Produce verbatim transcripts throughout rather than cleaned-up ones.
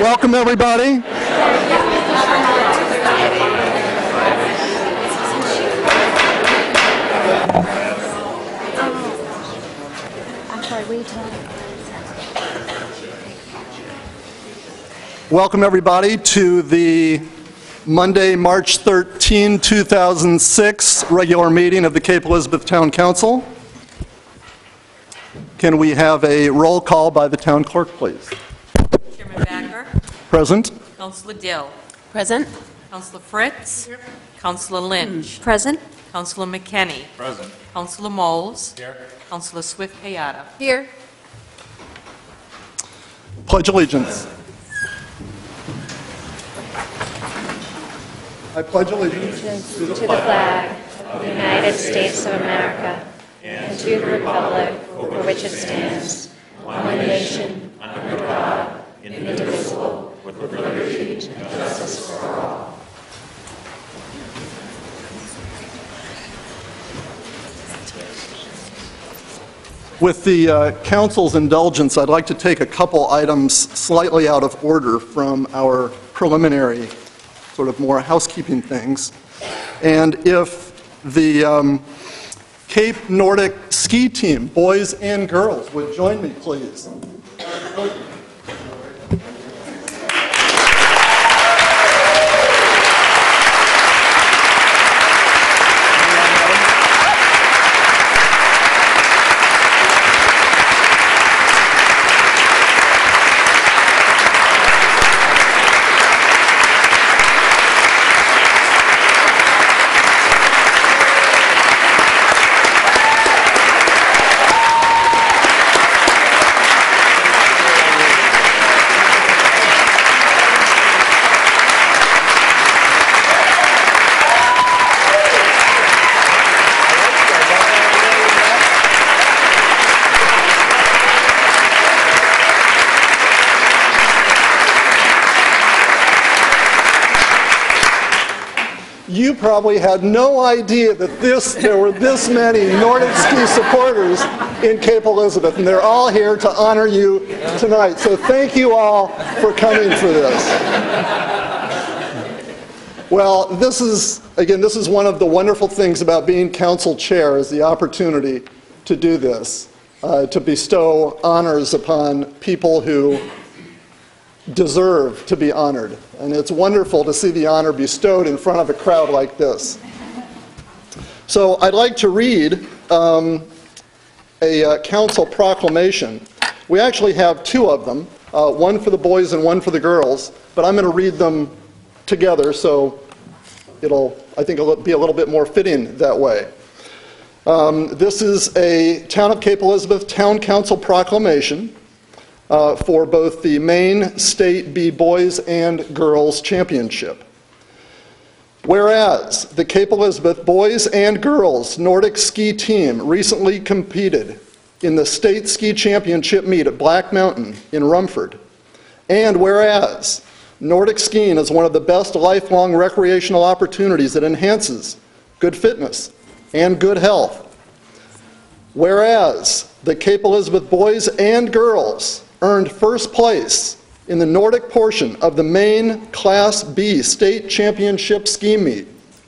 Welcome, everybody. I'm sorry, will you tell me? Welcome, everybody, to the Monday, March thirteenth, two thousand six regular meeting of the Cape Elizabeth Town Council. Can we have a roll call by the town clerk, please? Chairman Backer. Present. Councilor Dill. Present. Councilor Fritz. Here. Councilor Lynch. Present. Councilor McKenney. Present. Councilor Moles. Here. Councilor Swift-Hayata. Here. Pledge allegiance. I pledge allegiance To the flag of the United States of America and to the republic for which it stands, one nation, under God, indivisible, with liberty and justice for all. With the uh, council's indulgence, I'd like to take a couple items slightly out of order from our preliminary, sort of more housekeeping things. And if the um, Cape Nordic ski team, boys and girls, would join me, please. You probably had no idea that this, there were this many Nordic ski supporters in Cape Elizabeth, and they're all here to honor you tonight. So thank you all for coming for this. Well, this is, again, this is one of the wonderful things about being council chair, is the opportunity to do this, uh, to bestow honors upon people who deserve to be honored. And it's wonderful to see the honor bestowed in front of a crowd like this. So I'd like to read um, a uh, council proclamation. We actually have two of them, uh, one for the boys and one for the girls, but I'm going to read them together, so it'll, I think it'll be a little bit more fitting that way. Um, this is a Town of Cape Elizabeth Town Council proclamation Uh, for both the Maine State B Boys and Girls Championship. Whereas the Cape Elizabeth Boys and Girls Nordic Ski Team recently competed in the State Ski Championship meet at Black Mountain in Rumford, and whereas Nordic skiing is one of the best lifelong recreational opportunities that enhances good fitness and good health, whereas the Cape Elizabeth Boys and Girls earned first place in the Nordic portion of the Maine Class B State Championship ski meet.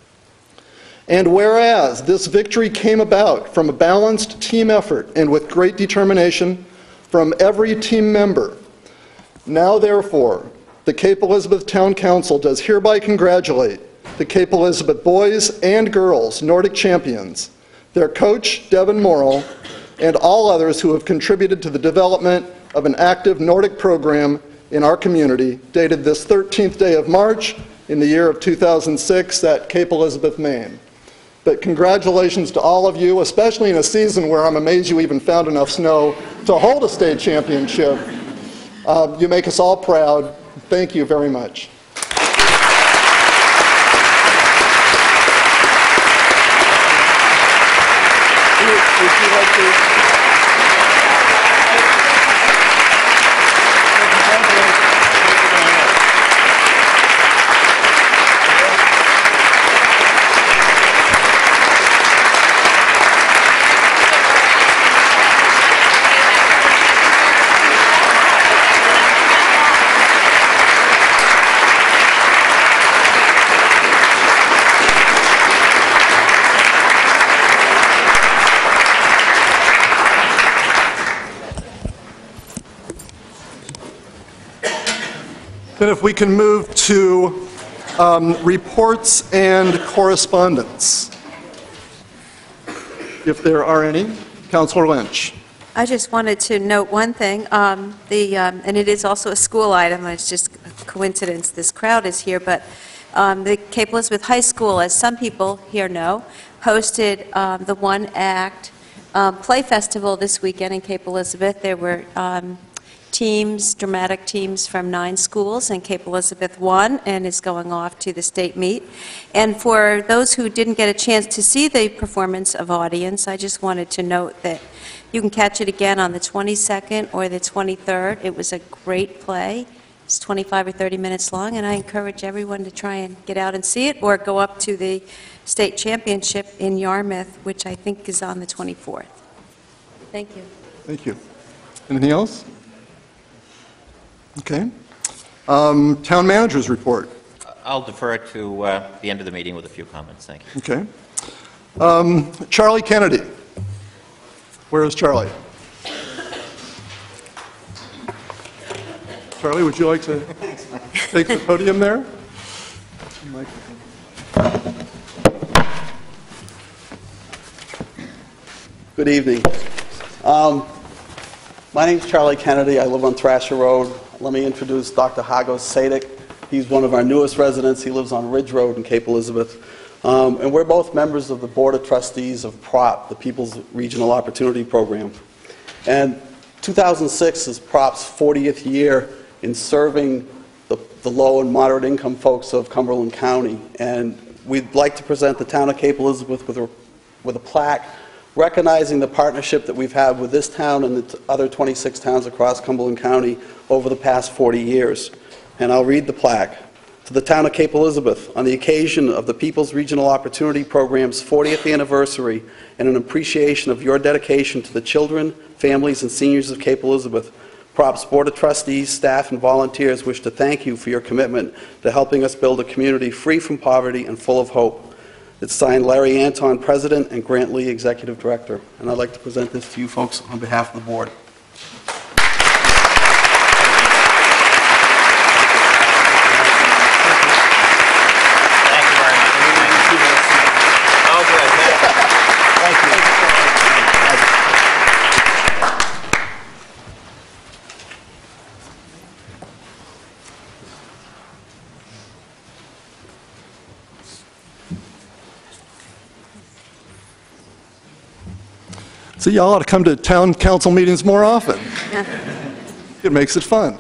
And whereas this victory came about from a balanced team effort and with great determination from every team member, now therefore the Cape Elizabeth Town Council does hereby congratulate the Cape Elizabeth Boys and Girls Nordic champions, their coach Devin Morrill, and all others who have contributed to the development of an active Nordic program in our community, dated this thirteenth day of March in the year of two thousand six at Cape Elizabeth, Maine. But congratulations to all of you, especially in a season where I'm amazed you even found enough snow to hold a state championship. Uh, you make us all proud. Thank you very much. Would you like to? Then if we can move to um, reports and correspondence, if there are any. Councilor Lynch. I just wanted to note one thing, um, the, um, and it is also a school item, and it's just a coincidence this crowd is here, but um, the Cape Elizabeth High School, as some people here know, hosted um, the One Act um, Play Festival this weekend in Cape Elizabeth. There were um, teams, dramatic teams from nine schools, and Cape Elizabeth won and is going off to the state meet. And for those who didn't get a chance to see the performance of audience, I just wanted to note that you can catch it again on the twenty-second or the twenty-third. It was a great play. It's twenty-five or thirty minutes long, and I encourage everyone to try and get out and see it, or go up to the state championship in Yarmouth, which I think is on the twenty-fourth. Thank you. Thank you. Anything else? Okay. Um, Town manager's report. I'll defer it to uh, the end of the meeting with a few comments. Thank you. Okay. Um, Charlie Kennedy. Where is Charlie? Charlie, would you like to take the podium there? Good evening. Um, my name is Charlie Kennedy. I live on Thrasher Road. Let me introduce Doctor Hagos Sadik. He's one of our newest residents. He lives on Ridge Road in Cape Elizabeth. Um, and we're both members of the Board of Trustees of P R O P, the People's Regional Opportunity Program. And two thousand six is P R O P's fortieth year in serving the, the low and moderate income folks of Cumberland County. And we'd like to present the town of Cape Elizabeth with a, with a plaque recognizing the partnership that we've had with this town and the other twenty-six towns across Cumberland County over the past forty years. And I'll read the plaque. To the town of Cape Elizabeth, on the occasion of the People's Regional Opportunity Program's fortieth anniversary and an appreciation of your dedication to the children, families, and seniors of Cape Elizabeth, P R O P's Board of Trustees, staff, and volunteers wish to thank you for your commitment to helping us build a community free from poverty and full of hope. It's signed Larry Anton, President, and Grant Lee, Executive Director. And I'd like to present this to you folks on behalf of the board. So y'all ought to come to town council meetings more often. It makes it fun.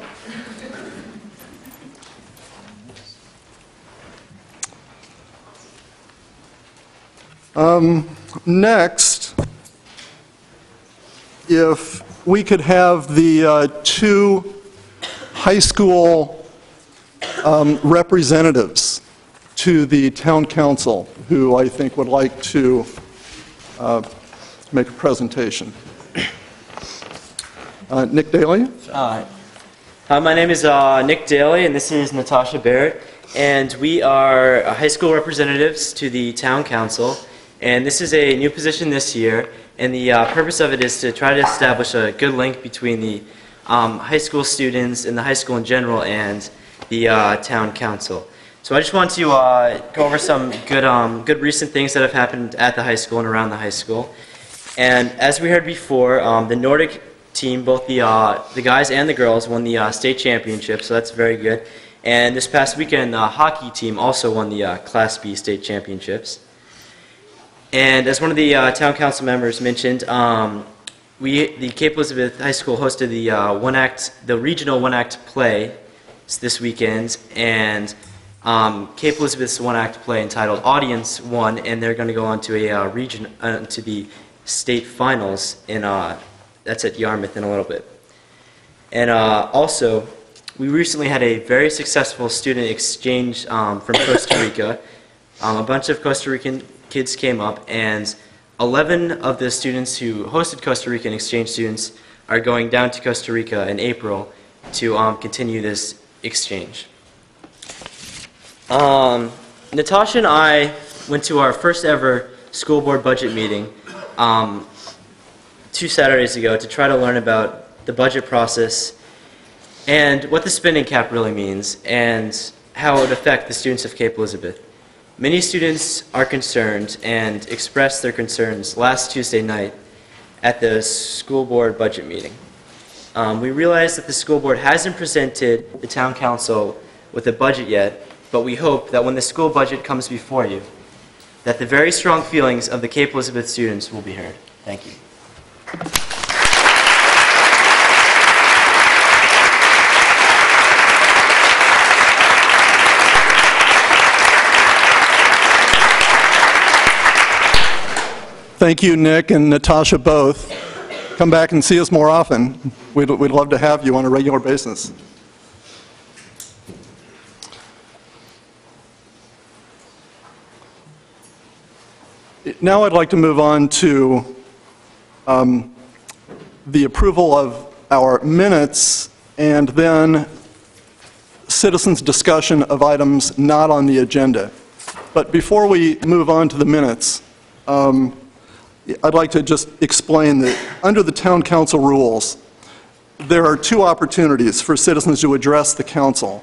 Um, next, if we could have the uh, two high school um, representatives to the town council who I think would like to uh, make a presentation. Uh, Nick Daly. Uh, hi, my name is uh, Nick Daly, and this is Natasha Barrett, and we are uh, high school representatives to the town council, and this is a new position this year, and the uh, purpose of it is to try to establish a good link between the um, high school students and the high school in general and the uh, town council. So I just want to uh, go over some good, um, good recent things that have happened at the high school and around the high school. And as we heard before, um, the Nordic team, both the uh, the guys and the girls, won the uh, state championship, so that's very good. And this past weekend, the hockey team also won the uh, Class B state championships. And as one of the uh, town council members mentioned, um, we the Cape Elizabeth High School hosted the uh, one act, the regional one act play this weekend, and um, Cape Elizabeth's one act play entitled Audience won, and they're going to go on to a uh, region uh, to the state finals in uh, that's at Yarmouth in a little bit. And uh, also, we recently had a very successful student exchange um, from Costa Rica. Um, a bunch of Costa Rican kids came up, and eleven of the students who hosted Costa Rican exchange students are going down to Costa Rica in April to um, continue this exchange. Um, Natasha and I went to our first ever school board budget meeting Um, two Saturdays ago to try to learn about the budget process and what the spending cap really means, and how it would affect the students of Cape Elizabeth. Many students are concerned and expressed their concerns last Tuesday night at the school board budget meeting. Um, we realize that the school board hasn't presented the town council with a budget yet, but we hope that when the school budget comes before you, that the very strong feelings of the Cape Elizabeth students will be heard. Thank you. Thank you, Nick and Natasha, both. Come back and see us more often. We'd, we'd love to have you on a regular basis. Now I'd like to move on to um, the approval of our minutes and then citizens' discussion of items not on the agenda. But before we move on to the minutes, um, I'd like to just explain that under the town council rules, there are two opportunities for citizens to address the council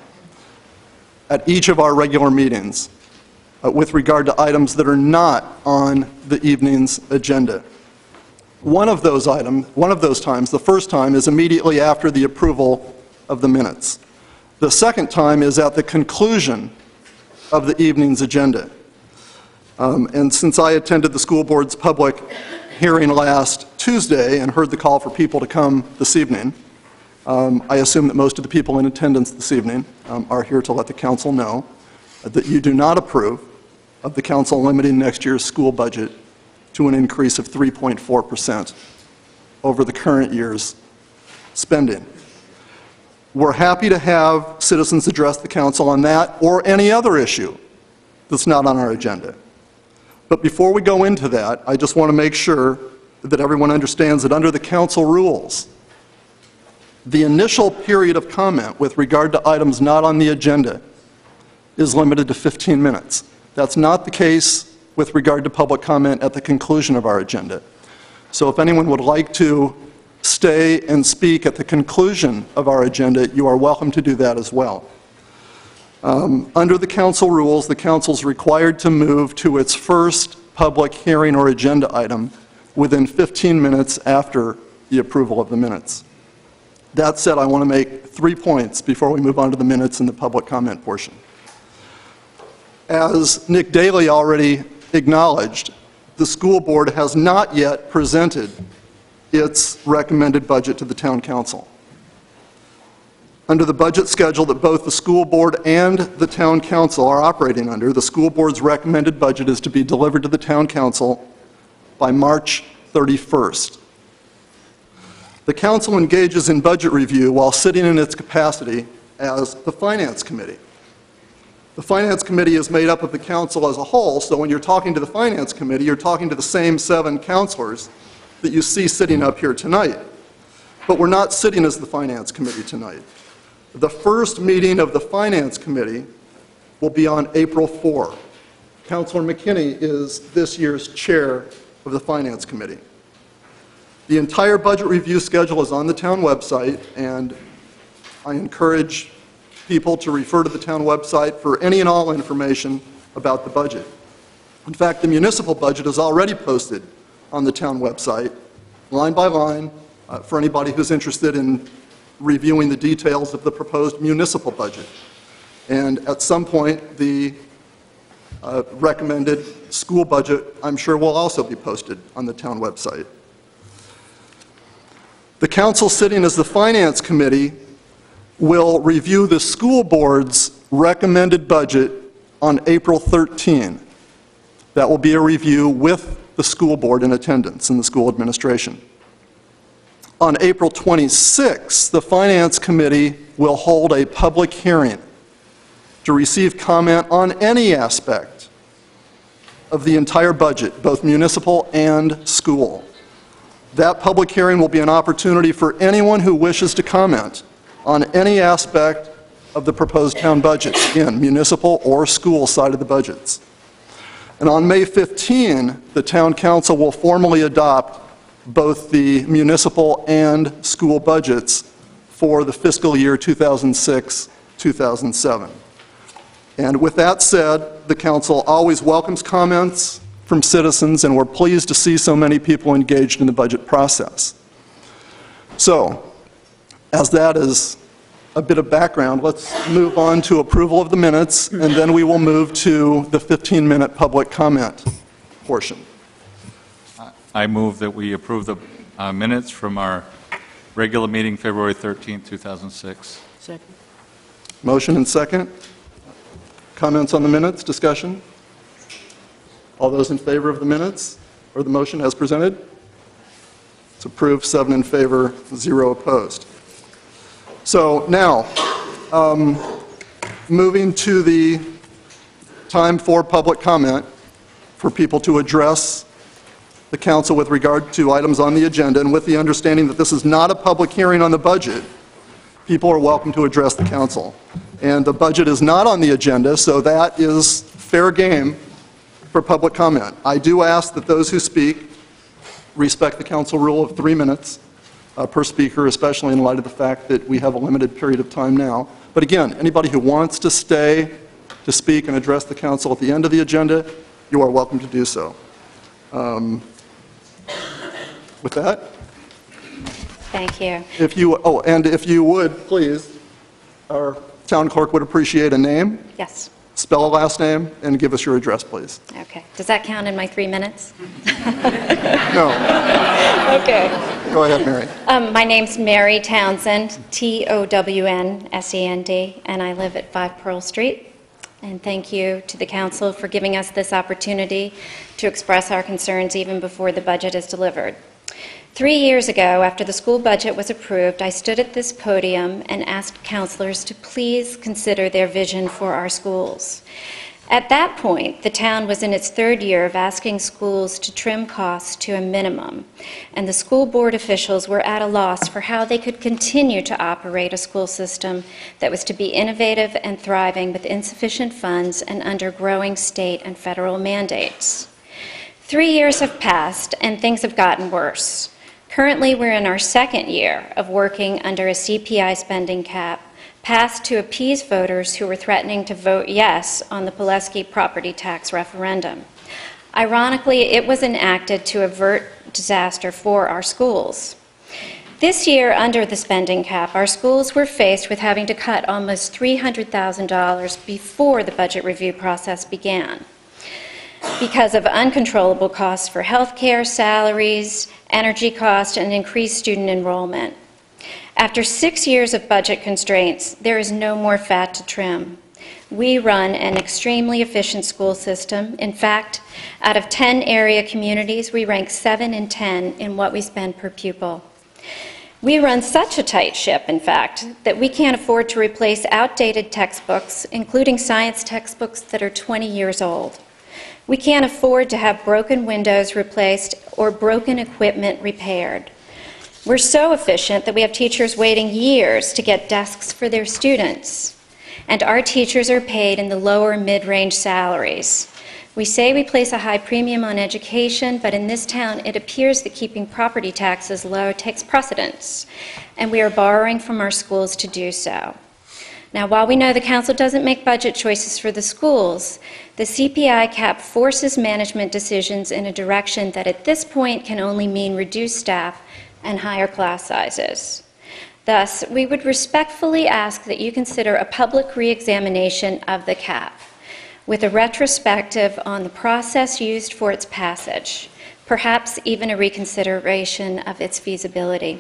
at each of our regular meetings uh, with regard to items that are not on the evening's agenda. One of those items, one of those times, the first time, is immediately after the approval of the minutes. The second time is at the conclusion of the evening's agenda. Um, and since I attended the school board's public hearing last Tuesday and heard the call for people to come this evening, um, I assume that most of the people in attendance this evening um, are here to let the council know that you do not approve of the council limiting next year's school budget to an increase of three point four percent over the current year's spending. We're happy to have citizens address the council on that or any other issue that's not on our agenda. But before we go into that, I just want to make sure that everyone understands that under the council rules, the initial period of comment with regard to items not on the agenda is limited to fifteen minutes. That's not the case with regard to public comment at the conclusion of our agenda. So if anyone would like to stay and speak at the conclusion of our agenda, you are welcome to do that as well. Um, under the council rules, the council is required to move to its first public hearing or agenda item within fifteen minutes after the approval of the minutes. That said, I want to make three points before we move on to the minutes and the public comment portion. As Nick Daly already acknowledged, the school board has not yet presented its recommended budget to the town council. Under the budget schedule that both the school board and the town council are operating under, the school board's recommended budget is to be delivered to the town council by March thirty-first. The council engages in budget review while sitting in its capacity as the Finance Committee. The Finance Committee is made up of the council as a whole, so when you're talking to the Finance Committee, you're talking to the same seven councilors that you see sitting up here tonight. But we're not sitting as the Finance Committee tonight. The first meeting of the Finance Committee will be on April fourth. Councilor McKinney is this year's chair of the Finance Committee. The entire budget review schedule is on the town website, and I encourage people to refer to the town website for any and all information about the budget. In fact, the municipal budget is already posted on the town website, line by line, uh, for anybody who's interested in reviewing the details of the proposed municipal budget. And at some point, the uh, recommended school budget, I'm sure, will also be posted on the town website. The council sitting as the Finance Committee will review the school board's recommended budget on April thirteenth. That will be a review with the school board in attendance and the school administration. On April twenty-sixth, the Finance Committee will hold a public hearing to receive comment on any aspect of the entire budget, both municipal and school. That public hearing will be an opportunity for anyone who wishes to comment on any aspect of the proposed town budget, again, municipal or school side of the budgets. And on May fifteenth, the town council will formally adopt both the municipal and school budgets for the fiscal year two thousand six two thousand seven. And with that said, the council always welcomes comments from citizens, and we're pleased to see so many people engaged in the budget process. So, as that is a bit of background, let's move on to approval of the minutes, and then we will move to the fifteen minute public comment portion. I move that we approve the uh, minutes from our regular meeting, February thirteenth, two thousand six. Second. Motion and second. Comments on the minutes, discussion? All those in favor of the minutes or the motion as presented? It's approved, seven in favor, zero opposed. So now, um, moving to the time for public comment for people to address the council with regard to items on the agenda, and with the understanding that this is not a public hearing on the budget, people are welcome to address the council. And the budget is not on the agenda, so that is fair game for public comment. I do ask that those who speak respect the council rule of three minutes uh, per speaker, especially in light of the fact that we have a limited period of time now. But again, anybody who wants to stay to speak and address the council at the end of the agenda, you are welcome to do so. Um, with that, Thank you. if you, oh, and if you would, please, our town clerk would appreciate a name, Yes. spell a last name, and give us your address, please. Okay. Does that count in my three minutes? No, Okay. go ahead, Mary. Um, my name's Mary Townsend, T O W N S E N D, and I live at five Pearl Street. And thank you to the council for giving us this opportunity to express our concerns even before the budget is delivered. Three years ago, after the school budget was approved, I stood at this podium and asked counselors to please consider their vision for our schools. At that point, the town was in its third year of asking schools to trim costs to a minimum, and the school board officials were at a loss for how they could continue to operate a school system that was to be innovative and thriving with insufficient funds and under growing state and federal mandates. Three years have passed, and things have gotten worse. Currently, we're in our second year of working under a C P I spending cap passed to appease voters who were threatening to vote yes on the Pulaski property tax referendum. Ironically, it was enacted to avert disaster for our schools. This year, under the spending cap, our schools were faced with having to cut almost three hundred thousand dollars before the budget review process began, because of uncontrollable costs for health care, salaries, energy costs, and increased student enrollment. After six years of budget constraints, there is no more fat to trim. We run an extremely efficient school system. In fact, out of ten area communities, we rank seven in ten in what we spend per pupil. We run such a tight ship, in fact, that we can't afford to replace outdated textbooks, including science textbooks that are twenty years old. We can't afford to have broken windows replaced or broken equipment repaired. We're so efficient that we have teachers waiting years to get desks for their students. And our teachers are paid in the lower mid-range salaries. We say we place a high premium on education, but in this town it appears that keeping property taxes low takes precedence, and we are borrowing from our schools to do so. Now, while we know the council doesn't make budget choices for the schools, the C P I cap forces management decisions in a direction that at this point can only mean reduced staff and higher class sizes. Thus, we would respectfully ask that you consider a public re-examination of the cap, with a retrospective on the process used for its passage, perhaps even a reconsideration of its feasibility.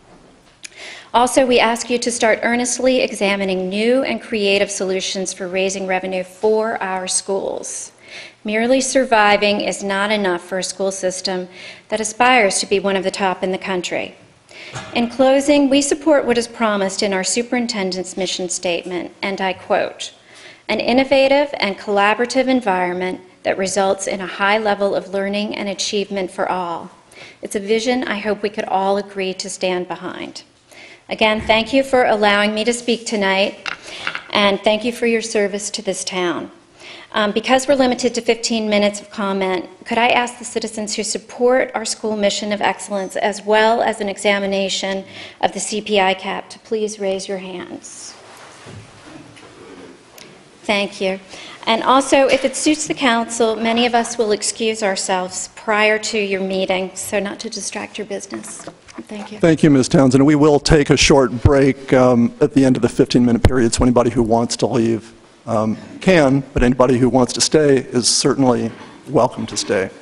Also, we ask you to start earnestly examining new and creative solutions for raising revenue for our schools. Merely surviving is not enough for a school system that aspires to be one of the top in the country. In closing, we support what is promised in our superintendent's mission statement, and I quote, "An innovative and collaborative environment that results in a high level of learning and achievement for all." It's a vision I hope we could all agree to stand behind. Again, thank you for allowing me to speak tonight, and thank you for your service to this town. Um, Because we're limited to fifteen minutes of comment, could I ask the citizens who support our school mission of excellence as well as an examination of the C P I cap to please raise your hands? Thank you. And also, if it suits the council, many of us will excuse ourselves prior to your meeting, so not to distract your business. Thank you. Thank you, Miz Townsend. We will take a short break um, at the end of the fifteen-minute period, so anybody who wants to leave um, can, but anybody who wants to stay is certainly welcome to stay.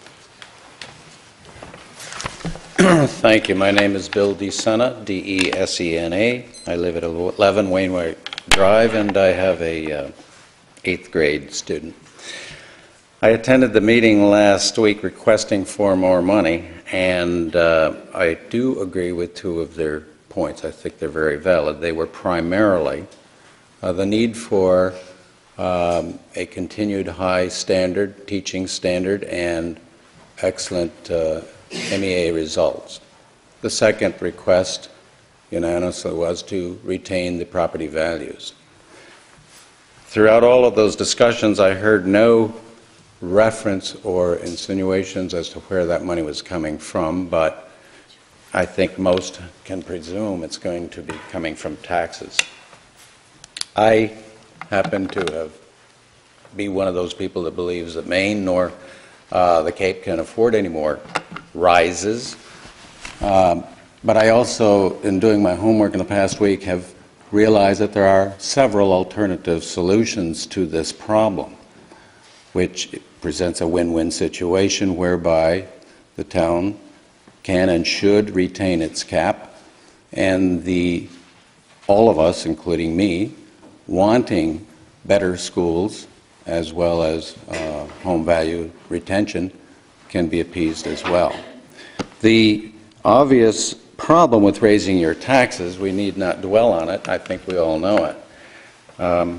Thank you. My name is Bill DeSena, D E S E N A. I live at eleven Wainwright Drive, and I have a uh, eighth grade student. I attended the meeting last week requesting for more money, and uh, I do agree with two of their points. I think they're very valid. They were primarily uh, the need for um, a continued high standard, teaching standard, and excellent uh, M E A results. The second request unanimously was to retain the property values. Throughout all of those discussions, I heard no reference or insinuations as to where that money was coming from, but I think most can presume it's going to be coming from taxes. I happen to have be one of those people that believes that Maine nor uh, the Cape can afford any more rises. Um, but I also, in doing my homework in the past week, have realized that there are several alternative solutions to this problem, which presents a win-win situation whereby the town can and should retain its cap, and the all of us, including me, wanting better schools as well as uh, home value retention can be appeased as well. The obvious problem with raising your taxes, we need not dwell on it. I think we all know it. Um,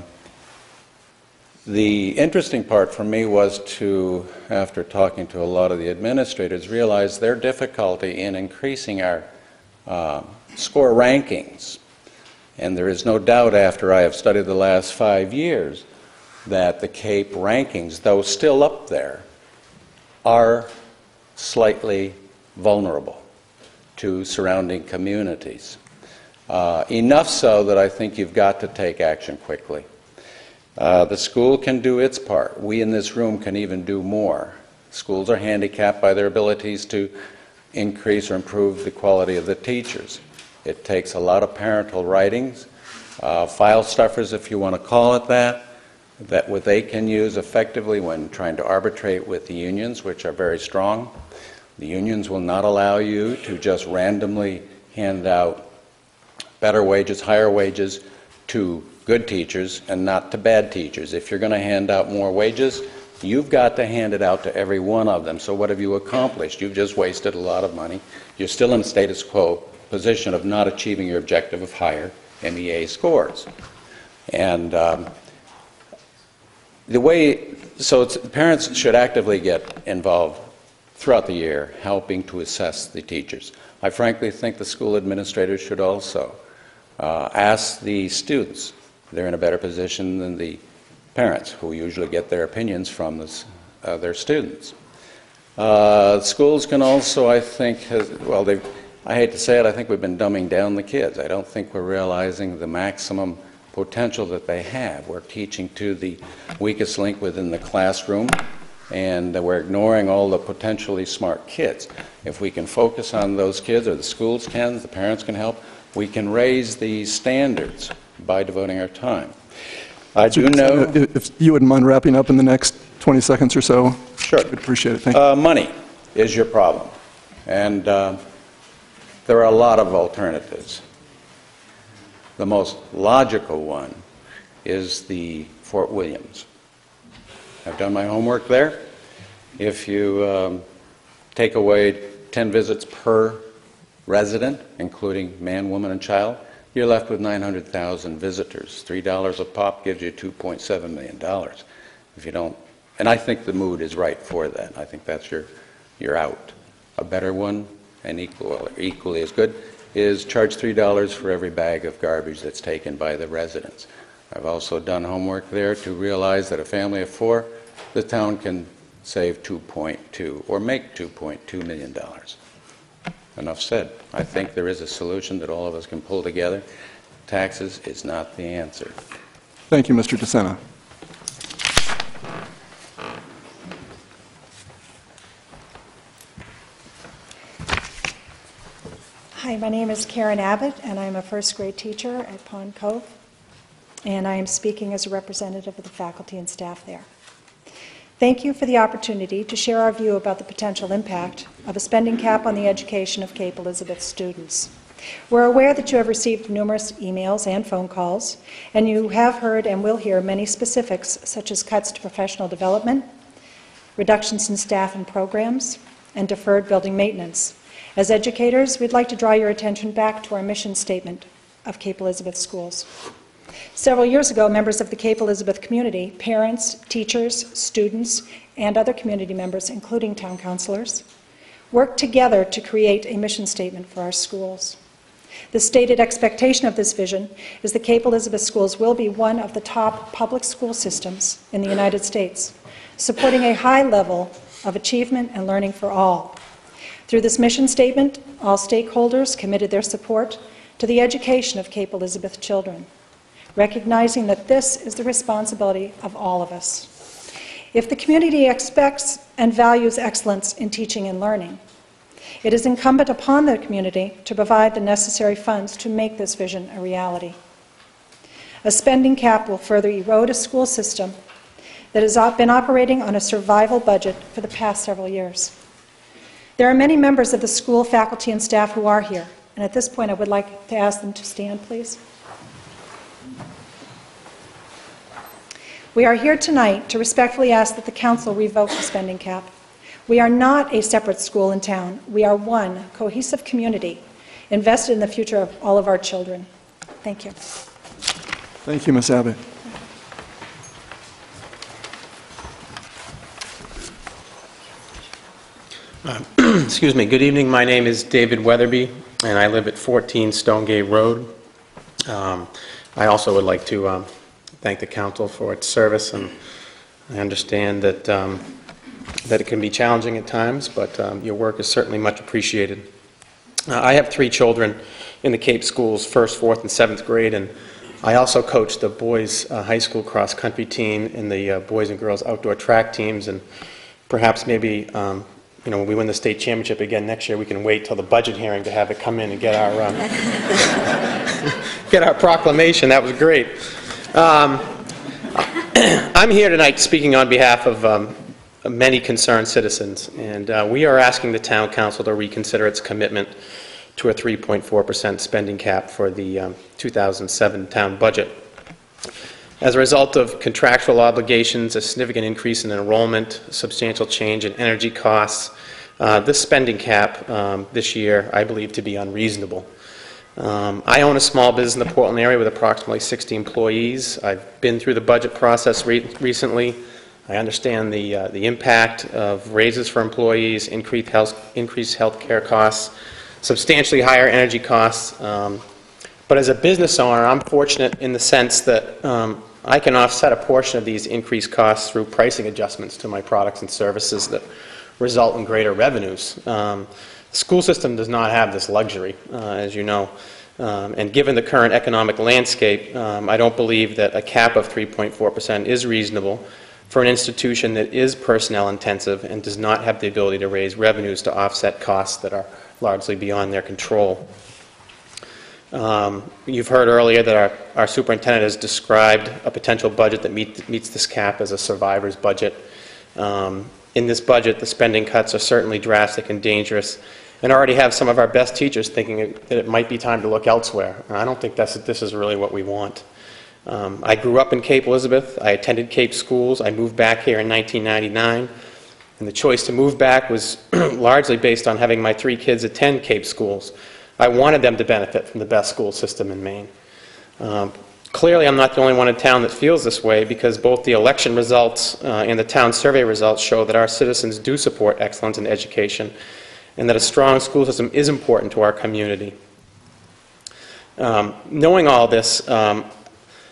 the interesting part for me was to, after talking to a lot of the administrators, realize their difficulty in increasing our uh, score rankings. And there is no doubt, after I have studied the last five years, that the CAPE rankings, though still up there, are slightly vulnerable to surrounding communities. Uh, enough so that I think you've got to take action quickly. Uh, the school can do its part. We in this room can even do more. Schools are handicapped by their abilities to increase or improve the quality of the teachers. It takes a lot of parental writings, uh, file stuffers if you want to call it that, that what they can use effectively when trying to arbitrate with the unions, which are very strong. The unions will not allow you to just randomly hand out better wages, higher wages to good teachers and not to bad teachers. If you're going to hand out more wages, you've got to hand it out to every one of them. So what have you accomplished? You've just wasted a lot of money. You're still in status quo position of not achieving your objective of higher M E A scores. And um, the way, so it's, parents should actively get involved throughout the year, helping to assess the teachers. I frankly think the school administrators should also uh, ask the students. They're in a better position than the parents, who usually get their opinions from this, uh, their students. Uh, schools can also, I think, has, well, they've, I hate to say it, I think we've been dumbing down the kids. I don't think we're realizing the maximum potential that they have. We're teaching to the weakest link within the classroom, and we're ignoring all the potentially smart kids. If we can focus on those kids, or the schools can, the parents can help, we can raise the standards by devoting our time. I do know... If you wouldn't mind wrapping up in the next twenty seconds or so. Sure. I'd appreciate it. Thank you. Uh, money is your problem. And uh, there are a lot of alternatives. The most logical one is the Fort Williams. I've done my homework there. If you um, take away ten visits per resident, including man, woman, and child, you're left with nine hundred thousand visitors. three dollars a pop gives you two point seven million dollars. If you don't, and I think the mood is right for that. I think that's your, your out. A better one, and equal, equally as good, is charge three dollars for every bag of garbage that's taken by the residents. I've also done homework there to realize that a family of four, the town can save two point two or make two point two million dollars. Enough said. I think there is a solution that all of us can pull together. Taxes is not the answer. Thank you, Mister DeSena. Hi, my name is Karen Abbott, and I'm a first grade teacher at Pond Cove, and I am speaking as a representative of the faculty and staff there. Thank you for the opportunity to share our view about the potential impact of a spending cap on the education of Cape Elizabeth students. We're aware that you have received numerous emails and phone calls, and you have heard and will hear many specifics such as cuts to professional development, reductions in staff and programs, and deferred building maintenance. As educators, we'd like to draw your attention back to our mission statement of Cape Elizabeth Schools. Several years ago, members of the Cape Elizabeth community, parents, teachers, students, and other community members, including town councilors, worked together to create a mission statement for our schools. The stated expectation of this vision is that Cape Elizabeth Schools will be one of the top public school systems in the United States, supporting a high level of achievement and learning for all. Through this mission statement, all stakeholders committed their support to the education of Cape Elizabeth children, recognizing that this is the responsibility of all of us. If the community expects and values excellence in teaching and learning, it is incumbent upon the community to provide the necessary funds to make this vision a reality. A spending cap will further erode a school system that has been operating on a survival budget for the past several years. There are many members of the school faculty and staff who are here, and at this point I would like to ask them to stand, please. We are here tonight to respectfully ask that the council revoke the spending cap. We are not a separate school in town. We are one cohesive community invested in the future of all of our children. Thank you. Thank you, Miz Abbott. Uh, excuse me. Good evening. My name is David Weatherby, and I live at fourteen Stonegate Road. Um, I also would like to um, thank the council for its service, and I understand that um, that it can be challenging at times, but um, your work is certainly much appreciated. Uh, I have three children in the Cape schools, first, fourth, and seventh grade, and I also coach the boys' uh, high school cross-country team and the uh, boys and girls outdoor track teams, and perhaps maybe um, you know, when we win the state championship again next year, we can wait till the budget hearing to have it come in and get our um, get our proclamation. That was great. Um, I'm here tonight speaking on behalf of um, many concerned citizens, and uh, we are asking the town council to reconsider its commitment to a three point four percent spending cap for the um, two thousand seven town budget. As a result of contractual obligations, a significant increase in enrollment, a substantial change in energy costs, uh, this spending cap um, this year I believe to be unreasonable. Um, I own a small business in the Portland area with approximately sixty employees. I've been through the budget process re recently. I understand the, uh, the impact of raises for employees, increased health, increased health care costs, substantially higher energy costs. Um, but as a business owner, I'm fortunate in the sense that um, I can offset a portion of these increased costs through pricing adjustments to my products and services that result in greater revenues. Um, the school system does not have this luxury, uh, as you know. Um, and given the current economic landscape, um, I don't believe that a cap of three point four percent is reasonable for an institution that is personnel intensive and does not have the ability to raise revenues to offset costs that are largely beyond their control. Um, you've heard earlier that our, our superintendent has described a potential budget that meet, meets this cap as a survivor's budget. Um, in this budget, the spending cuts are certainly drastic and dangerous, and already have some of our best teachers thinking it, that it might be time to look elsewhere. And I don't think that's, this is really what we want. Um, I grew up in Cape Elizabeth. I attended Cape schools. I moved back here in nineteen ninety-nine. And the choice to move back was largely based on having my three kids attend Cape schools. I wanted them to benefit from the best school system in Maine. Um, clearly, I'm not the only one in town that feels this way, because both the election results uh, and the town survey results show that our citizens do support excellence in education and that a strong school system is important to our community. Um, knowing all this, um,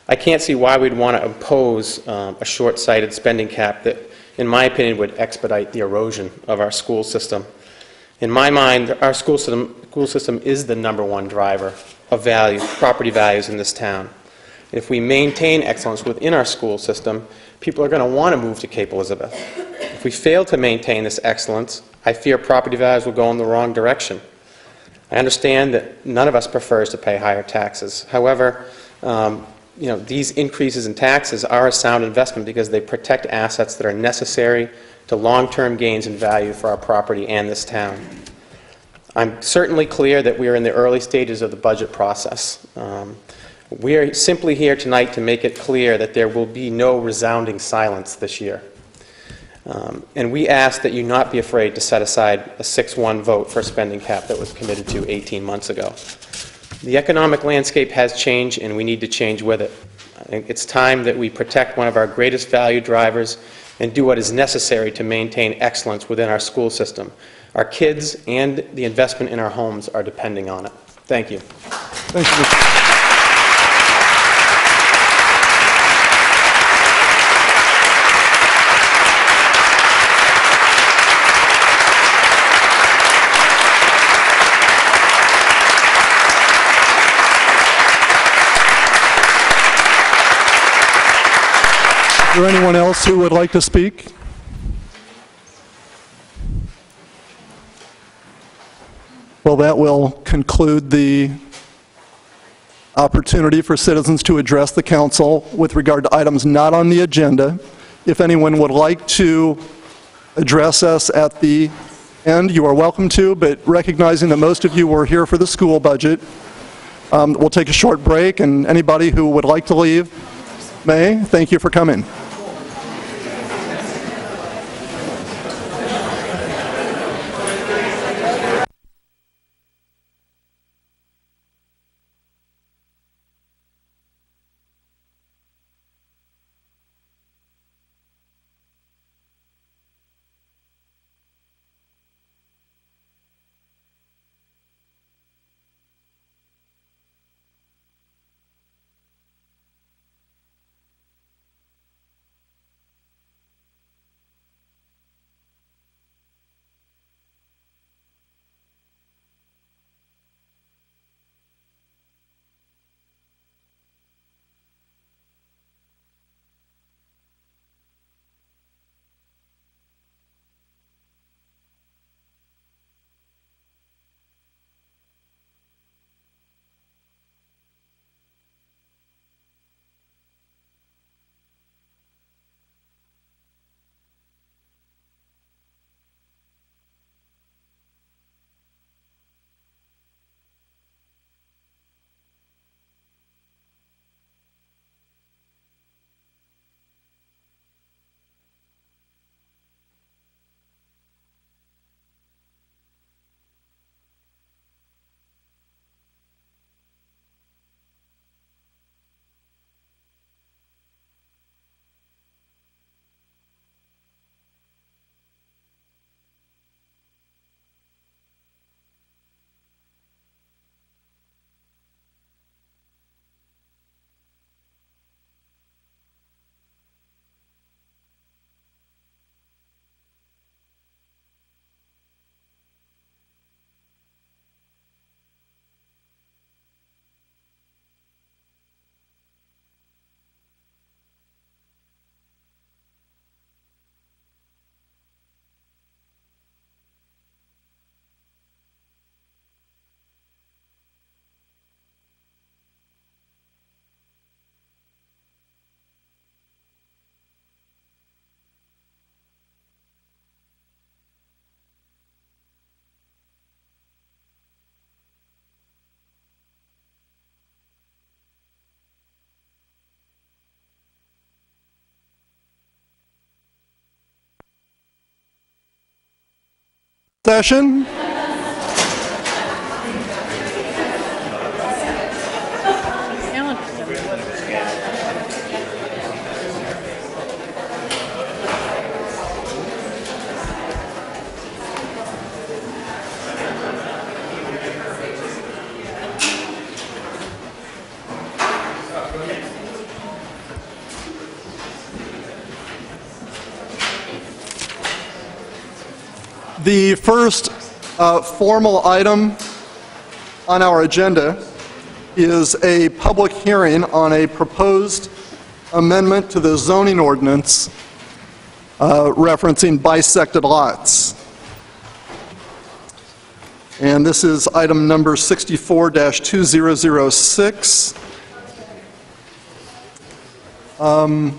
I can't see why we'd want to impose um, a short-sighted spending cap that, in my opinion, would expedite the erosion of our school system. In my mind, our school system, school system is the number one driver of value, property values in this town. If we maintain excellence within our school system, people are going to want to move to Cape Elizabeth. If we fail to maintain this excellence, I fear property values will go in the wrong direction. I understand that none of us prefers to pay higher taxes. However, um, you know, these increases in taxes are a sound investment because they protect assets that are necessary to long-term gains in value for our property and this town. I'm certainly clear that we are in the early stages of the budget process. Um, we are simply here tonight to make it clear that there will be no resounding silence this year. Um, and we ask that you not be afraid to set aside a six one vote for a spending cap that was committed to eighteen months ago. The economic landscape has changed, and we need to change with it. I think it's time that we protect one of our greatest value drivers and do what is necessary to maintain excellence within our school system. Our kids and the investment in our homes are depending on it. Thank you. Thank you. Is there anyone else who would like to speak? Well, that will conclude the opportunity for citizens to address the council with regard to items not on the agenda. If anyone would like to address us at the end, you are welcome to, but recognizing that most of you were here for the school budget, um, we'll take a short break, and anybody who would like to leave may. Thank you for coming. Session. The first uh, formal item on our agenda is a public hearing on a proposed amendment to the zoning ordinance uh, referencing bisected lots. And this is item number sixty-four dash two thousand six. Um,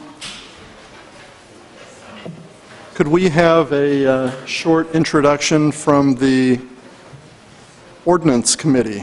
could we have a uh, short introduction from the Ordinance Committee?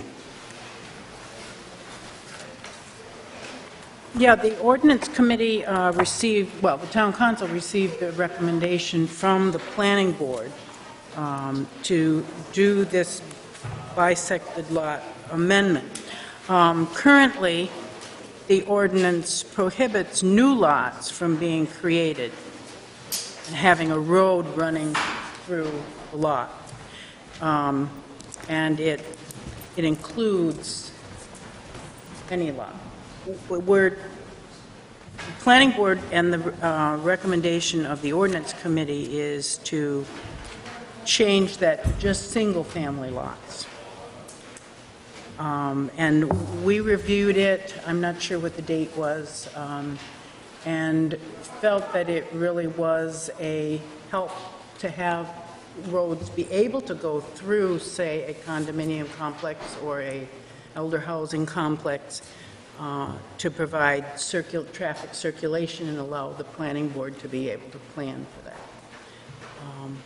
Yeah, the Ordinance Committee uh, received, well, the Town Council received a recommendation from the Planning Board um, to do this bisected lot amendment. Um, currently, the ordinance prohibits new lots from being created and having a road running through the lot. Um, and it, it includes any lot. We're, the Planning Board and the uh, recommendation of the Ordinance Committee is to change that to just single-family lots. Um, and we reviewed it, I'm not sure what the date was, um, and felt that it really was a help to have roads be able to go through, say, a condominium complex or a elder housing complex uh, to provide circul- traffic circulation and allow the Planning Board to be able to plan for that. Um,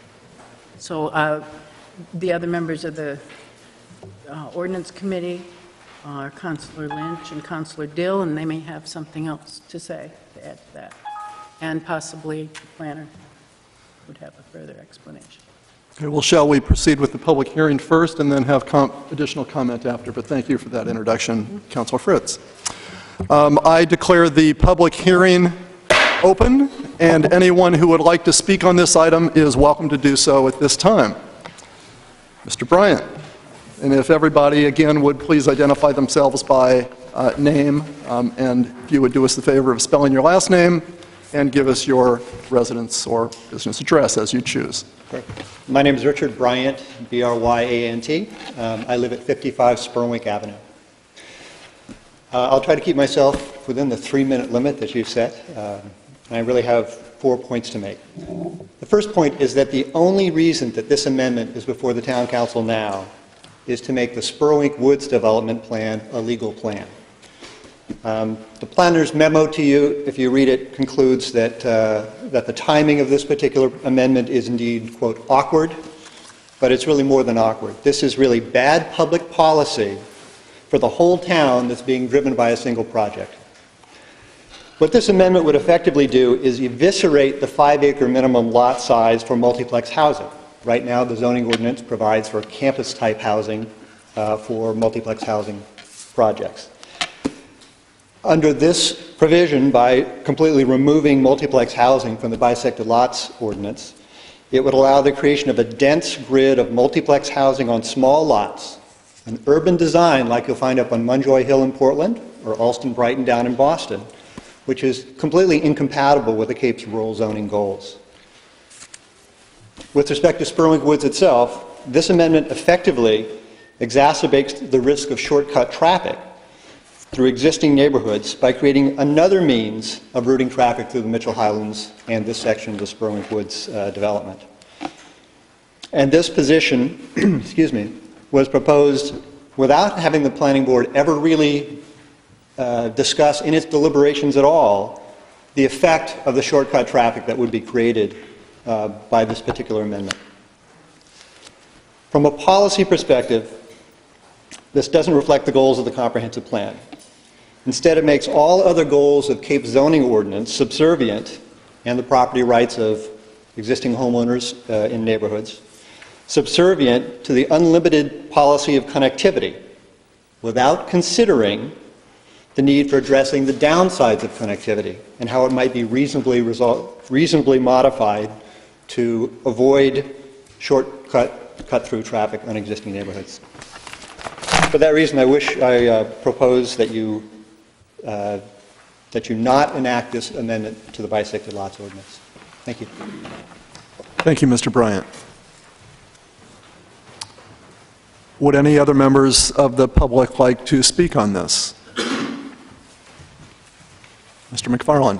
so uh, the other members of the Uh, Ordinance Committee are Councilor Lynch and Councilor Dill, and they may have something else to say to add to that. And possibly the planner would have a further explanation. Okay, well, shall we proceed with the public hearing first and then have com- additional comment after? But thank you for that introduction, mm-hmm. Councilor Fritz. Um, I declare the public hearing open, and anyone who would like to speak on this item is welcome to do so at this time. Mister Bryant. And if everybody, again, would please identify themselves by uh, name, um, and if you would do us the favor of spelling your last name and give us your residence or business address as you choose. Okay. My name is Richard Bryant, B R Y A N T. Um, I live at fifty-five Spurwink Avenue. Uh, I'll try to keep myself within the three-minute limit that you've set. Um, and I really have four points to make. The first point is that the only reason that this amendment is before the Town Council now is to make the Spurwink Woods Development Plan a legal plan. Um, the planner's memo to you, if you read it, concludes that, uh, that the timing of this particular amendment is indeed, quote, awkward, but it's really more than awkward. This is really bad public policy for the whole town that's being driven by a single project. What this amendment would effectively do is eviscerate the five-acre minimum lot size for multiplex housing. Right now, the zoning ordinance provides for campus-type housing uh, for multiplex housing projects. Under this provision, by completely removing multiplex housing from the bisected lots ordinance, it would allow the creation of a dense grid of multiplex housing on small lots, an urban design like you'll find up on Munjoy Hill in Portland or Alston Brighton down in Boston, which is completely incompatible with the Cape's rural zoning goals. With respect to Spurwink Woods itself, this amendment effectively exacerbates the risk of shortcut traffic through existing neighborhoods by creating another means of routing traffic through the Mitchell Highlands and this section of the Spurwink Woods uh, development. And this position, excuse me, was proposed without having the Planning Board ever really uh, discuss in its deliberations at all the effect of the shortcut traffic that would be created Uh, by this particular amendment. From a policy perspective, this doesn't reflect the goals of the comprehensive plan. Instead, it makes all other goals of Cape zoning ordinance subservient, and the property rights of existing homeowners uh, in neighborhoods, subservient to the unlimited policy of connectivity, without considering the need for addressing the downsides of connectivity and how it might be reasonably, resol- reasonably modified to avoid shortcut, cut-through traffic on existing neighborhoods. For that reason, I wish I uh, propose that you uh, that you not enact this amendment to the bisected lots ordinance. Thank you. Thank you, Mister Bryant. Would any other members of the public like to speak on this? Mister McFarland.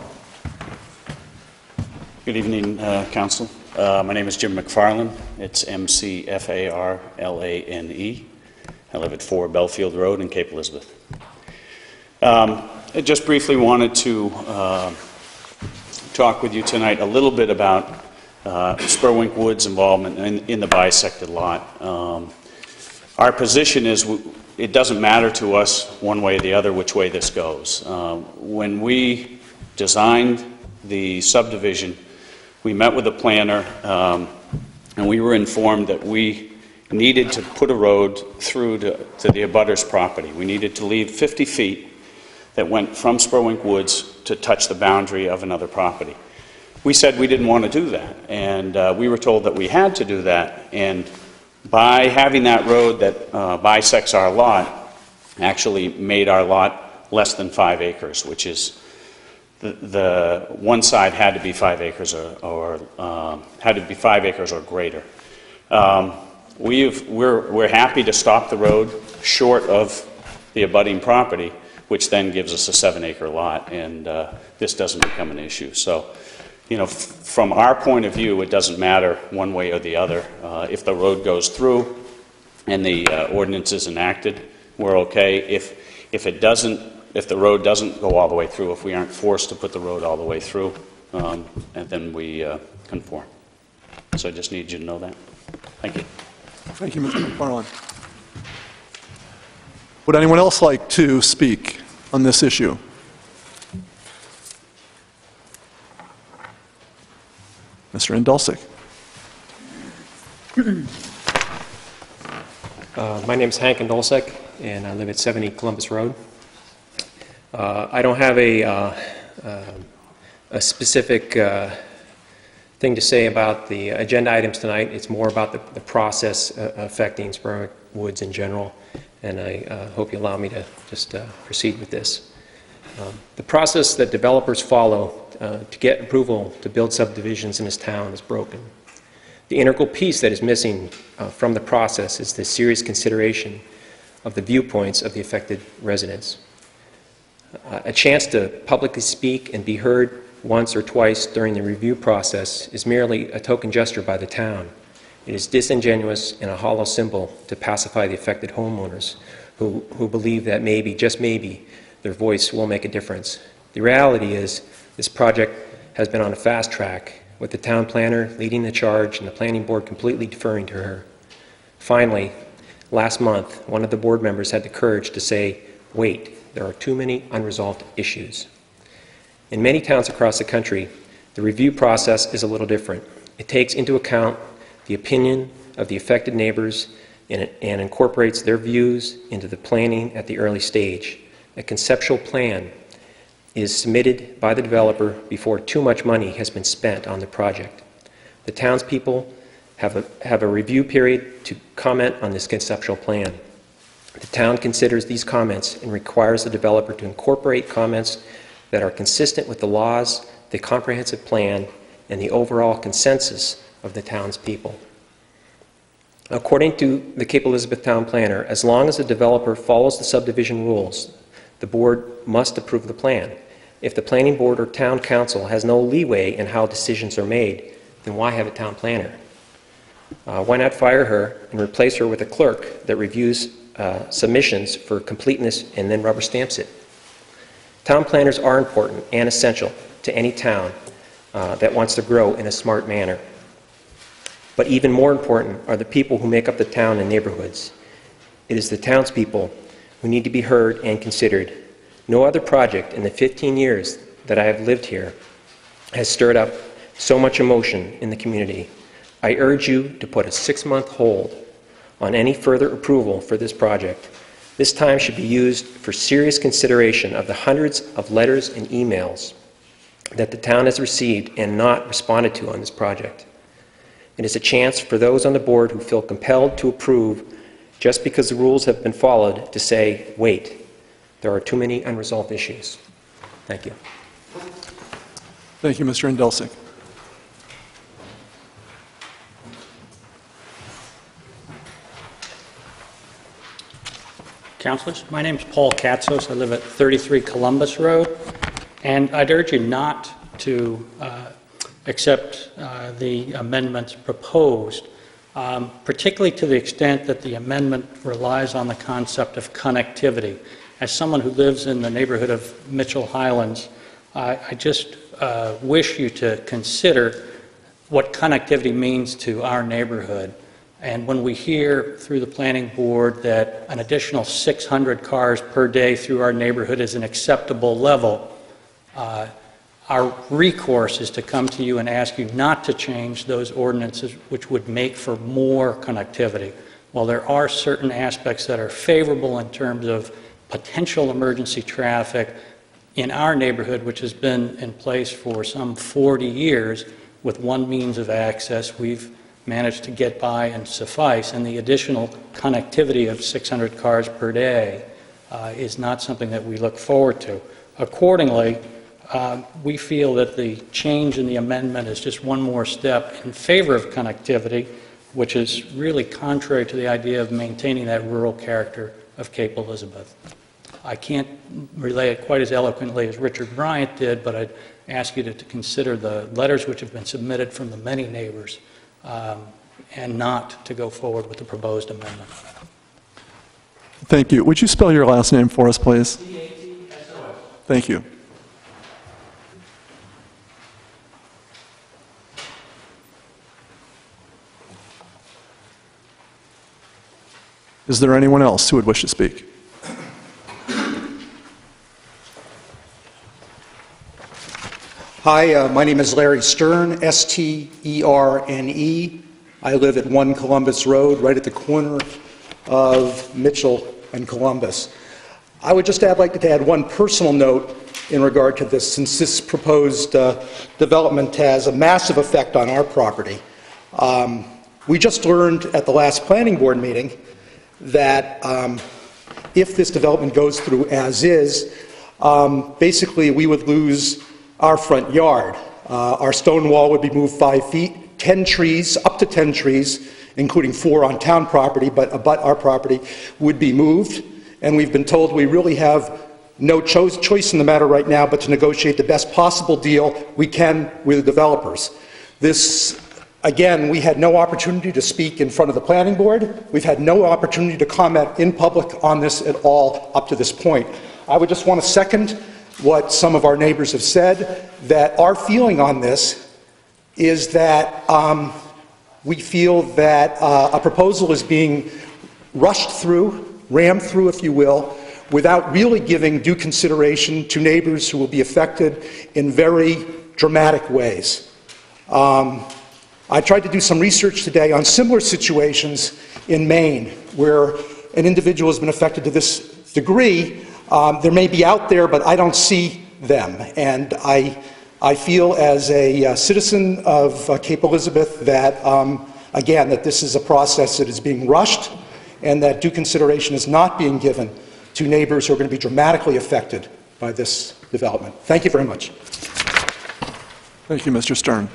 Good evening, uh, Council. Uh, my name is Jim McFarland. It's M C F A R L A N E. I live at four Belfield Road in Cape Elizabeth. Um, I just briefly wanted to uh, talk with you tonight a little bit about uh, Spurwink Woods' involvement in, in the bisected lot. Um, our position is w it doesn't matter to us one way or the other which way this goes. Um, when we designed the subdivision, we met with the planner um, and we were informed that we needed to put a road through to, to the abutter's property. We needed to leave fifty feet that went from Spurwink Woods to touch the boundary of another property. We said we didn't want to do that, and uh, we were told that we had to do that, and by having that road that uh, bisects our lot actually made our lot less than five acres, which is the, the one side had to be five acres or, or um, had to be five acres or greater. Um, we've, we're, we're happy to stop the road short of the abutting property, which then gives us a seven acre lot, and uh, this doesn't become an issue. So, you know, f from our point of view, it doesn't matter one way or the other. Uh, if the road goes through and the uh, ordinance is enacted, we're okay. If, if it doesn't, if the road doesn't go all the way through, if we aren't forced to put the road all the way through, um, and then we uh, conform. So I just need you to know that. Thank you. Thank you, Mister McFarland. Would anyone else like to speak on this issue? Mister Indulsic. Uh, my name is Hank Indulsic, and I live at seventy Columbus Road. Uh, I don't have a, uh, uh, a specific uh, thing to say about the agenda items tonight. It's more about the, the process uh, affecting Spurwink Woods in general, and I uh, hope you allow me to just uh, proceed with this. Um, the process that developers follow uh, to get approval to build subdivisions in this town is broken. The integral piece that is missing uh, from the process is the serious consideration of the viewpoints of the affected residents. Uh, a chance to publicly speak and be heard once or twice during the review process is merely a token gesture by the town. It is disingenuous and a hollow symbol to pacify the affected homeowners who, who believe that maybe, just maybe, their voice will make a difference. The reality is this project has been on a fast track, with the town planner leading the charge and the planning board completely deferring to her. Finally, last month, one of the board members had the courage to say, wait, there are too many unresolved issues. In many towns across the country, the review process is a little different. It takes into account the opinion of the affected neighbors and, and incorporates their views into the planning at the early stage. A conceptual plan is submitted by the developer before too much money has been spent on the project. The townspeople have a, have a review period to comment on this conceptual plan. The town considers these comments and requires the developer to incorporate comments that are consistent with the laws, the comprehensive plan, and the overall consensus of the townspeople. According to the Cape Elizabeth Town Planner, as long as the developer follows the subdivision rules, the board must approve the plan. If the planning board or town council has no leeway in how decisions are made, then why have a town planner? Uh, why not fire her and replace her with a clerk that reviews uh, submissions for completeness and then rubber stamps it? Town planners are important and essential to any town uh, that wants to grow in a smart manner. But even more important are the people who make up the town and neighborhoods. It is the townspeople who need to be heard and considered. No other project in the fifteen years that I have lived here has stirred up so much emotion in the community. I urge you to put a six-month hold on any further approval for this project. This time should be used for serious consideration of the hundreds of letters and emails that the town has received and not responded to on this project. It is a chance for those on the board who feel compelled to approve just because the rules have been followed to say, wait, there are too many unresolved issues. Thank you. Thank you, Mister Indulsic. Councilors. My name is Paul Katsos. I live at thirty-three Columbus Road, and I'd urge you not to uh, accept uh, the amendments proposed, um, particularly to the extent that the amendment relies on the concept of connectivity. As someone who lives in the neighborhood of Mitchell Highlands, I, I just uh, wish you to consider what connectivity means to our neighborhood. And when we hear through the planning board that an additional six hundred cars per day through our neighborhood is an acceptable level, uh, our recourse is to come to you and ask you not to change those ordinances which would make for more connectivity. While there are certain aspects that are favorable in terms of potential emergency traffic in our neighborhood, which has been in place for some forty years with one means of access, we've managed to get by and suffice, and the additional connectivity of six hundred cars per day uh, is not something that we look forward to. Accordingly, uh, we feel that the change in the amendment is just one more step in favor of connectivity, which is really contrary to the idea of maintaining that rural character of Cape Elizabeth. I can't relay it quite as eloquently as Richard Bryant did, but I'd ask you to, to consider the letters which have been submitted from the many neighbors um, and not to go forward with the proposed amendment. Thank you. Would you spell your last name for us, please? Thank you. Is there anyone else who would wish to speak? Hi, uh, my name is Larry Stern, S T E R N E. I live at one Columbus Road, right at the corner of Mitchell and Columbus. I would just add, like to add one personal note in regard to this, since this proposed uh, development has a massive effect on our property. Um, we just learned at the last planning board meeting that um, if this development goes through as is, um, basically we would lose our front yard. Uh, our stone wall would be moved five feet, ten trees, up to ten trees, including four on town property, but abut our property, would be moved. And we've been told we really have no cho choice in the matter right now but to negotiate the best possible deal we can with the developers. This, again, we had no opportunity to speak in front of the planning board. We've had no opportunity to comment in public on this at all up to this point. I would just want to second what some of our neighbors have said, that our feeling on this is that um, we feel that uh, a proposal is being rushed through, rammed through, if you will, without really giving due consideration to neighbors who will be affected in very dramatic ways. Um, I tried to do some research today on similar situations in Maine, where an individual has been affected to this degree. Um, they may be out there, but I don't see them. And I, I feel as a uh, citizen of uh, Cape Elizabeth that, um, again, that this is a process that is being rushed and that due consideration is not being given to neighbors who are going to be dramatically affected by this development. Thank you very much. Thank you, Mister Stern.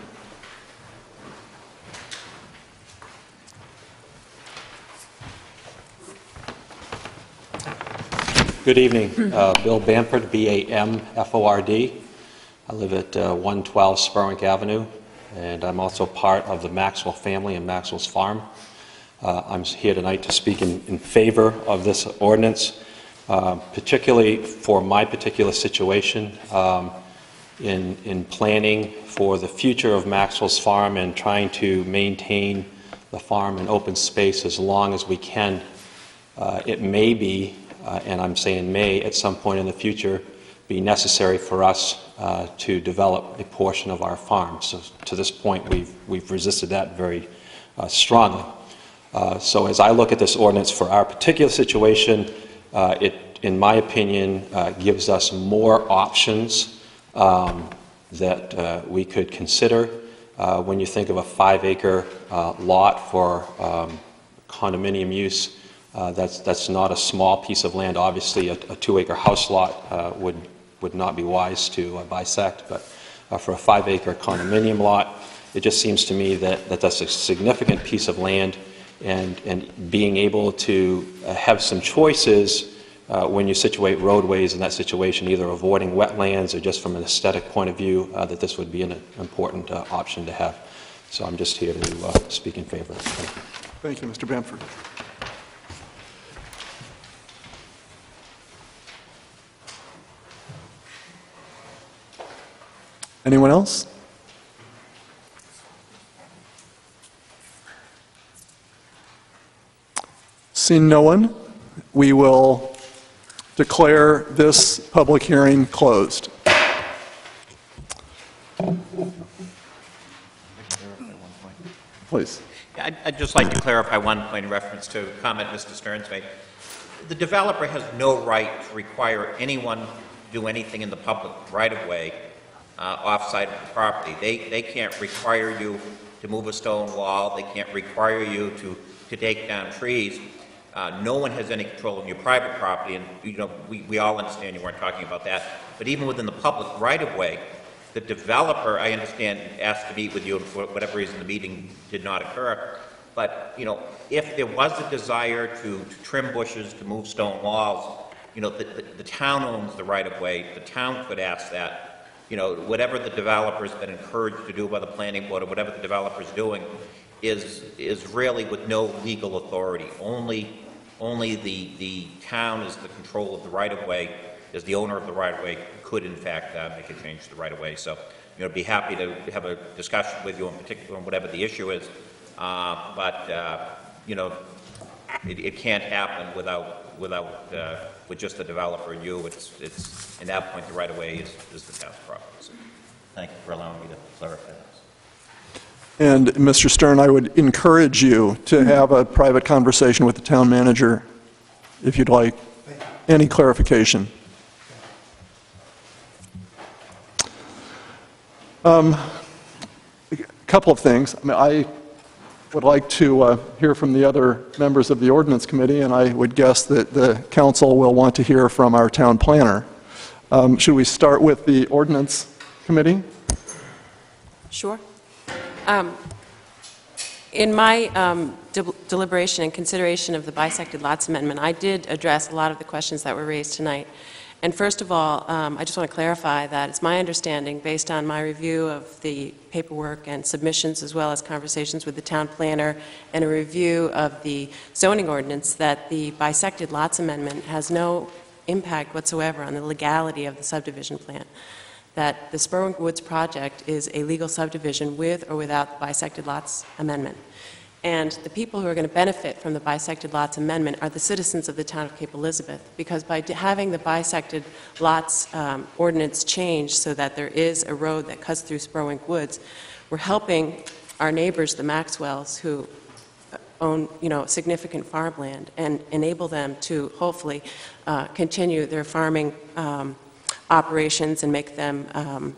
Good evening. Uh, Bill Bamford, B A M F O R D. I live at uh, one twelve Spurwink Avenue, and I'm also part of the Maxwell family and Maxwell's Farm. Uh, I'm here tonight to speak in, in favor of this ordinance, uh, particularly for my particular situation um, in, in planning for the future of Maxwell's Farm and trying to maintain the farm and open space as long as we can. Uh, it may be Uh, and I'm saying may, at some point in the future, be necessary for us uh, to develop a portion of our farm. So to this point, we've, we've resisted that very uh, strongly. Uh, so as I look at this ordinance for our particular situation, uh, it, in my opinion, uh, gives us more options um, that uh, we could consider. Uh, when you think of a five-acre uh, lot for um, condominium use, Uh, that's, that's not a small piece of land. Obviously, a, a two-acre house lot uh, would, would not be wise to uh, bisect, but uh, for a five-acre condominium lot, it just seems to me that, that that's a significant piece of land, and, and being able to uh, have some choices uh, when you situate roadways in that situation, either avoiding wetlands or just from an aesthetic point of view, uh, that this would be an important uh, option to have. So I'm just here to uh, speak in favor. Thank you. Thank you, Mister Bamford. Anyone else? Seeing no one, we will declare this public hearing closed. Please. Yeah, I'd, I'd just like to clarify one point in reference to a comment Mister Stearns made. The developer has no right to require anyone to do anything in the public right-of-way uh, off-site of the property. They, they can't require you to move a stone wall. They can't require you to, to take down trees. Uh, no one has any control of your private property, and you know we, we all understand you weren't talking about that. But even within the public right-of-way, the developer, I understand, asked to meet with you, and for whatever reason the meeting did not occur. But you know, if there was a desire to, to trim bushes, to move stone walls, you know, the, the, the town owns the right-of-way. The town could ask that. You know, whatever the developer's been encouraged to do by the planning board, or whatever the developer's doing, is is really with no legal authority. Only, only the the town is the control of the right-of-way, is the owner of the right-of-way, could in fact uh, make a change to the right-of-way. So, you know, be happy to have a discussion with you in particular on whatever the issue is. Uh, but uh, you know, it, it can't happen without without uh, with just the developer and you. It's it's at that point the right-of-way is, is the town's property. So, thank you for allowing me to clarify that. And Mister Stern, I would encourage you to have a private conversation with the town manager if you'd like any clarification. Um, a couple of things. I mean, I would like to uh, hear from the other members of the Ordinance Committee, and I would guess that the council will want to hear from our town planner. Um, should we start with the Ordinance Committee? Sure. Um, in my um, de deliberation and consideration of the bisected lots amendment, I did address a lot of the questions that were raised tonight. And first of all, um, I just want to clarify that it's my understanding, based on my review of the paperwork and submissions, as well as conversations with the town planner and a review of the zoning ordinance, that the bisected lots amendment has no impact whatsoever on the legality of the subdivision plan. That the Spurwink Woods project is a legal subdivision with or without the bisected lots amendment. And the people who are going to benefit from the bisected lots amendment are the citizens of the town of Cape Elizabeth, because by having the bisected lots um, ordinance changed so that there is a road that cuts through Spurwink Woods, we're helping our neighbors, the Maxwells, who own, you know, significant farmland, and enable them to hopefully uh, continue their farming um, operations and make them um,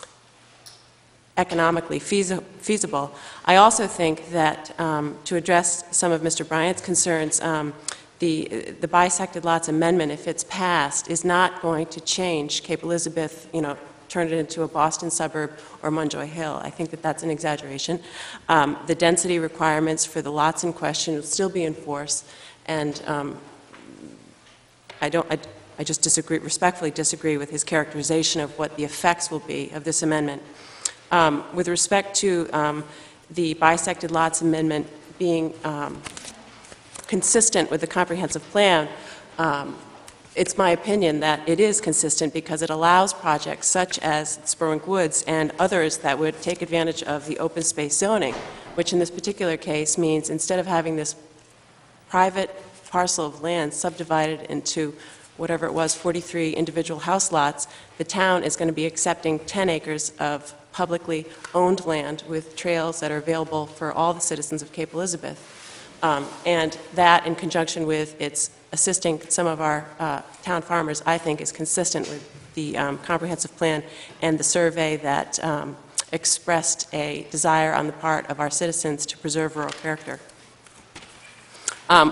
economically feasi feasible. I also think that um, to address some of Mister Bryant's concerns, um, the, the bisected lots amendment, if it's passed, is not going to change Cape Elizabeth, you know, turn it into a Boston suburb or Munjoy Hill. I think that that's an exaggeration. Um, the density requirements for the lots in question will still be in force, and um, I don't. I, I just disagree, respectfully disagree with his characterization of what the effects will be of this amendment. Um, with respect to um, the bisected lots amendment being um, consistent with the comprehensive plan, um, it's my opinion that it is consistent because it allows projects such as Spurwink Woods and others that would take advantage of the open space zoning, which in this particular case means instead of having this private parcel of land subdivided into whatever it was, forty-three individual house lots, the town is going to be accepting ten acres of publicly owned land with trails that are available for all the citizens of Cape Elizabeth. Um, and that, in conjunction with its assisting some of our uh, town farmers, I think is consistent with the um, comprehensive plan and the survey that um, expressed a desire on the part of our citizens to preserve rural character. Um,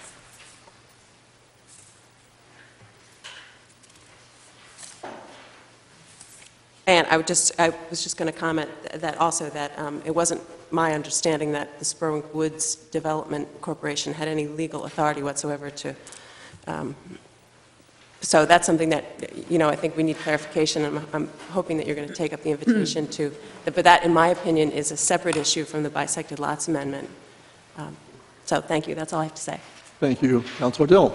And I would just, I was just going to comment that also that um, it wasn't my understanding that the Spurwink Woods Development Corporation had any legal authority whatsoever to um, So that's something that, you know, I think we need clarification, and I'm, I'm hoping that you're going to take up the invitation to, but that, in my opinion, is a separate issue from the bisected lots amendment. Um, So thank you, that's all I have to say. Thank you, Councilor Dill.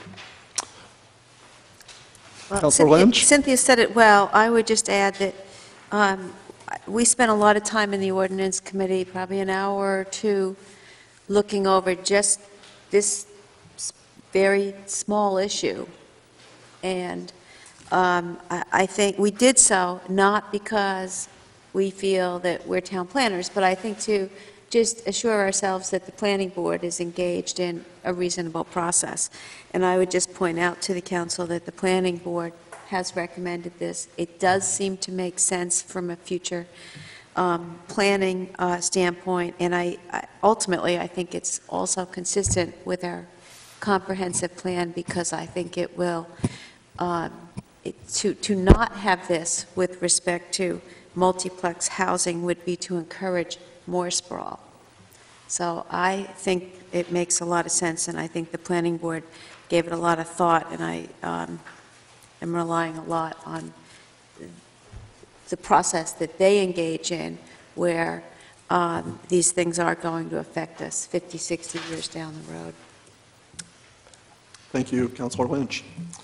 Well, Councilor Cynthia- Lynch? Cynthia said it well. I would just add that um, we spent a lot of time in the ordinance committee, probably an hour or two, looking over just this s- very small issue. And um, I I think we did so not because we feel that we're town planners, but I think to just assure ourselves that the planning board is engaged in a reasonable process. And I would just point out to the council that the planning board has recommended this. It does seem to make sense from a future um, planning uh, standpoint, and I, I ultimately I think it's also consistent with our comprehensive plan, because I think it will um, it, to to not have this with respect to multiplex housing would be to encourage more sprawl. So I think it makes a lot of sense, and I think the planning board gave it a lot of thought, and I um, am relying a lot on the process that they engage in, where um, these things are going to affect us fifty, sixty years down the road. Thank you, Councilor Lynch.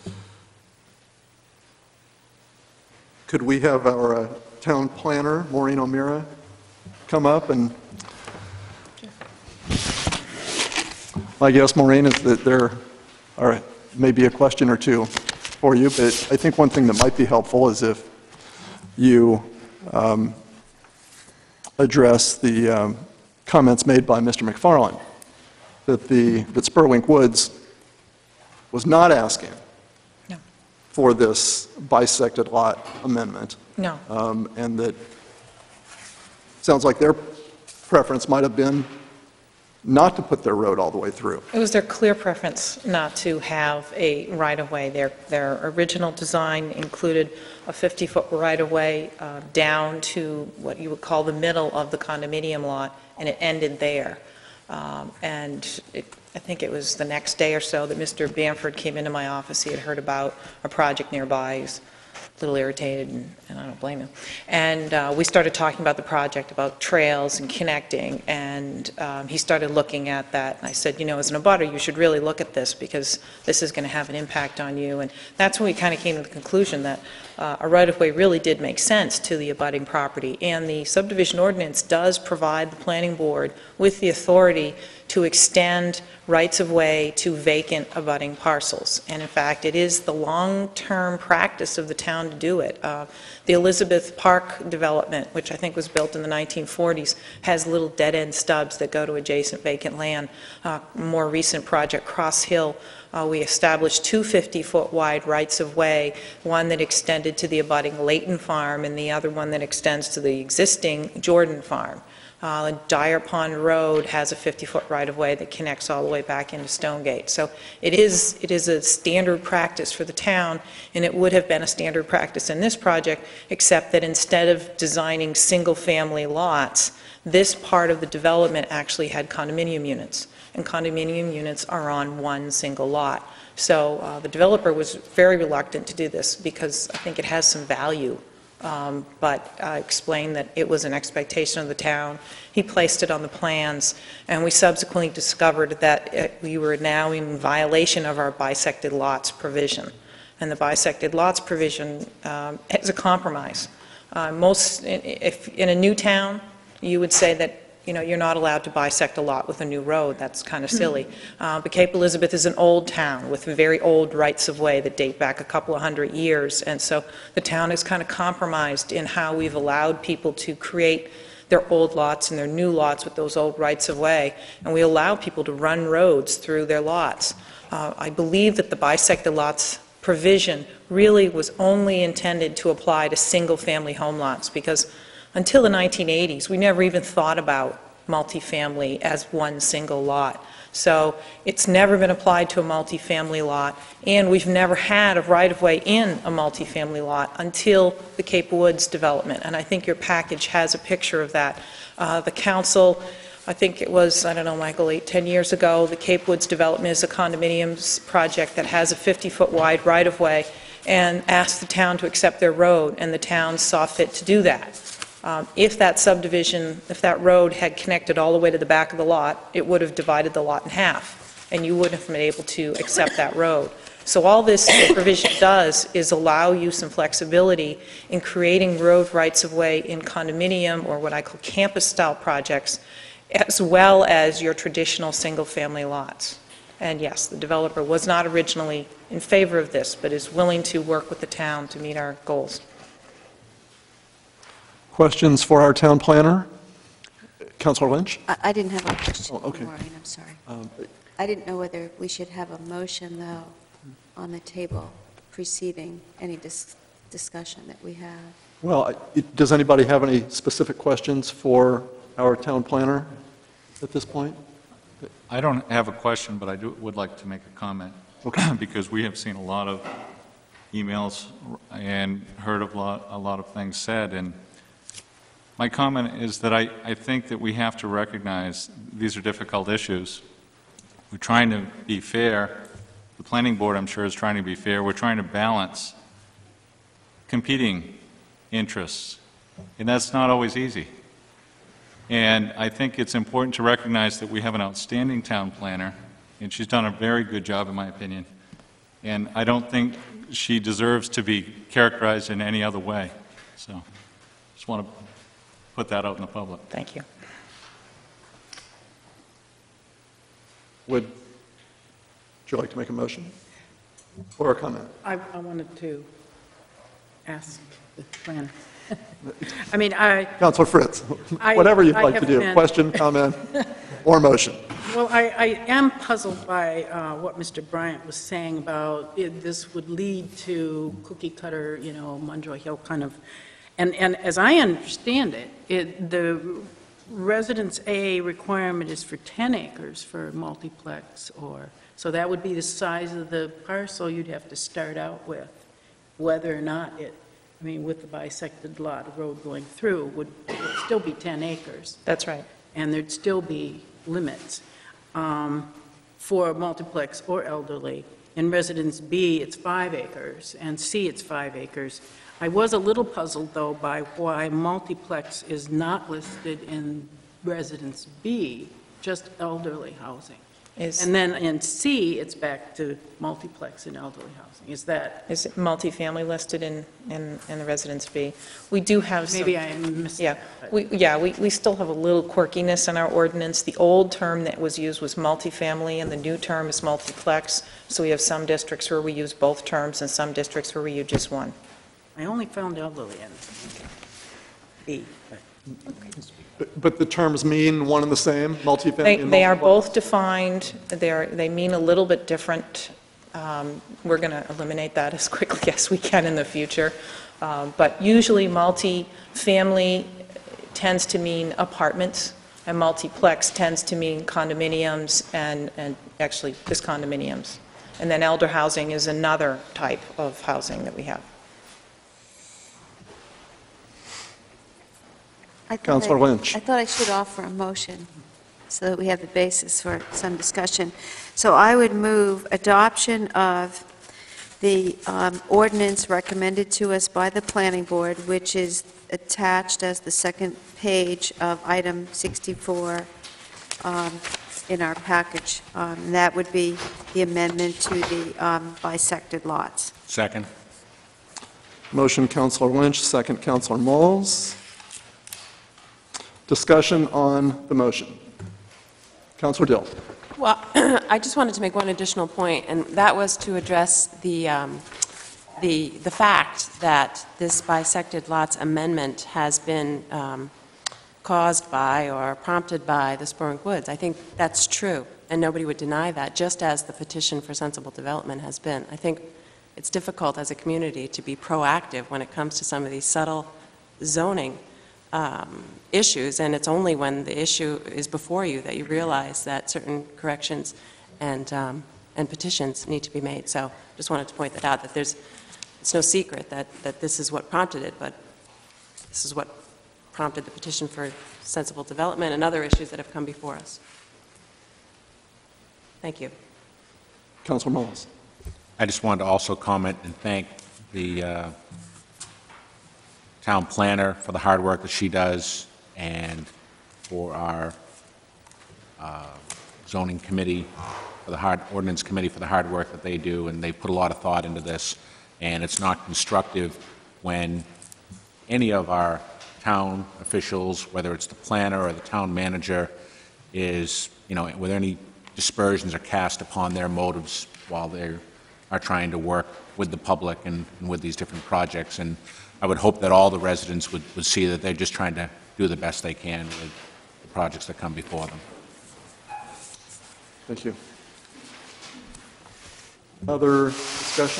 Could we have our uh, town planner, Maureen O'Meara, come up? And my guess, Maureen, is that there are maybe a question or two for you, but I think one thing that might be helpful is if you um, address the um, comments made by Mister McFarland, that the that Spurwink Woods was not asking No. for this bisected lot amendment. No. Um, and that sounds like their preference might have been not to put their road all the way through. It was their clear preference not to have a right-of-way. Their, their original design included a fifty-foot right-of-way uh, down to what you would call the middle of the condominium lot, and it ended there. Um, and it, I think it was the next day or so that Mister Bamford came into my office. He had heard about a project nearby. He was a little irritated, and, and I don't blame him. And uh, we started talking about the project, about trails and connecting, and um, he started looking at that. And I said, you know, as an abutter, you should really look at this, because this is going to have an impact on you. And that's when we kind of came to the conclusion that uh, a right-of-way really did make sense to the abutting property. And the subdivision ordinance does provide the planning board with the authority to extend rights-of-way to vacant abutting parcels. And in fact, it is the long-term practice of the town to do it. Uh, the Elizabeth Park development, which I think was built in the nineteen forties, has little dead-end stubs that go to adjacent vacant land. Uh, more recent project, Cross Hill, uh, we established two fifty-foot wide rights-of-way, one that extended to the abutting Layton Farm and the other one that extends to the existing Jordan Farm. Uh, Dyer Pond Road has a fifty-foot right-of-way that connects all the way back into Stonegate. So it is, it is a standard practice for the town, and it would have been a standard practice in this project, except that instead of designing single-family lots, this part of the development actually had condominium units, and condominium units are on one single lot. So uh, the developer was very reluctant to do this because I think it has some value. Um, but I explained that it was an expectation of the town. He placed it on the plans, and we subsequently discovered that it, we were now in violation of our bisected lots provision. And the bisected lots provision um, is a compromise. Uh, most, if in a new town, you would say that, you know, you're not allowed to bisect a lot with a new road. That's kind of silly. Uh, but Cape Elizabeth is an old town with very old rights-of-way that date back a couple of hundred years. And so the town is kind of compromised in how we've allowed people to create their old lots and their new lots with those old rights-of-way. And we allow people to run roads through their lots. Uh, I believe that the bisected lots provision really was only intended to apply to single-family home lots, because until the nineteen eighties, we never even thought about multifamily as one single lot. So it's never been applied to a multifamily lot, and we've never had a right-of-way in a multifamily lot until the Cape Woods development, and I think your package has a picture of that. Uh, the council I think it was, I don't know, Michael, eight, ten years ago, the Cape Woods development is a condominiums project that has a fifty-foot wide right-of-way, and asked the town to accept their road, and the town saw fit to do that. Um, If that subdivision, if that road had connected all the way to the back of the lot, it would have divided the lot in half, and you wouldn't have been able to accept that road. So all this provision does is allow you some flexibility in creating road rights-of-way in condominium, or what I call campus-style projects, as well as your traditional single-family lots. And yes, the developer was not originally in favor of this, but is willing to work with the town to meet our goals. Questions for our town planner? Councilor Lynch? I I didn't have a question, Oh, okay. Maureen, I'm sorry. Um, I didn't know whether we should have a motion, though, on the table preceding any dis- discussion that we have. Well, I- it- does anybody have any specific questions for our town planner at this point? I don't have a question, but I do, would like to make a comment. Okay. Because we have seen a lot of emails and heard of lot, a lot of things said, and my comment is that I, I think that we have to recognize these are difficult issues. We're trying to be fair. The planning board, I'm sure, is trying to be fair. We're trying to balance competing interests, and that's not always easy. And I think it's important to recognize that we have an outstanding town planner, and she's done a very good job, in my opinion. And I don't think she deserves to be characterized in any other way. So just want to put that out in the public. Thank you. Would you like to make a motion or a comment? I, I wanted to ask the planner. I mean, I... Councilor Fritz, I- whatever you'd I like to have do, been- question, comment, or motion. Well, I, I am puzzled by uh, what Mister Bryant was saying about it, this would lead to cookie cutter, you know, Munjoy Hill kind of, and, and as I understand it, it, the Residence A requirement is for ten acres for multiplex, or, so that would be the size of the parcel you'd have to start out with, whether or not it, I mean, with the bisected lot, a road going through would, would still be ten acres. That's right. And there'd still be limits. Um, for multiplex or elderly. In Residence B, it's five acres, and C, it's five acres. I was a little puzzled, though, by why multiplex is not listed in Residence B, just elderly housing. Is- And then in C, it's back to multiplex and elderly housing. Is that, Is it multifamily listed in, in, in the Residence B? We do have some... maybe I missed Yeah, that, but- we, yeah, we, we still have a little quirkiness in our ordinance. The old term that was used was multifamily, and the new term is multiplex. So we have some districts where we use both terms, and some districts where we use just one. I only found elderly in B. but- But- But the terms mean one and the same, multifamily They, and they are multiplex? both defined, they're, they mean a little bit different. Um, We're going to eliminate that as quickly as we can in the future. Um, But usually, multi-family tends to mean apartments, and multiplex tends to mean condominiums and, and actually just condominiums. And then elder housing is another type of housing that we have. I thought Councilor I- Lynch. I thought I should offer a motion so that we have the basis for some discussion. So I would move adoption of the um, ordinance recommended to us by the planning board, which is attached as the second page of item sixty-four um, in our package. Um, and That would be the amendment to the um, bisected lots. Second. Motion, Councilor Lynch, second, Councilor Moles. Discussion on the motion. Councilor Dill. Well, I just wanted to make one additional point, and that was to address the, um, the, the fact that this bisected lots amendment has been um, caused by or prompted by the Spurwink Woods. I think that's true, and nobody would deny that, just as the petition for sensible development has been. I think it's difficult as a community to be proactive when it comes to some of these subtle zoning um, issues, and it's only when the issue is before you that you realize that certain corrections and, um, and petitions need to be made. So just wanted to point that out, that there's, it's no secret that, that this is what prompted it, but this is what prompted the petition for sensible development and other issues that have come before us. Thank you. Councilor Mullis. I just wanted to also comment and thank the uh, town planner for the hard work that she does, and for our uh, zoning committee, for the hard ordinance committee for the hard work that they do, and they put a lot of thought into this. And it's not constructive when any of our town officials, whether it's the planner or the town manager, is, you know, with any dispersions are cast upon their motives while they are trying to work with the public and, and with these different projects. And I would hope that all the residents would, would see that they're just trying to do the best they can with the projects that come before them. Thank you. Other discussion?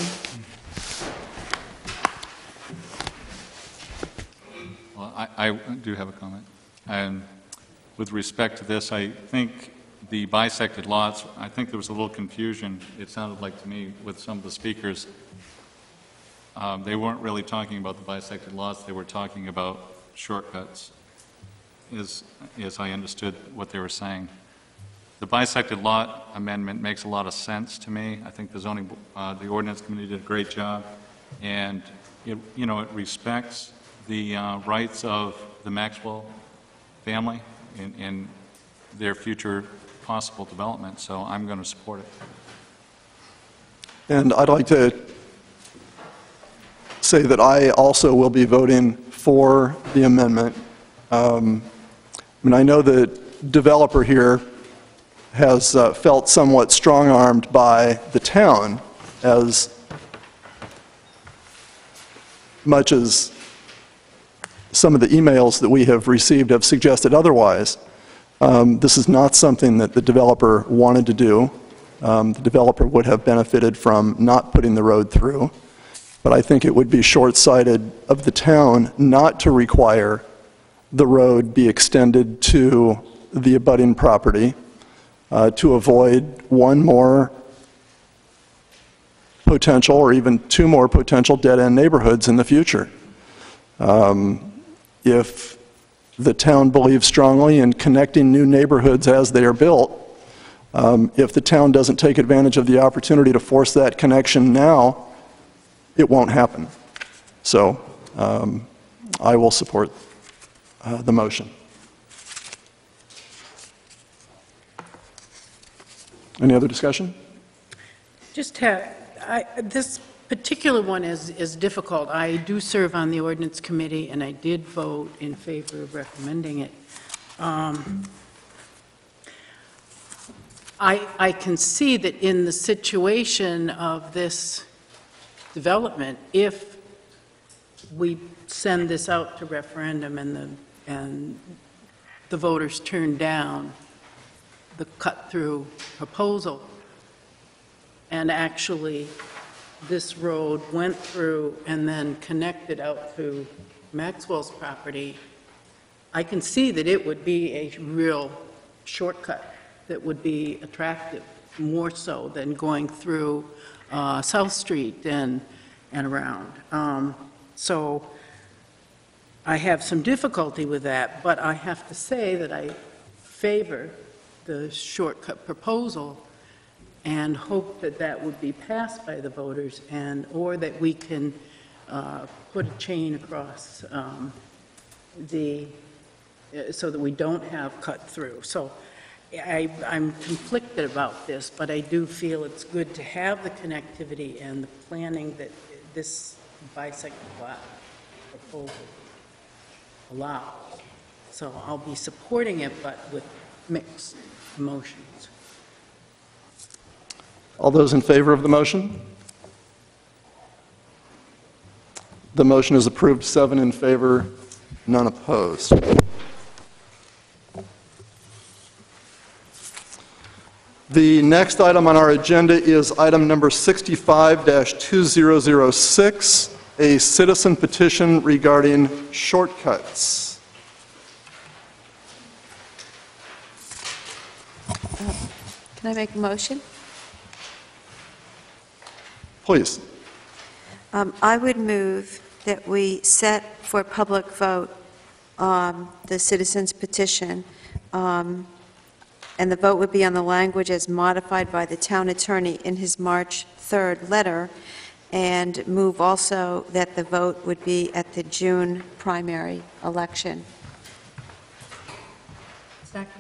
Well, I, I do have a comment. And with respect to this, I think the bisected lots, I think there was a little confusion, it sounded like to me, with some of the speakers. Um, they weren't really talking about the bisected lots, they were talking about shortcuts, is, as I understood what they were saying. The bisected lot amendment makes a lot of sense to me. I think the zoning, uh, the ordinance committee did a great job, and it, you know, it respects the uh, rights of the Maxwell family in, in their future possible development, so I'm going to support it. And I'd like to say that I also will be voting for the amendment. Um, I mean, I know the developer here has uh, felt somewhat strong-armed by the town, as much as some of the emails that we have received have suggested otherwise. Um, this is not something that the developer wanted to do. Um, the developer would have benefited from not putting the road through, but I think it would be short-sighted of the town not to require the road be extended to the abutting property, uh, to avoid one more potential or even two more potential dead-end neighborhoods in the future. Um, if the town believes strongly in connecting new neighborhoods as they are built, um, if the town doesn't take advantage of the opportunity to force that connection now, it won't happen. So um, I will support uh, the motion. Any other discussion? Just have, I, this particular one is, is difficult. I do serve on the ordinance committee, and I did vote in favor of recommending it. Um, I, I can see that in the situation of this development, if we send this out to referendum and the, and the voters turn down the cut-through proposal, and actually this road went through and then connected out to Maxwell's property, I can see that it would be a real shortcut that would be attractive, more so than going through uh, South Street and, and around. Um, so I have some difficulty with that, but I have to say that I favor the shortcut proposal and hope that that would be passed by the voters, and or that we can uh, put a chain across um, the, uh, so that we don't have cut through. So I, I'm conflicted about this, but I do feel it's good to have the connectivity and the planning that this bisected lot proposal allows. So I'll be supporting it, but with mixed emotions. All those in favor of the motion? The motion is approved, seven in favor, none opposed. The next item on our agenda is item number sixty-five dash two thousand six, a citizen petition regarding shortcuts. Can I make a motion? Please. Um, I would move that we set for public vote um, the citizens petition, um, and the vote would be on the language as modified by the town attorney in his March third letter, and move also that the vote would be at the June primary election. Second.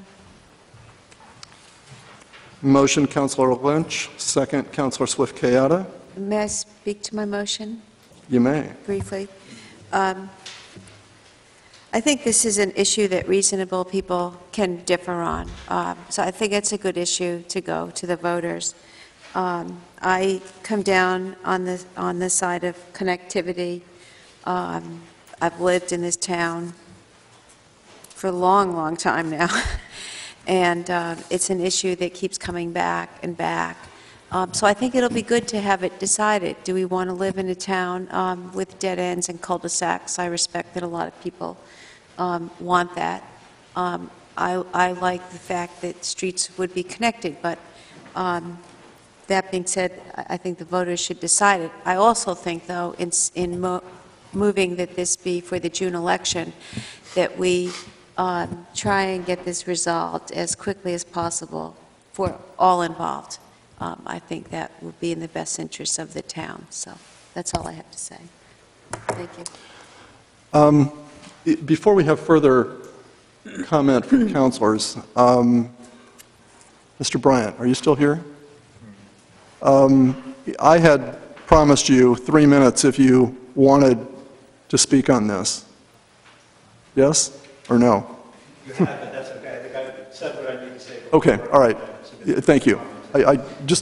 Motion, Councilor Lynch. Second, Councilor Swift-Kayada. May I speak to my motion You may. briefly? Um, I think this is an issue that reasonable people can differ on. Um, So I think it's a good issue to go to the voters. Um, I come down on the, on the side of connectivity. Um, I've lived in this town for a long, long time now. And uh, it's an issue that keeps coming back and back. Um, So I think it'll be good to have it decided. Do we want to live in a town um, with dead ends and cul-de-sacs? I respect that a lot of people um, want that. Um, I I like the fact that streets would be connected, but um, that being said, I I think the voters should decide it. I also think, though, in s- in mo- moving that this be for the June election, that we um, try and get this resolved as quickly as possible for all involved. Um, I think that would be in the best interest of the town. So that's all I have to say. Thank you. Um, i- Before we have further comment from councilors, um, Mister Bryant, are you still here? Um, I had promised you three minutes if you wanted to speak on this. Yes or no? You have, but that's okay. I think I said what I need to say. Okay, all right. Yeah, thank you. I, I just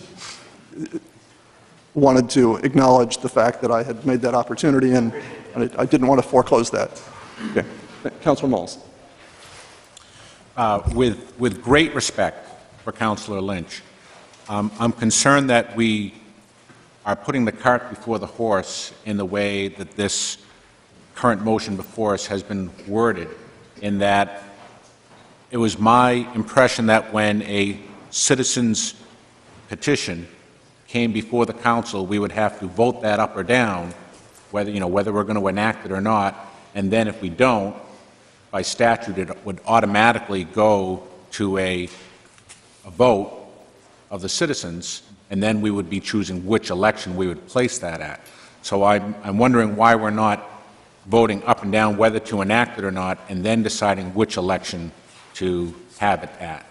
wanted to acknowledge the fact that I had made that opportunity, and, and I, I didn't want to foreclose that. Okay. Councilor Malls. Uh, with, with great respect for Councilor Lynch, um, I'm concerned that we are putting the cart before the horse in the way that this current motion before us has been worded, in that it was my impression that when a citizen's petition came before the council, we would have to vote that up or down, whether, you know, whether we're going to enact it or not, and then if we don't, by statute, it would automatically go to a, a vote of the citizens, and then we would be choosing which election we would place that at. So I'm, I'm wondering why we're not voting up and down whether to enact it or not, and then deciding which election to have it at.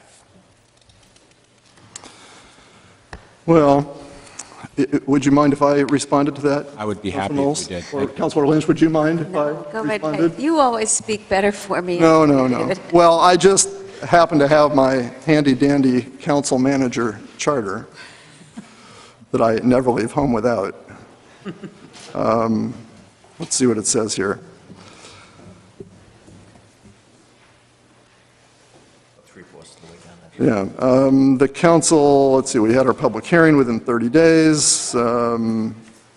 Well, i- i- would you mind if I responded to that? I would be Councilor happy Knowles? if you did. Or Councilor Lynch, would you mind if I Go right responded? ahead. You always speak better for me. No, no, no. David. Well, I just happen to have my handy-dandy council manager charter that I never leave home without. Um, Let's see what it says here. Yeah, um, the council, let's see, we had our public hearing within thirty days. Um,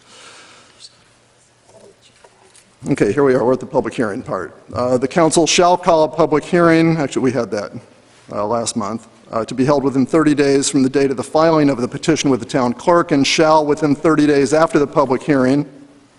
Okay, here we are, we're at the public hearing part. Uh, The council shall call a public hearing, actually, we had that uh, last month, uh, to be held within thirty days from the date of the filing of the petition with the town clerk, and shall within thirty days after the public hearing,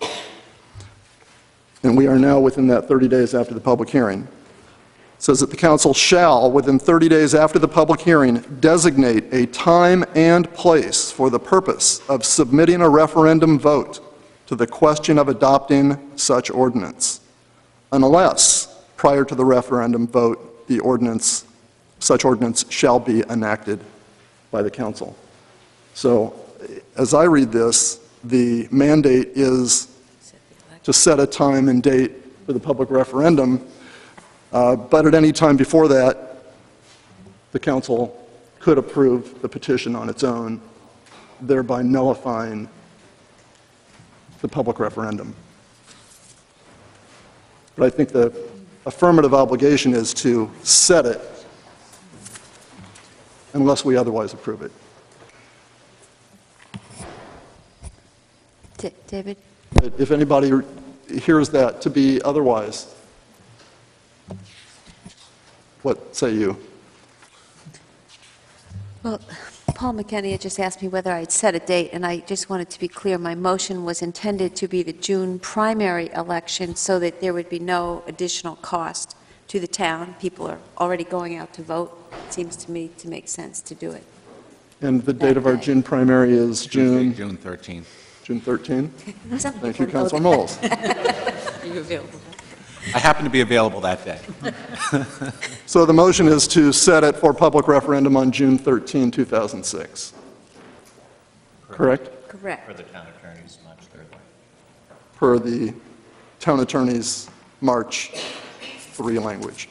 and we are now within that thirty days after the public hearing. It says that the council shall, within thirty days after the public hearing, designate a time and place for the purpose of submitting a referendum vote to the question of adopting such ordinance, unless, prior to the referendum vote, the ordinance, such ordinance shall be enacted by the council. So, as I read this, the mandate is to set a time and date for the public referendum, uh, but at any time before that, the council could approve the petition on its own, thereby nullifying the public referendum. But I think the affirmative obligation is to set it unless we otherwise approve it. D- David? If anybody hears that to be otherwise, what say you? Well, Paul McKenney had just asked me whether I'd set a date, and I just wanted to be clear, my motion was intended to be the June primary election so that there would be no additional cost to the town. People are already going out to vote. It seems to me to make sense to do it. And the date of our June primary is June? June thirteenth. June thirteenth? Some Thank you, people know Councilor that. Moles. Are you available? I happen to be available that day. So the motion is to set it for public referendum on June thirteenth, two thousand six. Correct? Correct. For the town attorney's March third. Per the town attorney's March three language.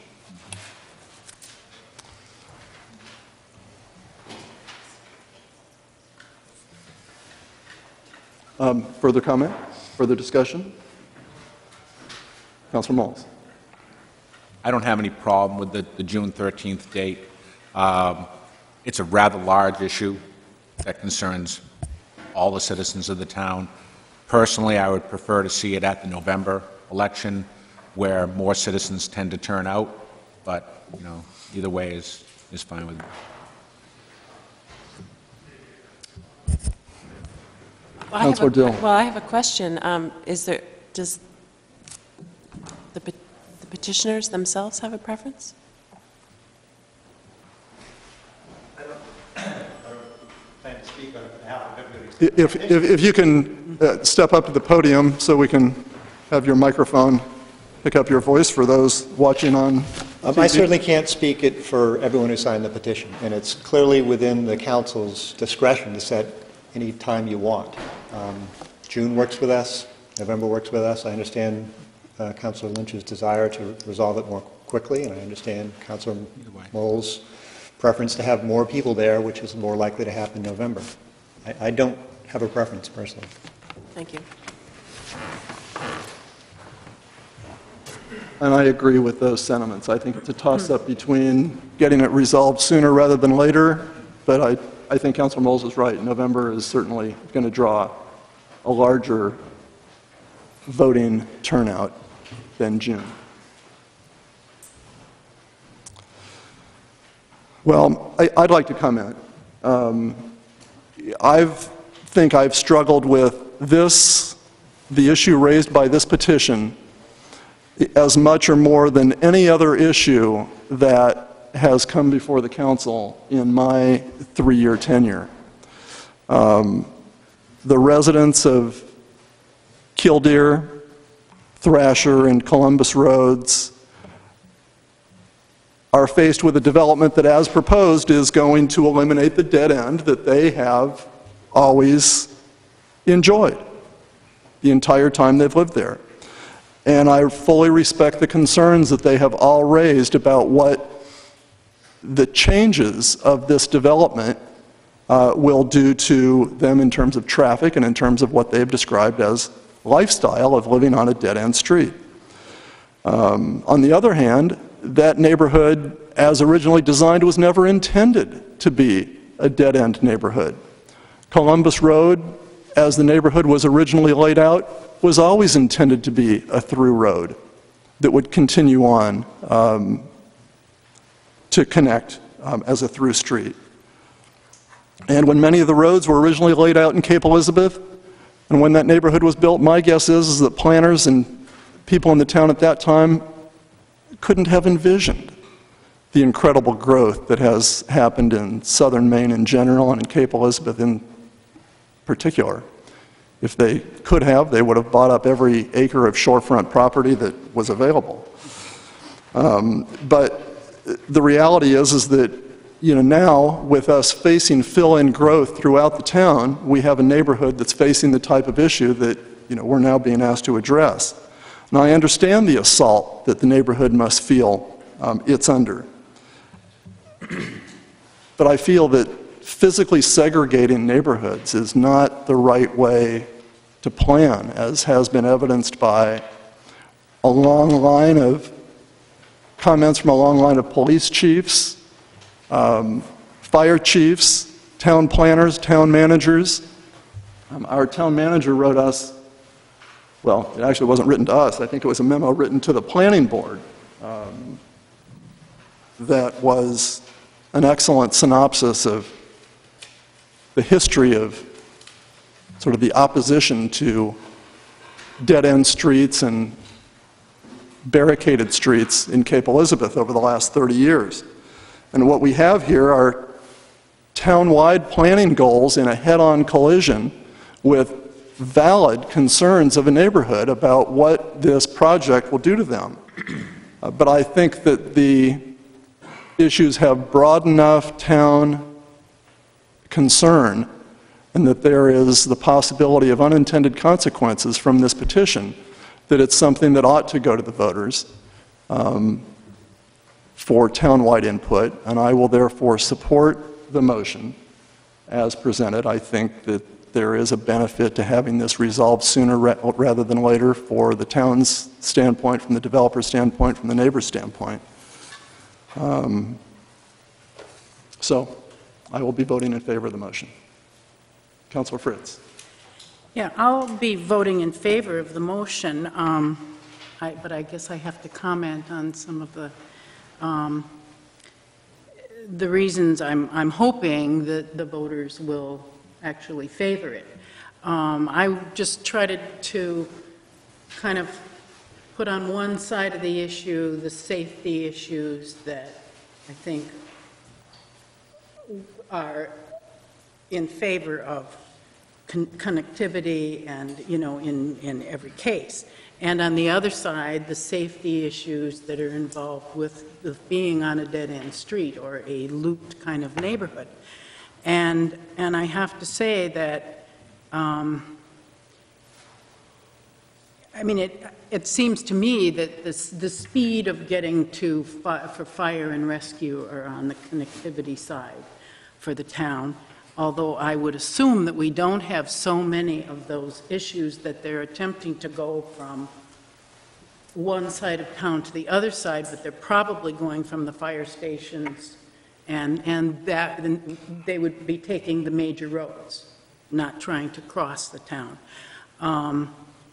Um, Further comment? Further discussion? Councilor Moles. I don't have any problem with the, the June thirteenth date. Um, it's a rather large issue that concerns all the citizens of the town. Personally, I would prefer to see it at the November election, where more citizens tend to turn out, but, you know, either way is, is fine with me. Well, I have a- Councilor Dill. Well, I have a question. Um, Is there, does the pe- the petitioners themselves have a preference? Plan to speak on behalf of everybody. If, if, if you can uh, step up to the podium so we can have your microphone pick up your voice for those watching on Um, T V. I certainly can't speak it for everyone who signed the petition, and it's clearly within the council's discretion to set any time you want. Um, June works with us, November works with us. I understand uh, Councilor Lynch's desire to resolve it more quickly, and I understand Councilor Mole's preference to have more people there, which is more likely to happen in November. I, I don't have a preference personally. Thank you. And I agree with those sentiments. I think it's a toss-up between getting it resolved sooner rather than later, but I, I think Councilor Moles is right. November is certainly going to draw a larger voting turnout than June. Well, I, I'd like to comment. Um, I think I've struggled with this, the issue raised by this petition, as much or more than any other issue that has come before the council in my three-year tenure. Um, the residents of Killdeer, Thrasher, and Columbus Roads are faced with a development that, as proposed, is going to eliminate the dead end that they have always enjoyed the entire time they've lived there. And I fully respect the concerns that they have all raised about what the changes of this development uh, will do to them in terms of traffic and in terms of what they've described as lifestyle of living on a dead-end street. Um, on the other hand, that neighborhood, as originally designed, was never intended to be a dead-end neighborhood. Columbus Road, as the neighborhood was originally laid out, was always intended to be a through road that would continue on um, to connect um, as a through street. And when many of the roads were originally laid out in Cape Elizabeth, and when that neighborhood was built, my guess is, is that planners and people in the town at that time couldn't have envisioned the incredible growth that has happened in southern Maine in general and in Cape Elizabeth in particular. If they could have, they would have bought up every acre of shorefront property that was available. Um, but the reality is, is that, you know, now with us facing fill-in growth throughout the town, we have a neighborhood that's facing the type of issue that, you know, we're now being asked to address. Now, I understand the assault that the neighborhood must feel um, it's under. But I feel that physically segregating neighborhoods is not the right way to plan, as has been evidenced by a long line of comments from a long line of police chiefs, um, fire chiefs, town planners, town managers. Um, our town manager wrote us, well, it actually wasn't written to us, I think it was a memo written to the planning board um, that was an excellent synopsis of the history of sort of the opposition to dead-end streets and barricaded streets in Cape Elizabeth over the last thirty years. And what we have here are town-wide planning goals in a head-on collision with valid concerns of a neighborhood about what this project will do to them. Uh, but I think that the issues have broad enough town concern and that there is the possibility of unintended consequences from this petition, that it's something that ought to go to the voters um, for town-wide input, and I will therefore support the motion as presented. I think that there is a benefit to having this resolved sooner ra rather than later for the town's standpoint, from the developer's standpoint, from the neighbor's standpoint. Um, so I will be voting in favor of the motion. Councilor Fritz. Yeah, I'll be voting in favor of the motion, um, I, but I guess I have to comment on some of the um, the reasons I'm, I'm hoping that the voters will actually favor it. Um, I just tried to kind of put on one side of the issue the safety issues that I think are in favor of con connectivity and, you know, in, in every case. And on the other side, the safety issues that are involved with, with being on a dead-end street or a looped kind of neighborhood. And, and I have to say that, um, I mean, it, it seems to me that this, the speed of getting to fi for fire and rescue are on the connectivity side for the town, although I would assume that we don't have so many of those issues that they're attempting to go from one side of town to the other side, but they're probably going from the fire stations, and, and that they would be taking the major roads, not trying to cross the town. Um,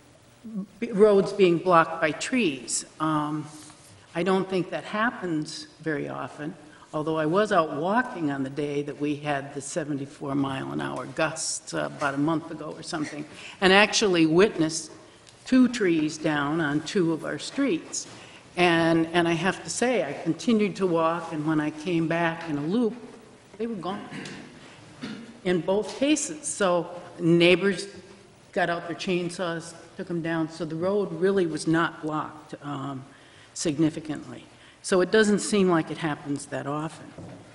roads being blocked by trees. Um, I don't think that happens very often. Although I was out walking on the day that we had the seventy-four mile an hour gusts uh, about a month ago or something, and actually witnessed two trees down on two of our streets. And, and I have to say, I continued to walk, and when I came back in a loop, they were gone in both cases. So neighbors got out their chainsaws, took them down, so the road really was not blocked um, significantly. So it doesn't seem like it happens that often.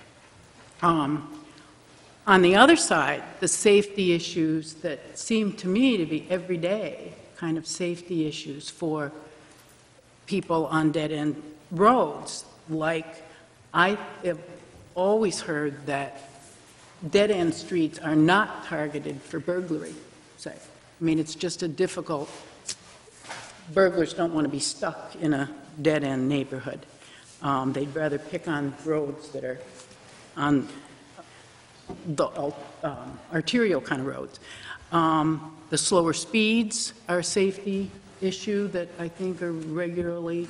Um, on the other side, the safety issues that seem to me to be everyday kind of safety issues for people on dead-end roads, like I have always heard that dead-end streets are not targeted for burglary, say. I mean, it's just a difficult, burglars don't want to be stuck in a dead-end neighborhood. Um, they'd rather pick on roads that are on the um, arterial kind of roads. Um, the slower speeds are a safety issue that I think are regularly,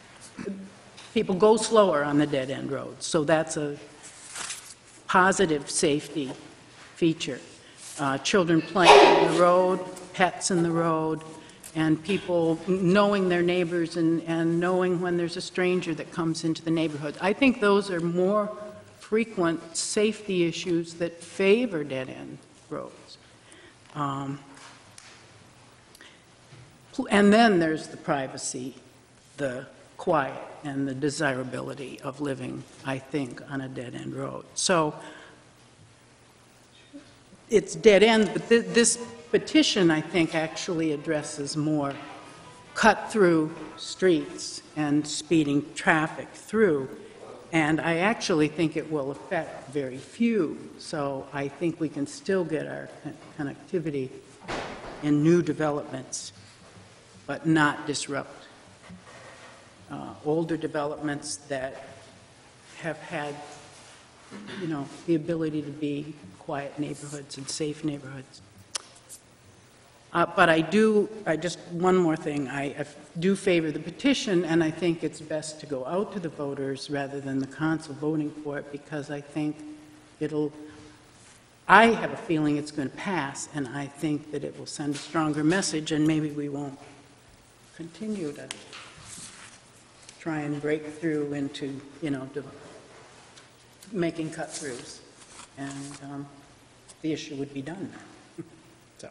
people go slower on the dead-end roads, so that's a positive safety feature. Uh, children playing in the road, pets in the road, and people knowing their neighbors and, and knowing when there's a stranger that comes into the neighborhood. I think those are more frequent safety issues that favor dead-end roads. Um, and then there's the privacy, the quiet, and the desirability of living, I think, on a dead-end road. So it's dead-end, but th this petition, I think, actually addresses more cut-through streets and speeding traffic through, and I actually think it will affect very few. So I think we can still get our connectivity in new developments, but not disrupt uh, older developments that have had, you know, the ability to be quiet neighborhoods and safe neighborhoods. Uh, but I do, I just, one more thing, I, I do favor the petition, and I think it's best to go out to the voters rather than the council voting for it, because I think it'll, I have a feeling it's going to pass, and I think that it will send a stronger message, and maybe we won't continue to try and break through into, you know, de- making cut-throughs, and um, the issue would be done. So,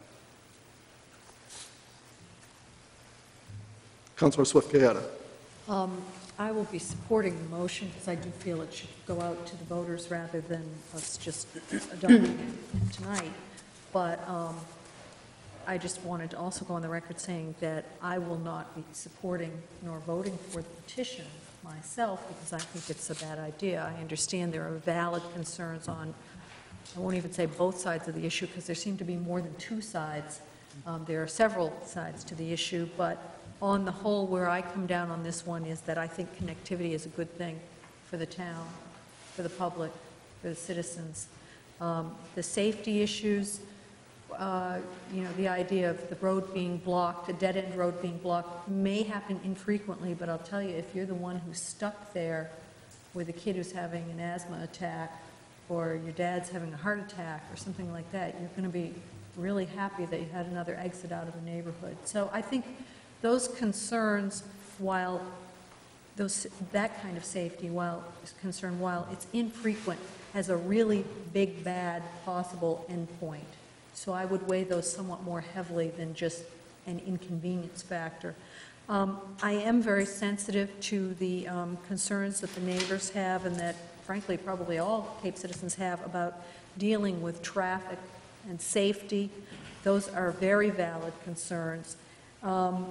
Councilor Swift-Kayetta. Um, I will be supporting the motion because I do feel it should go out to the voters rather than us just adopting it tonight. But um, I just wanted to also go on the record saying that I will not be supporting nor voting for the petition myself because I think it's a bad idea. I understand there are valid concerns on, I won't even say both sides of the issue because there seem to be more than two sides. Um, there are several sides to the issue, but on the whole, where I come down on this one is that I think connectivity is a good thing for the town, for the public, for the citizens. Um, the safety issues, uh, you know, the idea of the road being blocked, a dead-end road being blocked, may happen infrequently, but I'll tell you, if you're the one who's stuck there with a kid who's having an asthma attack, or your dad's having a heart attack, or something like that, you're going to be really happy that you had another exit out of the neighborhood. So I think those concerns, while those, that kind of safety, while is concerned, while it's infrequent, has a really big, bad possible endpoint. So I would weigh those somewhat more heavily than just an inconvenience factor. Um, I am very sensitive to the um, concerns that the neighbors have and that, frankly, probably all Cape citizens have about dealing with traffic and safety. Those are very valid concerns. Um,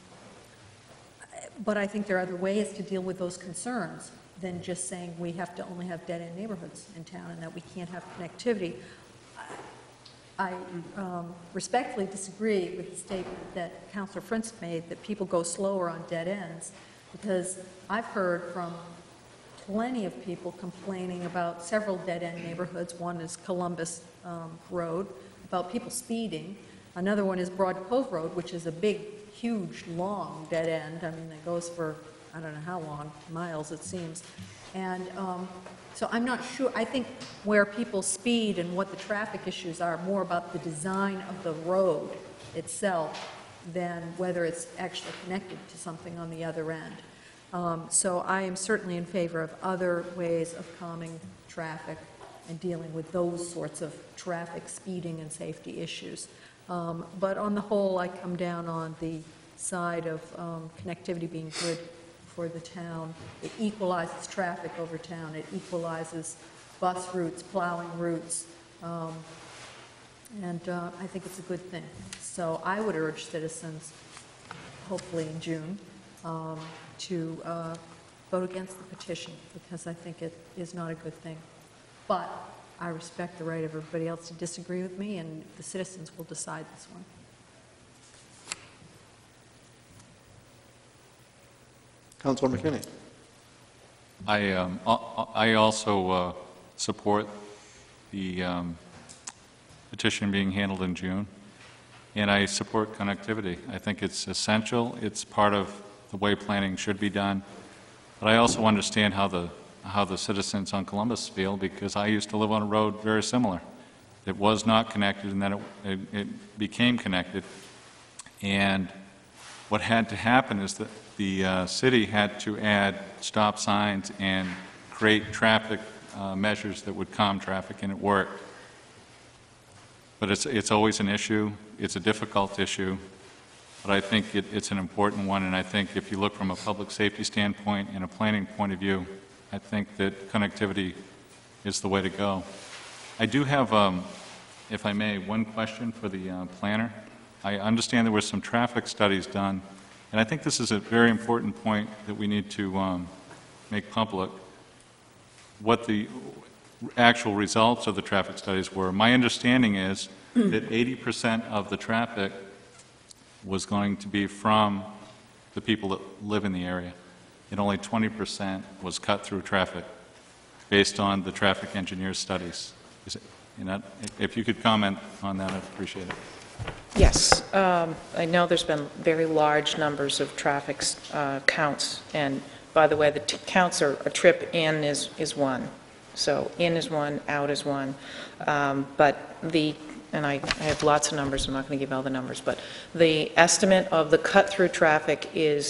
But I think there are other ways to deal with those concerns than just saying we have to only have dead-end neighborhoods in town and that we can't have connectivity. I um, respectfully disagree with the statement that Councilor Frintz made that people go slower on dead ends, because I've heard from plenty of people complaining about several dead-end neighborhoods. One is Columbus um, Road, about people speeding. Another one is Broad Cove Road, which is a big, huge, long dead end. I mean, it goes for, I don't know how long, miles it seems. And um, so I'm not sure, I think where people speed and what the traffic issues are more about the design of the road itself than whether it's actually connected to something on the other end. Um, so I am certainly in favor of other ways of calming traffic and dealing with those sorts of traffic speeding and safety issues. Um, but on the whole, I come down on the side of um, connectivity being good for the town. It equalizes traffic over town. It equalizes bus routes, plowing routes, um, and uh, I think it's a good thing. So I would urge citizens, hopefully in June, um, to uh, vote against the petition because I think it is not a good thing. But I respect the right of everybody else to disagree with me, and the citizens will decide this one. Councilor McKinney. I, um, I also uh, support the um, petition being handled in June, and I support connectivity. I think it's essential. It's part of the way planning should be done. But I also understand how the how the citizens on Columbus feel, because I used to live on a road very similar. It was not connected, and then it, it, it became connected. And what had to happen is that the uh, city had to add stop signs and create traffic uh, measures that would calm traffic, and it worked. But it's, it's always an issue. It's a difficult issue. But I think it, it's an important one, and I think if you look from a public safety standpoint and a planning point of view, I think that connectivity is the way to go. I do have, um, if I may, one question for the uh, planner. I understand there were some traffic studies done, and I think this is a very important point that we need to um, make public. What the actual results of the traffic studies were. My understanding is that eighty percent of the traffic was going to be from the people that live in the area, and only twenty percent was cut-through traffic based on the traffic engineer's studies. Is it, you know, if you could comment on that, I'd appreciate it. Yes, um, I know there's been very large numbers of traffic uh, counts, and by the way, the t counts are a trip in is, is one. So in is one, out is one. Um, but the, and I, I have lots of numbers, I'm not going to give all the numbers, but the estimate of the cut-through traffic is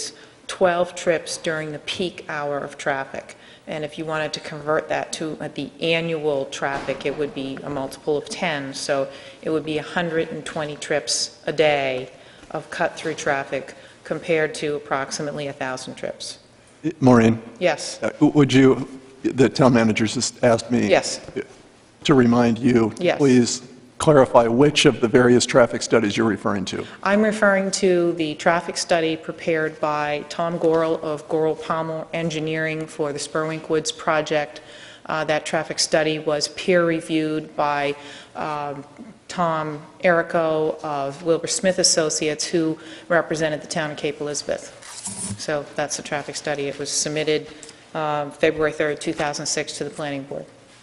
twelve trips during the peak hour of traffic. And if you wanted to convert that to uh, the annual traffic, it would be a multiple of ten. So it would be one hundred twenty trips a day of cut-through traffic compared to approximately one thousand trips. Maureen? Yes. Uh, Would you, the town manager just asked me Yes. to remind you, Yes. please clarify which of the various traffic studies you're referring to. I'm referring to the traffic study prepared by Tom Gorel of Gorel Palmer Engineering for the Spurwink Woods project. Uh, that traffic study was peer-reviewed by um, Tom Errico of Wilbur Smith Associates, who represented the town of Cape Elizabeth. So that's the traffic study. It was submitted uh, February third, two thousand six to the Planning Board.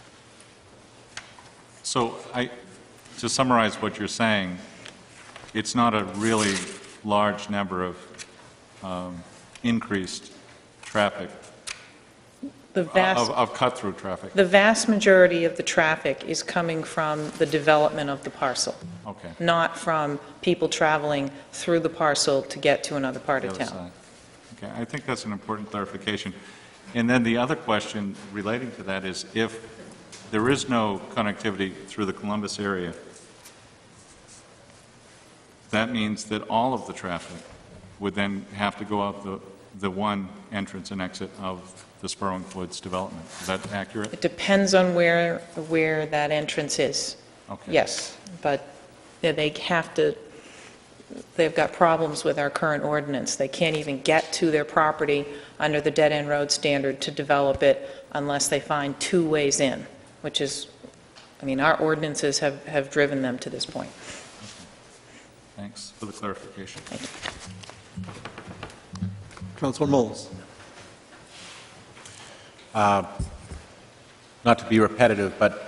So I, to summarize what you're saying, it's not a really large number of um, increased traffic, The vast, of, of cut-through traffic. the vast majority of the traffic is coming from the development of the parcel, Okay. not from people traveling through the parcel to get to another part The of other town. side. Okay, I think that's an important clarification. And then the other question relating to that is, if there is no connectivity through the Columbus area, that means that all of the traffic would then have to go out the, the one entrance and exit of the Spurwink Woods development. Is that accurate? It depends on where, where that entrance is. Okay. Yes, but they- they have to, they've got problems with our current ordinance. They can't even get to their property under the dead-end road standard to develop it unless they find two ways in, which is, I mean, our ordinances have, have driven them to this point. Thanks for the clarification. Councilor Moles. Uh, Not to be repetitive, but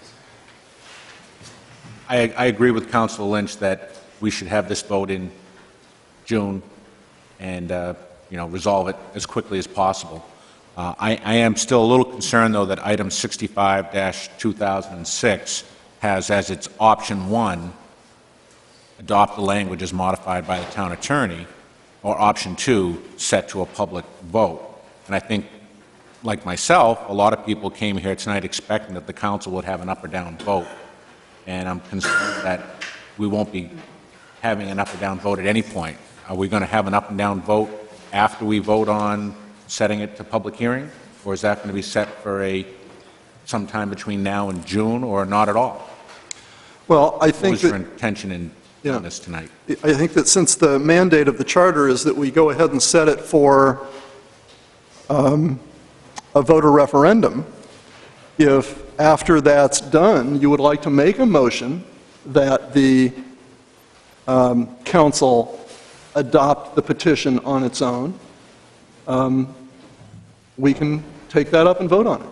I, I agree with Councilor Lynch that we should have this vote in June and, uh, you know, resolve it as quickly as possible. Uh, I, I am still a little concerned, though, that item sixty-five dash two thousand six has as its option one, adopt the language as modified by the town attorney, or option two, set to a public vote. And I think, like myself, a lot of people came here tonight expecting that the council would have an up or down vote. And I'm concerned that we won't be having an up or down vote at any point. Are we going to have an up and down vote after we vote on setting it to public hearing? Or is that going to be set for a sometime between now and June, or not at all? Well, I What think was your that, intention in Yeah. on this tonight? I think that since the mandate of the charter is that we go ahead and set it for um, a voter referendum, if after that's done, you would like to make a motion that the um, council adopt the petition on its own, um, we can take that up and vote on it.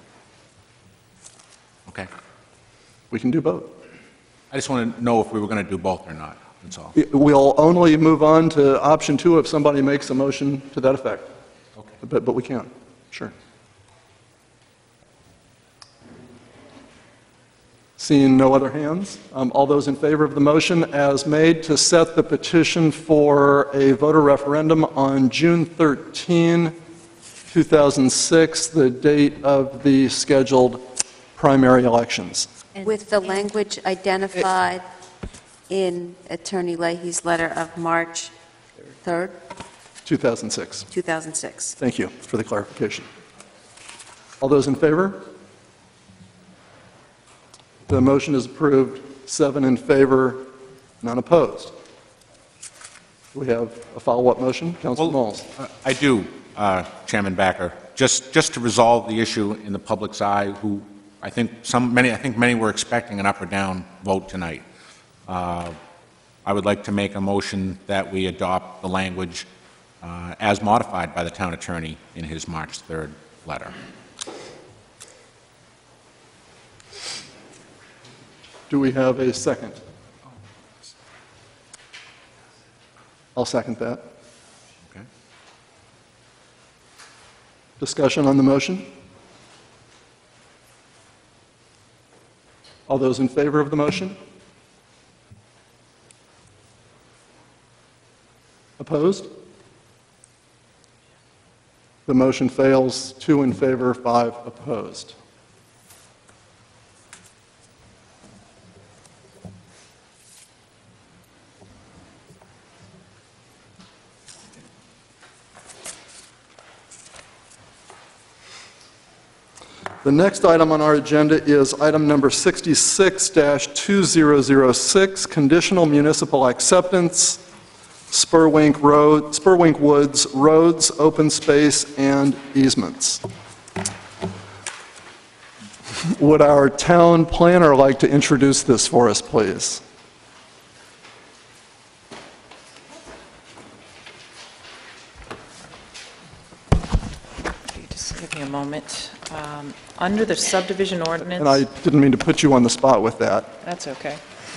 Okay. We can do both. I just want to know if we were going to do both or not, that's all. We'll only move on to option two if somebody makes a motion to that effect. Okay. But, but we can, sure. Seeing no other hands, um, all those in favor of the motion as made to set the petition for a voter referendum on June thirteenth, two thousand six, the date of the scheduled primary elections. With the language identified in Attorney Leahy's letter of March third, two thousand six. two thousand six. Thank you for the clarification. All those in favor? The motion is approved, seven in favor, none opposed. We have a follow-up motion. Councilor Moles. Uh, I do, uh, Chairman Backer. Just, just to resolve the issue in the public's eye, who I think some, many, I think many were expecting an up or down vote tonight. Uh, I would like to make a motion that we adopt the language uh, as modified by the town attorney in his March third letter. Do we have a second? I'll second that. Okay. Discussion on the motion? All those in favor of the motion? Opposed? The motion fails. Two in favor, five opposed. The next item on our agenda is item number sixty-six dash two thousand six, conditional municipal acceptance, Spurwink Road, Spurwink Woods, roads, open space, and easements. Would our town planner like to introduce this for us, please? Just give me a moment. Um, Under the subdivision ordinance... And I didn't mean to put you on the spot with that. That's okay.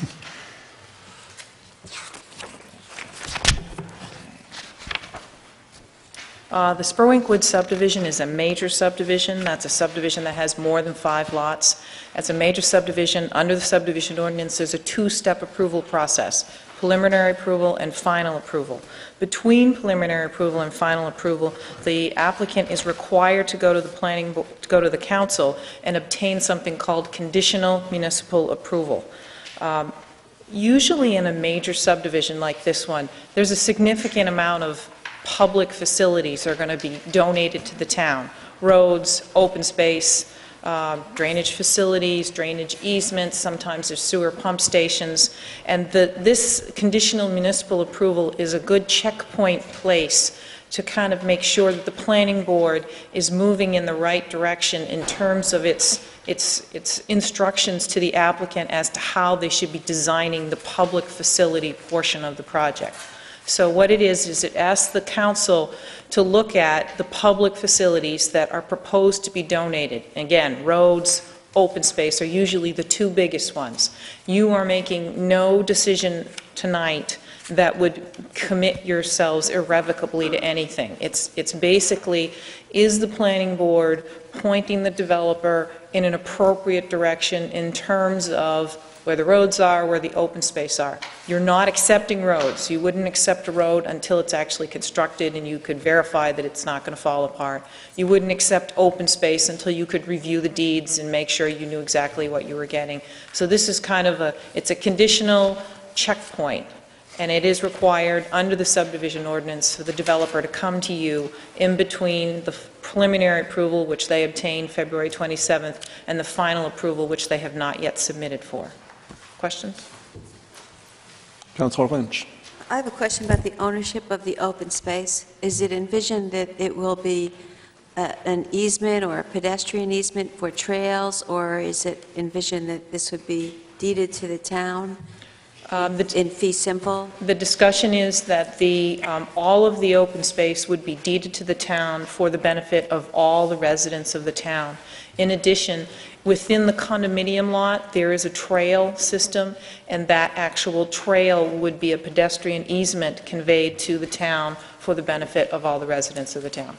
Uh, The Spurwink Woods subdivision is a major subdivision. That's a subdivision that has more than five lots. As a major subdivision, under the subdivision ordinance, there's a two-step approval process: preliminary approval and final approval. Between preliminary approval and final approval, the applicant is required to go to the planning, bo- to go to the council and obtain something called conditional municipal approval. Um, Usually in a major subdivision like this one, there's a significant amount of public facilities that are going to be donated to the town: roads, open space, uh, drainage facilities, drainage easements, sometimes there's sewer pump stations, and the, this conditional municipal approval is a good checkpoint place to kind of make sure that the planning board is moving in the right direction in terms of its, its, its instructions to the applicant as to how they should be designing the public facility portion of the project. So what it is, is it asks the council to look at the public facilities that are proposed to be donated. Again, roads, open space are usually the two biggest ones. You are making no decision tonight that would commit yourselves irrevocably to anything. It's, it's basically, is the planning board pointing the developer in an appropriate direction in terms of where the roads are, where the open space are? You're not accepting roads. You wouldn't accept a road until it's actually constructed and you could verify that it's not going to fall apart. You wouldn't accept open space until you could review the deeds and make sure you knew exactly what you were getting. So this is kind of a, it's a conditional checkpoint, and it is required under the subdivision ordinance for the developer to come to you in between the preliminary approval, which they obtained February twenty-seventh, and the final approval, which they have not yet submitted for. Questions? Councilor Lynch. I have a question about the ownership of the open space. Is it envisioned that it will be uh, an easement or a pedestrian easement for trails, or is it envisioned that this would be deeded to the town Um, the, in fee simple? The discussion is that the, um, all of the open space would be deeded to the town for the benefit of all the residents of the town. In addition, within the condominium lot, there is a trail system, and that actual trail would be a pedestrian easement conveyed to the town for the benefit of all the residents of the town.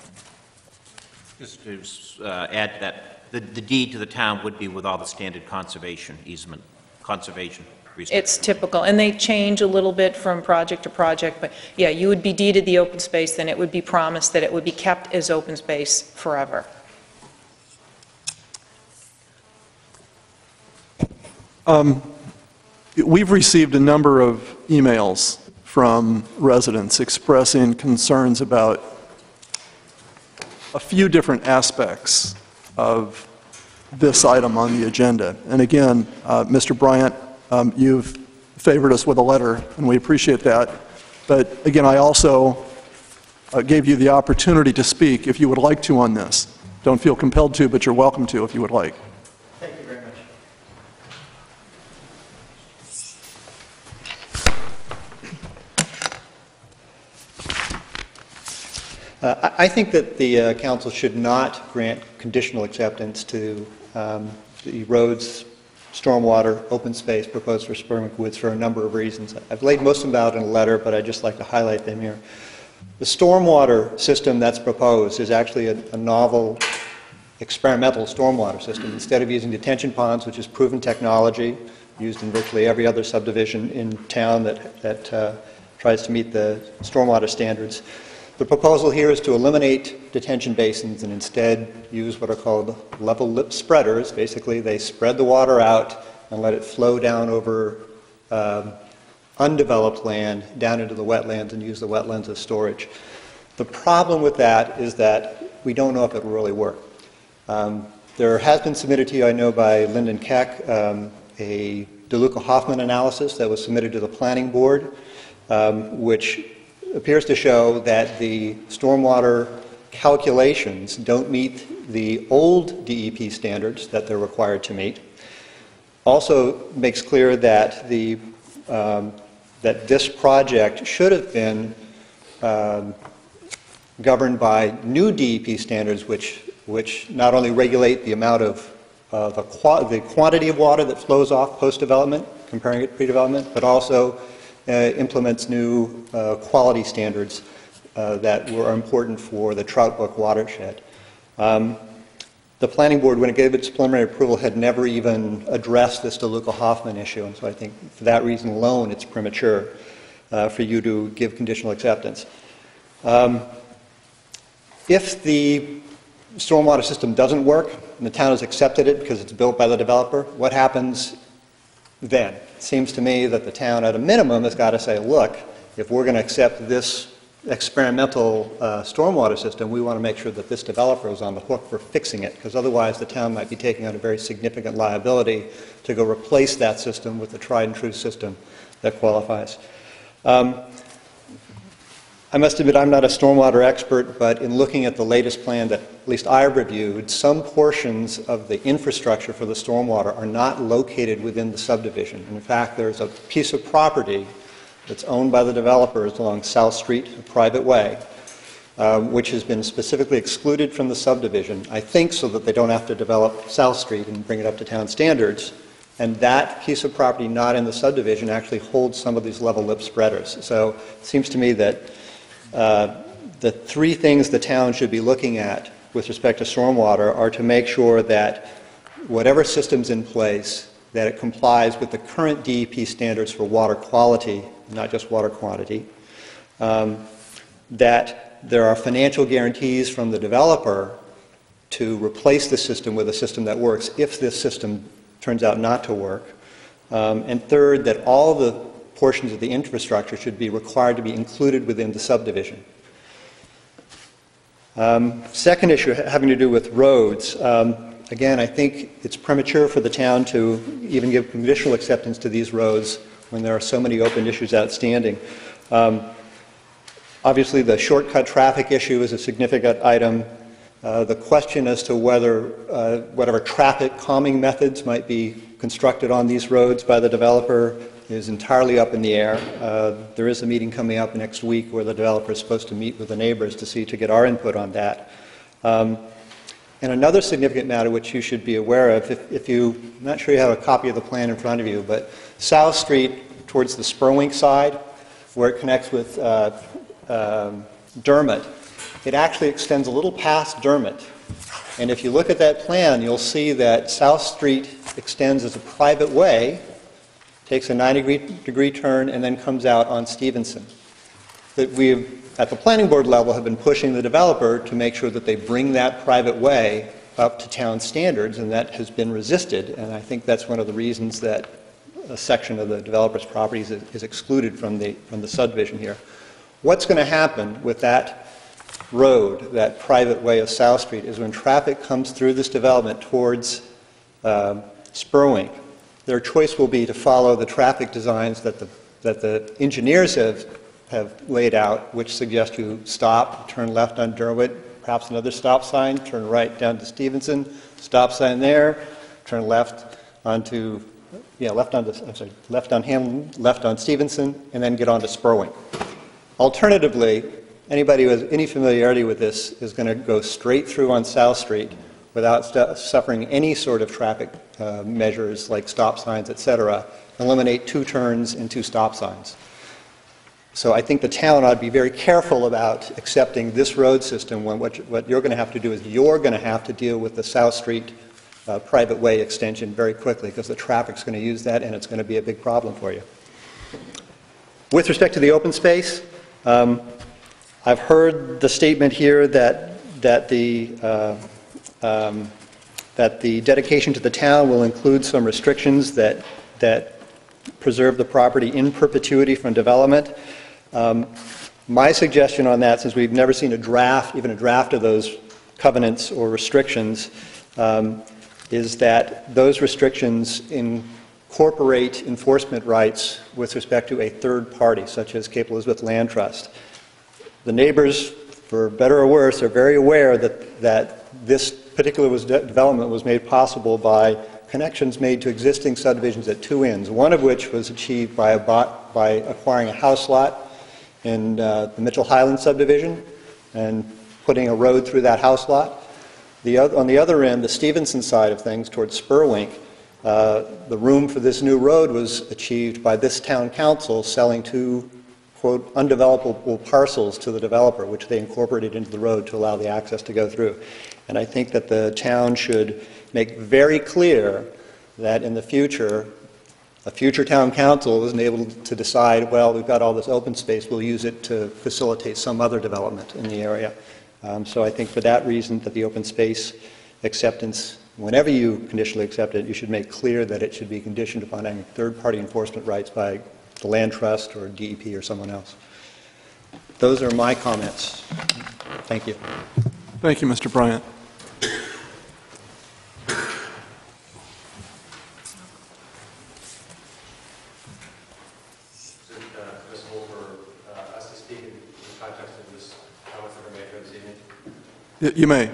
Just to uh, add to that, the, the deed to the town would be with all the standard conservation easement, conservation. It's typical, and they change a little bit from project to project, but yeah, you would be deeded the open space, then it would be promised that it would be kept as open space forever. Um, we've received a number of emails from residents expressing concerns about a few different aspects of this item on the agenda. And again, uh, Mister Bryant, Um, you've favored us with a letter, and we appreciate that. But again, I also uh, gave you the opportunity to speak if you would like to on this. Don't feel compelled to, but you're welcome to if you would like. Thank you very much. Uh, I I think that the uh, council should not grant conditional acceptance to um, the roads, stormwater, open space proposed for Spurwink Woods for a number of reasons. I've laid most of them out in a letter, but I'd just like to highlight them here. The stormwater system that's proposed is actually a, a novel experimental stormwater system. Instead of using detention ponds, which is proven technology, used in virtually every other subdivision in town that, that uh, tries to meet the stormwater standards, The proposal here is to eliminate detention basins and instead use what are called level lip spreaders. Basically, they spread the water out and let it flow down over um, undeveloped land down into the wetlands and use the wetlands as storage. The problem with that is that we don't know if it will really work. Um, there has been submitted to you, I know, by Lyndon Keck, um, a DeLuca-Hoffman analysis that was submitted to the Planning Board, um, which appears to show that the stormwater calculations don't meet the old D E P standards that they're required to meet. Also makes clear that the um, that this project should have been um, governed by new D E P standards, which which not only regulate the amount of uh, the, qu the quantity of water that flows off post-development, comparing it to pre-development, but also uh, implements new uh, quality standards uh, that were important for the Trout Brook watershed. Um, the Planning Board, when it gave its preliminary approval, had never even addressed this DeLuca-Hoffman issue, and so I think for that reason alone it's premature uh, for you to give conditional acceptance. Um, if the stormwater system doesn't work and the town has accepted it because it's built by the developer, what happens then? It seems to me that the town at a minimum has got to say, look, if we're going to accept this experimental uh, stormwater system, we want to make sure that this developer is on the hook for fixing it, because otherwise the town might be taking on a very significant liability to go replace that system with a tried and true system that qualifies. Um, I must admit I'm not a stormwater expert, but in looking at the latest plan that at least I reviewed, some portions of the infrastructure for the stormwater are not located within the subdivision. In fact, there's a piece of property that's owned by the developers along South Street, a private way, um, which has been specifically excluded from the subdivision, I think so that they don't have to develop South Street and bring it up to town standards. And that piece of property not in the subdivision actually holds some of these level lip spreaders. So it seems to me that Uh, the three things the town should be looking at with respect to stormwater are to make sure that whatever system's in place, that it complies with the current D E P standards for water quality, not just water quantity, um, that there are financial guarantees from the developer to replace the system with a system that works if this system turns out not to work, um, and third, that all the portions of the infrastructure should be required to be included within the subdivision. Um, second issue having to do with roads. Um, again, I think it's premature for the town to even give conditional acceptance to these roads when there are so many open issues outstanding. Um, obviously, the shortcut traffic issue is a significant item. Uh, the question as to whether uh, whatever traffic calming methods might be constructed on these roads by the developer is entirely up in the air. Uh, there is a meeting coming up next week where the developer is supposed to meet with the neighbors to see, to get our input on that. Um, and another significant matter which you should be aware of, if, if you, I'm not sure you have a copy of the plan in front of you, but South Street towards the Spurwink side, where it connects with uh, um, Dermot, it actually extends a little past Dermot. And if you look at that plan, you'll see that South Street extends as a private way, takes a ninety degree turn, and then comes out on Stevenson. That we, at the planning board level, have been pushing the developer to make sure that they bring that private way up to town standards, and that has been resisted. And I think that's one of the reasons that a section of the developer's properties is, is excluded from the, from the subdivision here. What's going to happen with that road, that private way of South Street, is when traffic comes through this development towards uh, Spurwink, their choice will be to follow the traffic designs that the, that the engineers have, have laid out, which suggest you stop, turn left on Derwent, perhaps another stop sign, turn right down to Stevenson, stop sign there, turn left onto, yeah, left onto, I'm sorry, left on Hamlin, left on Stevenson, and then get onto Spurwink. Alternatively, anybody who has any familiarity with this is going to go straight through on South Street without suffering any sort of traffic uh, measures like stop signs, et cetera, eliminate two turns and two stop signs. So I think the town ought to be very careful about accepting this road system when what, what you're going to have to do is you're going to have to deal with the South Street uh, private way extension very quickly, because the traffic's going to use that and it's going to be a big problem for you. With respect to the open space, um, I've heard the statement here that, that the, uh, um, that the dedication to the town will include some restrictions that, that preserve the property in perpetuity from development. Um, my suggestion on that, since we've never seen a draft, even a draft of those covenants or restrictions, um, is that those restrictions incorporate enforcement rights with respect to a third party, such as Cape Elizabeth Land Trust. The neighbors, for better or worse, are very aware that, that this particular was de development was made possible by connections made to existing subdivisions at two ends, one of which was achieved by, a bot, by acquiring a house lot in uh, the Mitchell Highland subdivision and putting a road through that house lot. The other, on the other end, the Stevenson side of things, towards Spurwink, uh, the room for this new road was achieved by this town council selling two, quote, undevelopable parcels to the developer, which they incorporated into the road to allow the access to go through. And I think that the town should make very clear that in the future, a future town council isn't able to decide, well, we've got all this open space, we'll use it to facilitate some other development in the area. Um, so I think for that reason that the open space acceptance, whenever you conditionally accept it, you should make clear that it should be conditioned upon any third-party enforcement rights by the land trust or D E P or someone else. Those are my comments. Thank you. Thank you, Mister Bryant. Y you may.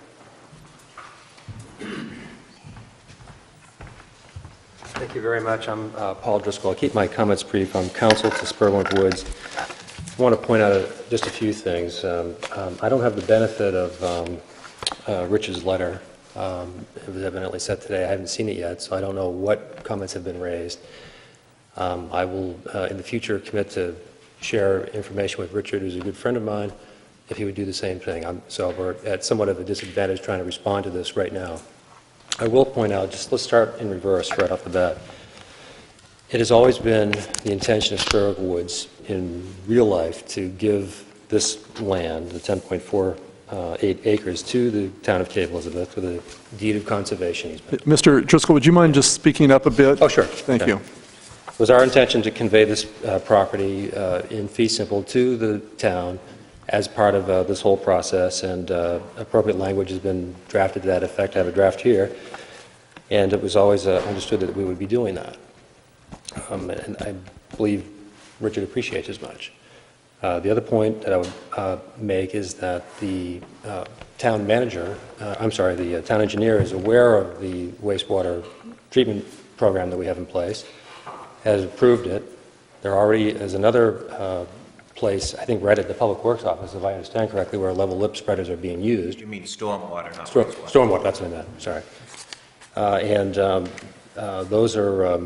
Thank you very much. I'm uh, Paul Driscoll. I'll keep my comments brief. I'm counsel to Spurwink Woods. I want to point out just a few things. Um, um, I don't have the benefit of um, uh, Rich's letter. Um, it was evidently sent today. I haven't seen it yet, so I don't know what comments have been raised. Um, I will, uh, in the future, commit to share information with Richard, who's a good friend of mine, if he would do the same thing. I'm, so we're at somewhat of a disadvantage trying to respond to this right now. I will point out, just let's start in reverse right off the bat. It has always been the intention of Spurwink Woods in real life to give this land, the ten point four eight acres, to the town of Cape Elizabeth with a deed of conservation easement. Mister Driscoll, would you mind just speaking up a bit? Oh, sure. Thank okay. you. It was our intention to convey this uh, property uh, in fee simple to the town as part of uh, this whole process, and uh, appropriate language has been drafted to that effect. I have a draft here, and it was always uh, understood that we would be doing that. Um, and I believe Richard appreciates as much. Uh, the other point that I would uh, make is that the uh, town manager, uh, I'm sorry, the uh, town engineer is aware of the wastewater treatment program that we have in place, has approved it. There already is another uh, place, I think right at the Public Works office, if I understand correctly, where level lip spreaders are being used. You mean stormwater, not Storm, wastewater. stormwater, that's what I meant, sorry. Uh, and um, uh, those are, um,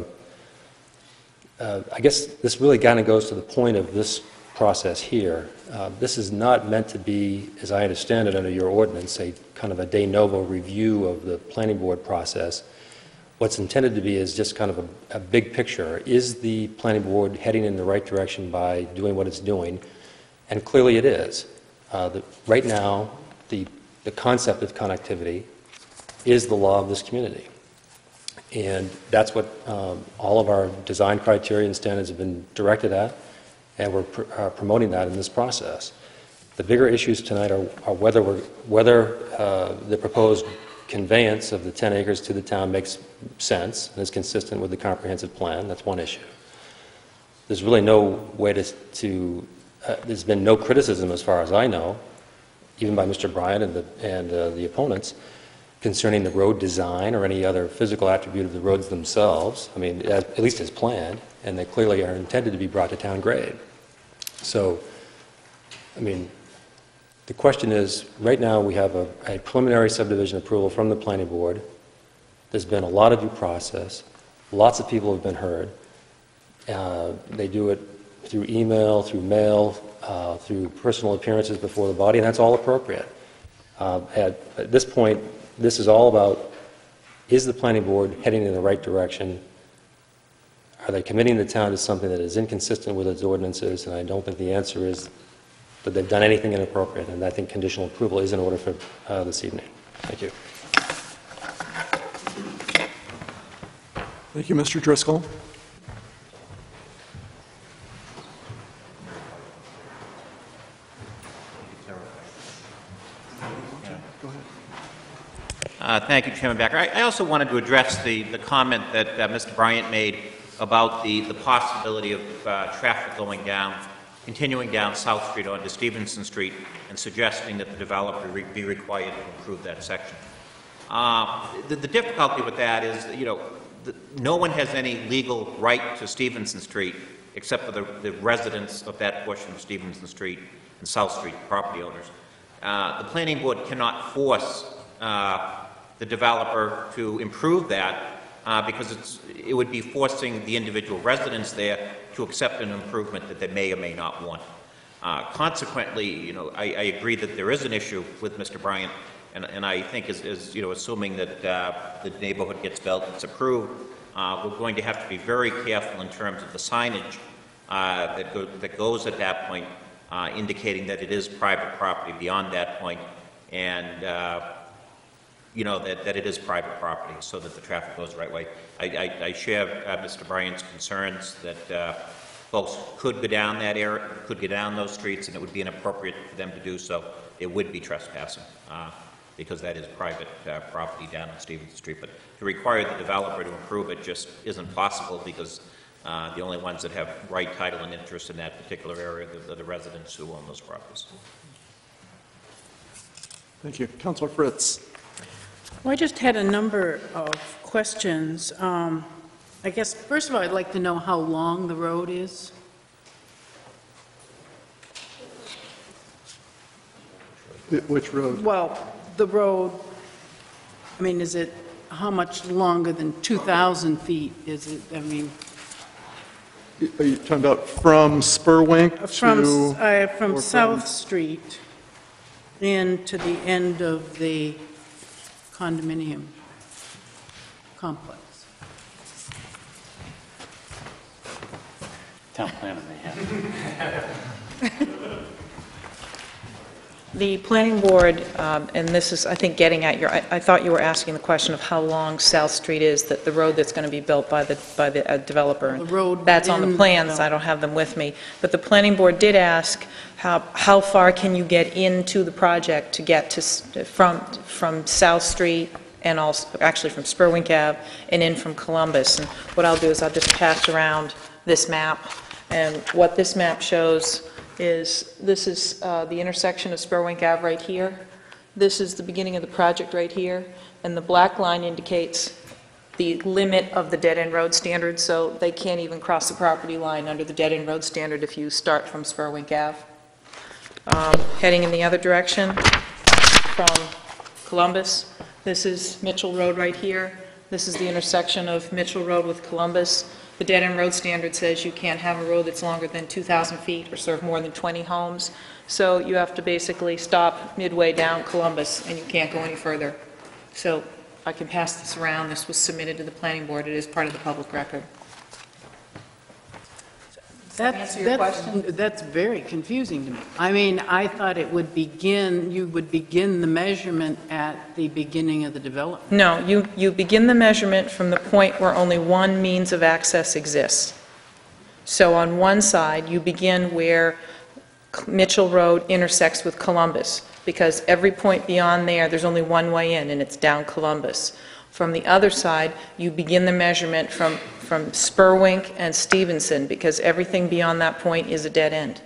uh, I guess this really kind of goes to the point of this process here. Uh, this is not meant to be, as I understand it under your ordinance, a kind of a de novo review of the planning board process. What's intended to be is just kind of a, a big picture. Is the planning board heading in the right direction by doing what it's doing? And clearly it is. Uh, the, right now, the, the concept of connectivity is the law of this community. And that's what um, all of our design criteria and standards have been directed at, and we're pr uh, promoting that in this process. The bigger issues tonight are, are whether, we're, whether uh, the proposed conveyance of the ten acres to the town makes sense and is consistent with the comprehensive plan. That's one issue. There's really no way to, to uh, there's been no criticism as far as I know, even by Mister Bryant and the, and, uh, the opponents, concerning the road design or any other physical attribute of the roads themselves. I mean, as, at least as planned, and they clearly are intended to be brought to town grade. So, I mean, the question is, right now we have a, a preliminary subdivision approval from the planning board. There's been a lot of due process. Lots of people have been heard. Uh, they do it through email, through mail, uh, through personal appearances before the body, and that's all appropriate. Uh, at, at this point, this is all about, is the planning board heading in the right direction? Are they committing the town to something that is inconsistent with its ordinances? And I don't think the answer is would they have done anything inappropriate? And I think conditional approval is in order for uh, this evening. Thank you. Thank you, Mister Driscoll. Uh, Thank you, Chairman Becker. I I also wanted to address the, the comment that uh, Mister Bryant made about the, the possibility of uh, traffic going down, continuing down South Street onto Stevenson Street, and suggesting that the developer re- be required to improve that section. Uh, the, the difficulty with that is, that, you know, the, no one has any legal right to Stevenson Street except for the, the residents of that portion of Stevenson Street and South Street, property owners. Uh, the planning board cannot force uh, the developer to improve that uh, because it's, it would be forcing the individual residents there to accept an improvement that they may or may not want. Uh, consequently, you know, I, I agree that there is an issue with Mister Bryant, and, and I think is, is, you know, assuming that uh, the neighborhood gets built, it's approved, uh, we're going to have to be very careful in terms of the signage uh, that, go, that goes at that point, uh, indicating that it is private property beyond that point, and uh, you know, that, that it is private property, so that the traffic goes the right way. I, I, I share uh, Mister Bryant's concerns that uh, folks could go down that area, could go down those streets, and it would be inappropriate for them to do so. It would be trespassing, uh, because that is private uh, property down on Stevenson Street. But to require the developer to improve it just isn't possible, because uh, the only ones that have right title and interest in that particular area are the, the residents who own those properties. Thank you. Councilor Fritz. Well, I just had a number of questions. Um, I guess, first of all, I'd like to know how long the road is. Which road? Well, the road, I mean, is it, how much longer than two thousand feet is it? I mean, Are you talking about from Spurwink from, to? uh, from or South Street in to the end of the condominium complex. Town planner may have. The planning board, um, and this is, I think, getting at your, I, I thought you were asking the question of how long South Street is, that the road that's going to be built by the, by the uh, developer. The road That's on the within plans, the- I don't have them with me. But the planning board did ask, how, how far can you get into the project to get to, s- from, from South Street and also, actually from Spurwink Ave and in from Columbus. And what I'll do is I'll just pass around this map. And what this map shows is, this is uh, the intersection of Spurwink Ave right here. This is the beginning of the project right here. And the black line indicates the limit of the dead-end road standard, so they can't even cross the property line under the dead-end road standard if you start from Spurwink Ave. Um, Heading in the other direction from Columbus, this is Mitchell Road right here. This is the intersection of Mitchell Road with Columbus. The dead-end road standard says you can't have a road that's longer than two thousand feet or serve more than twenty homes. So you have to basically stop midway down Columbus, and you can't go any further. So I can pass this around. This was submitted to the planning board. It is part of the public record. That's, answer your that's, question? that's very confusing to me. I mean, I thought it would begin, you would begin the measurement at the beginning of the development. No, you, you begin the measurement from the point where only one means of access exists. So on one side, you begin where Mitchell Road intersects with Columbus, because every point beyond there, there's only one way in, and it's down Columbus. From the other side, you begin the measurement from, from Spurwink and Stevenson, because everything beyond that point is a dead end.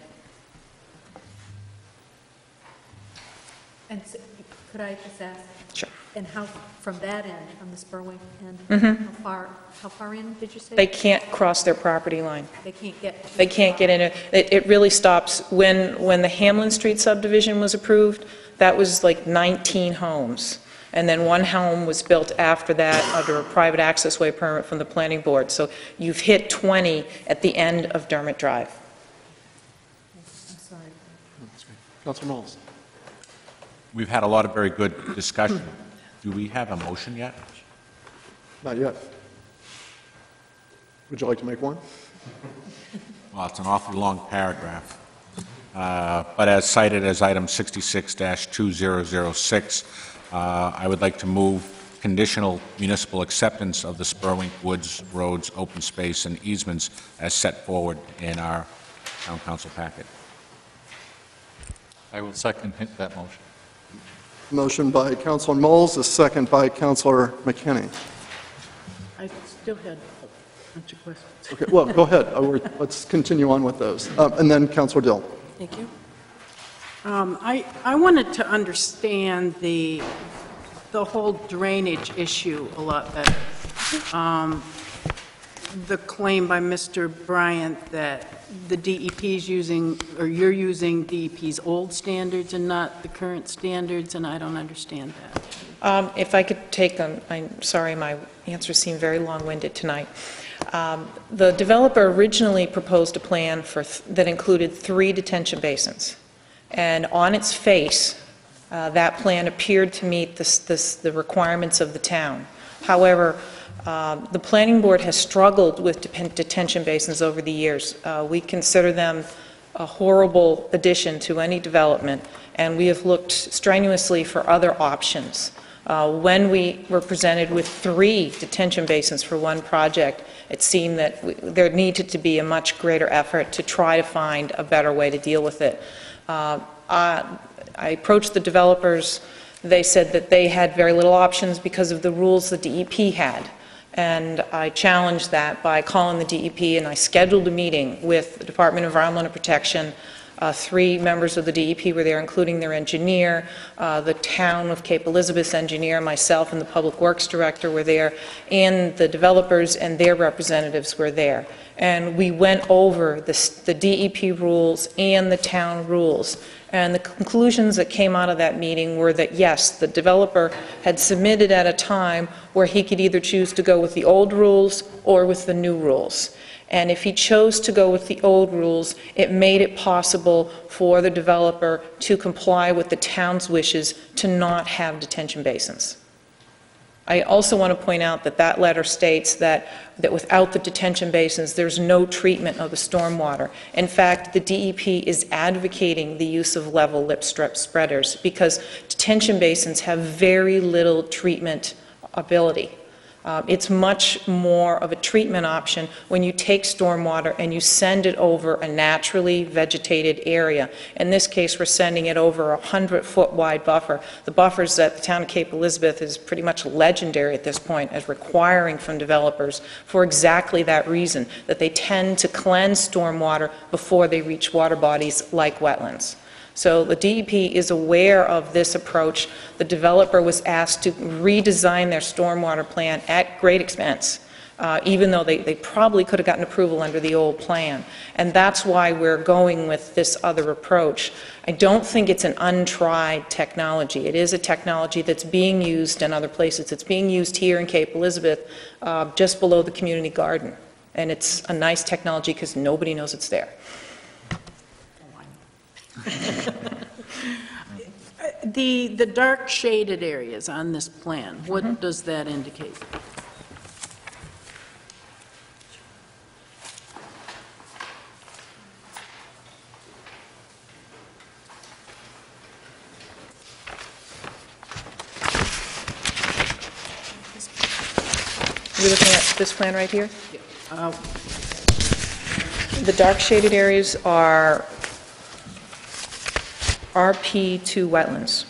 And so, could I just ask? Sure. And how, from that end, from the Spurwink end, Mhm. how far, how far in did you say? They can't cross their property line. They can't get to. They can't get in it. It, it really stops, when, when the Hamlin Street subdivision was approved, that was like nineteen homes. And then one home was built after that under a private access way permit from the planning board. So you've hit twenty at the end of Dermott Drive. I'm sorry. Councilor Knowles. We've had a lot of very good discussion. Do we have a motion yet? Not yet. Would you like to make one? Well, it's an awfully long paragraph. uh, but as cited as item sixty-six dash two thousand six, uh, I would like to move conditional municipal acceptance of the Spurwink Woods Roads open space and easements as set forward in our town council packet. I will second that motion. Motion by Councilor Moles, a second by Councilor McKinney. I still had a bunch of questions. Okay, well, go ahead. Uh, we're- Let's continue on with those. Um, And then Councilor Dill. Thank you. Um, I, I wanted to understand the, the whole drainage issue a lot better. Um, The claim by Mister Bryant that the D E P is using, or you're using D E P's old standards and not the current standards, and I don't understand that. Um, If I could take, um, I'm sorry, my answers seem very long-winded tonight. Um, The developer originally proposed a plan for, th- that included three detention basins. And on its face, uh, that plan appeared to meet this, this, the requirements of the town. However, um, the planning board has struggled with dep- detention basins over the years. Uh, We consider them a horrible addition to any development, and we have looked strenuously for other options. Uh, When we were presented with three detention basins for one project, it seemed that we, there needed to be a much greater effort to try to find a better way to deal with it. Uh, I, I approached the developers. They said that they had very little options because of the rules the D E P had. And I challenged that by calling the D E P, and I scheduled a meeting with the Department of Environmental Protection. Uh, three members of the D E P were there, including their engineer, uh, the town of Cape Elizabeth's engineer, myself, and the Public Works Director were there, and the developers and their representatives were there. And we went over the, the D E P rules and the town rules. And the conclusions that came out of that meeting were that, yes, the developer had submitted at a time where he could either choose to go with the old rules or with the new rules. And if he chose to go with the old rules, it made it possible for the developer to comply with the town's wishes to not have detention basins. I also want to point out that that letter states that, that without the detention basins, there's no treatment of the stormwater. In fact, the D E P is advocating the use of level lip strip spreaders because detention basins have very little treatment ability. Uh, it's much more of a treatment option when you take stormwater and you send it over a naturally vegetated area. In this case, we're sending it over a hundred-foot wide buffer. The buffers that the town of Cape Elizabeth is pretty much legendary at this point as requiring from developers for exactly that reason, that they tend to cleanse stormwater before they reach water bodies like wetlands. So the D E P is aware of this approach. The developer was asked to redesign their stormwater plan at great expense, uh, even though they, they probably could have gotten approval under the old plan. And that's why we're going with this other approach. I don't think it's an untried technology. It is a technology that's being used in other places. It's being used here in Cape Elizabeth, uh, just below the community garden. And it's a nice technology because nobody knows it's there. The, the dark shaded areas on this plan, what mm-hmm. does that indicate? Are we looking at this plan right here? Yeah. Uh, the dark shaded areas are R P two wetlands.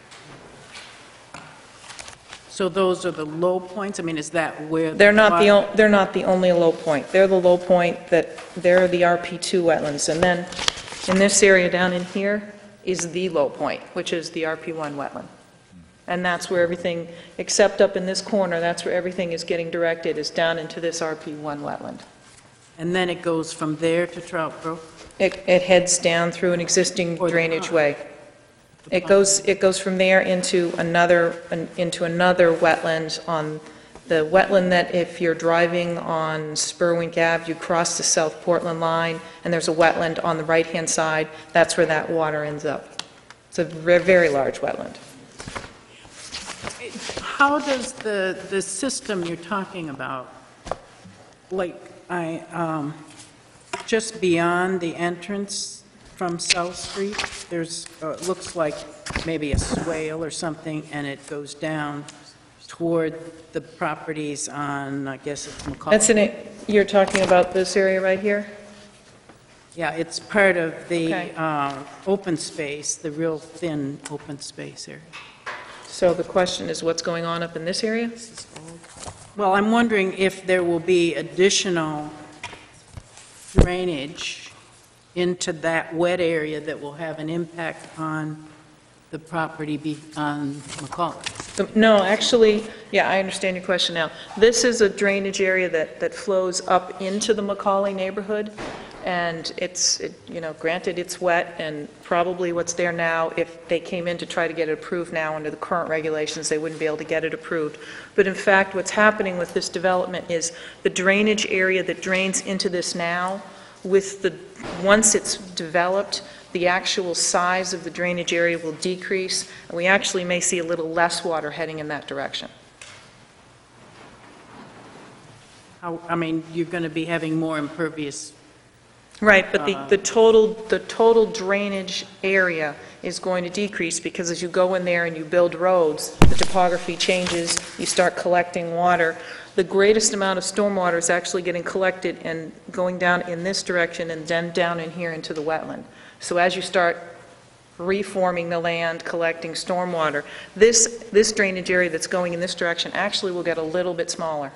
So those are the low points? I mean, is that where? They're the not the, water- o- they're not the only low point. They're the low point that, they're the R P two wetlands. And then in this area down in here is the low point, which is the R P one wetland. And that's where everything, except up in this corner, that's where everything is getting directed, is down into this R P one wetland. And then it goes from there to Trout Brook? It, it heads down through an existing drainage way. It goes, it goes from there into another, an- into another wetland on the wetland that if you're driving on Spurwink Ave, you cross the South Portland line, and there's a wetland on the right-hand side. That's where that water ends up. It's a very, very large wetland. How does the, the system you're talking about, like, I, um, just beyond the entrance from South Street. There's, uh, it looks like maybe a swale or something, and it goes down toward the properties on, I guess it's McCall. That's in it, you're talking about this area right here? Yeah, it's part of the Okay. uh, open space, the real thin open space area. So the question is, what's going on up in this area? Well, I'm wondering if there will be additional drainage into that wet area that will have an impact on the property be- on Macaulay. So- No, actually, yeah, I understand your question now. This is a drainage area that, that flows up into the Macaulay neighborhood, and it's, it- you know, granted, it's wet, and probably what's there now, if they came in to try to get it approved now under the current regulations, they wouldn't be able to get it approved. But in fact, what's happening with this development is the drainage area that drains into this now, with the, once it's developed, the actual size of the drainage area will decrease, and we actually may see a little less water heading in that direction. How- I mean, you're going to be having more impervious. Right, but the, Uh, the total, the total drainage area is going to decrease, because as you go in there and you build roads, the topography changes, you start collecting water. The greatest amount of stormwater is actually getting collected and going down in this direction and then down in here into the wetland. So as you start reforming the land, collecting stormwater, this, this drainage area that's going in this direction actually will get a little bit smaller.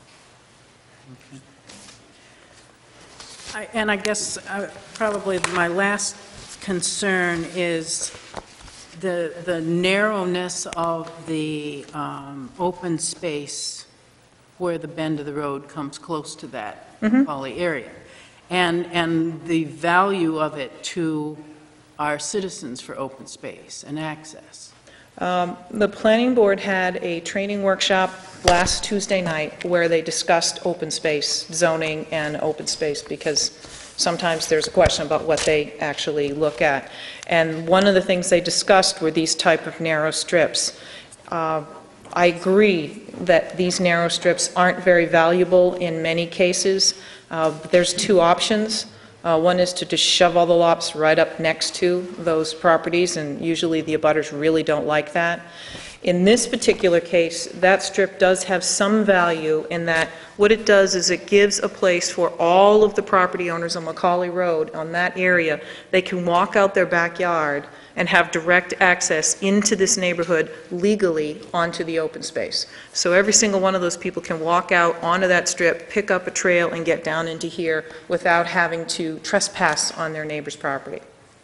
I- And I guess uh, probably my last concern is the, the narrowness of the um, open space where the bend of the road comes close to that Mhm. Poly area, and, and the value of it to our citizens for open space and access. Um, The planning board had a training workshop last Tuesday night where they discussed open space zoning and open space, because sometimes there's a question about what they actually look at. And one of the things they discussed were these type of narrow strips. Uh, I agree that these narrow strips aren't very valuable in many cases. Uh, but There's two options. Uh, One is to just shove all the lots right up next to those properties, and usually the abutters really don't like that. In this particular case, that strip does have some value in that what it does is it gives a place for all of the property owners on Macaulay Road, on that area, they can walk out their backyard and have direct access into this neighborhood legally onto the open space. So every single one of those people can walk out onto that strip, pick up a trail, and get down into here without having to trespass on their neighbor's property.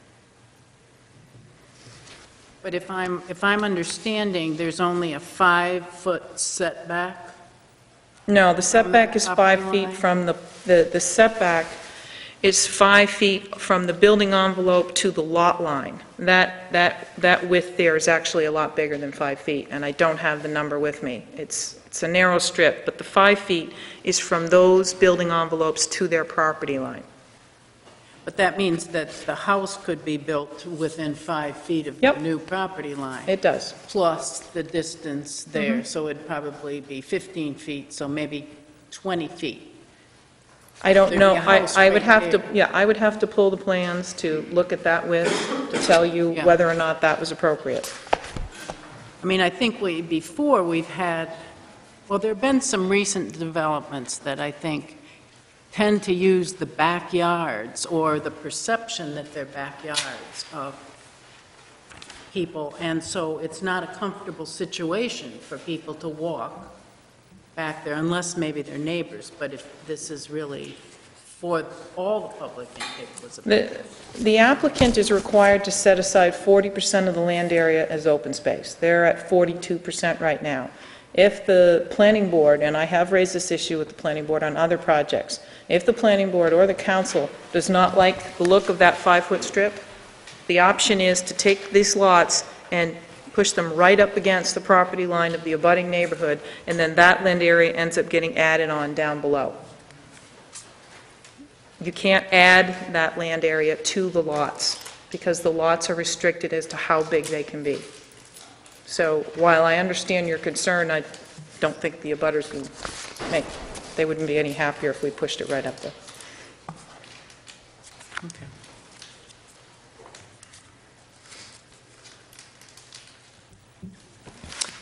But if I'm, if I'm understanding, there's only a five-foot setback? No, the setback is property five feet line? from the, the the setback is five feet from the building envelope to the lot line. That, that, that width there is actually a lot bigger than five feet, and I don't have the number with me. It's, it's a narrow strip, but the five feet is from those building envelopes to their property line. But that means that the house could be built within five feet of the Yep. new property line. It does. Plus the distance there, Mhm. so it'd probably be fifteen feet, so maybe twenty feet. I don't There'd know, be a I, house I would right have to, there. yeah, I would have to pull the plans to look at that width, to tell you Yeah. whether or not that was appropriate. I mean, I think we, before we've had, well, there've been some recent developments that I think tend to use the backyards, or the perception that they're backyards of people, and so it's not a comfortable situation for people to walk back there, unless maybe they're neighbors, but if this is really for all the public in Cape Elizabeth. The the applicant is required to set aside forty percent of the land area as open space. They're at forty-two percent right now. If the planning board, and I have raised this issue with the planning board on other projects, if the planning board or the council does not like the look of that five-foot strip, the option is to take these lots and push them right up against the property line of the abutting neighborhood, and then that land area ends up getting added on down below. You can't add that land area to the lots, because the lots are restricted as to how big they can be. So while I understand your concern, I don't think the abutters would make, they wouldn't be any happier if we pushed it right up there.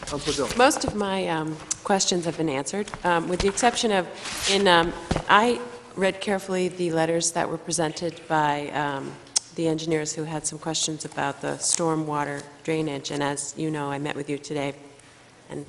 Councilor Dill. Most of my um, questions have been answered, um, with the exception of, in, um, I read carefully the letters that were presented by um, the engineers who had some questions about the stormwater drainage, and as you know, I met with you today and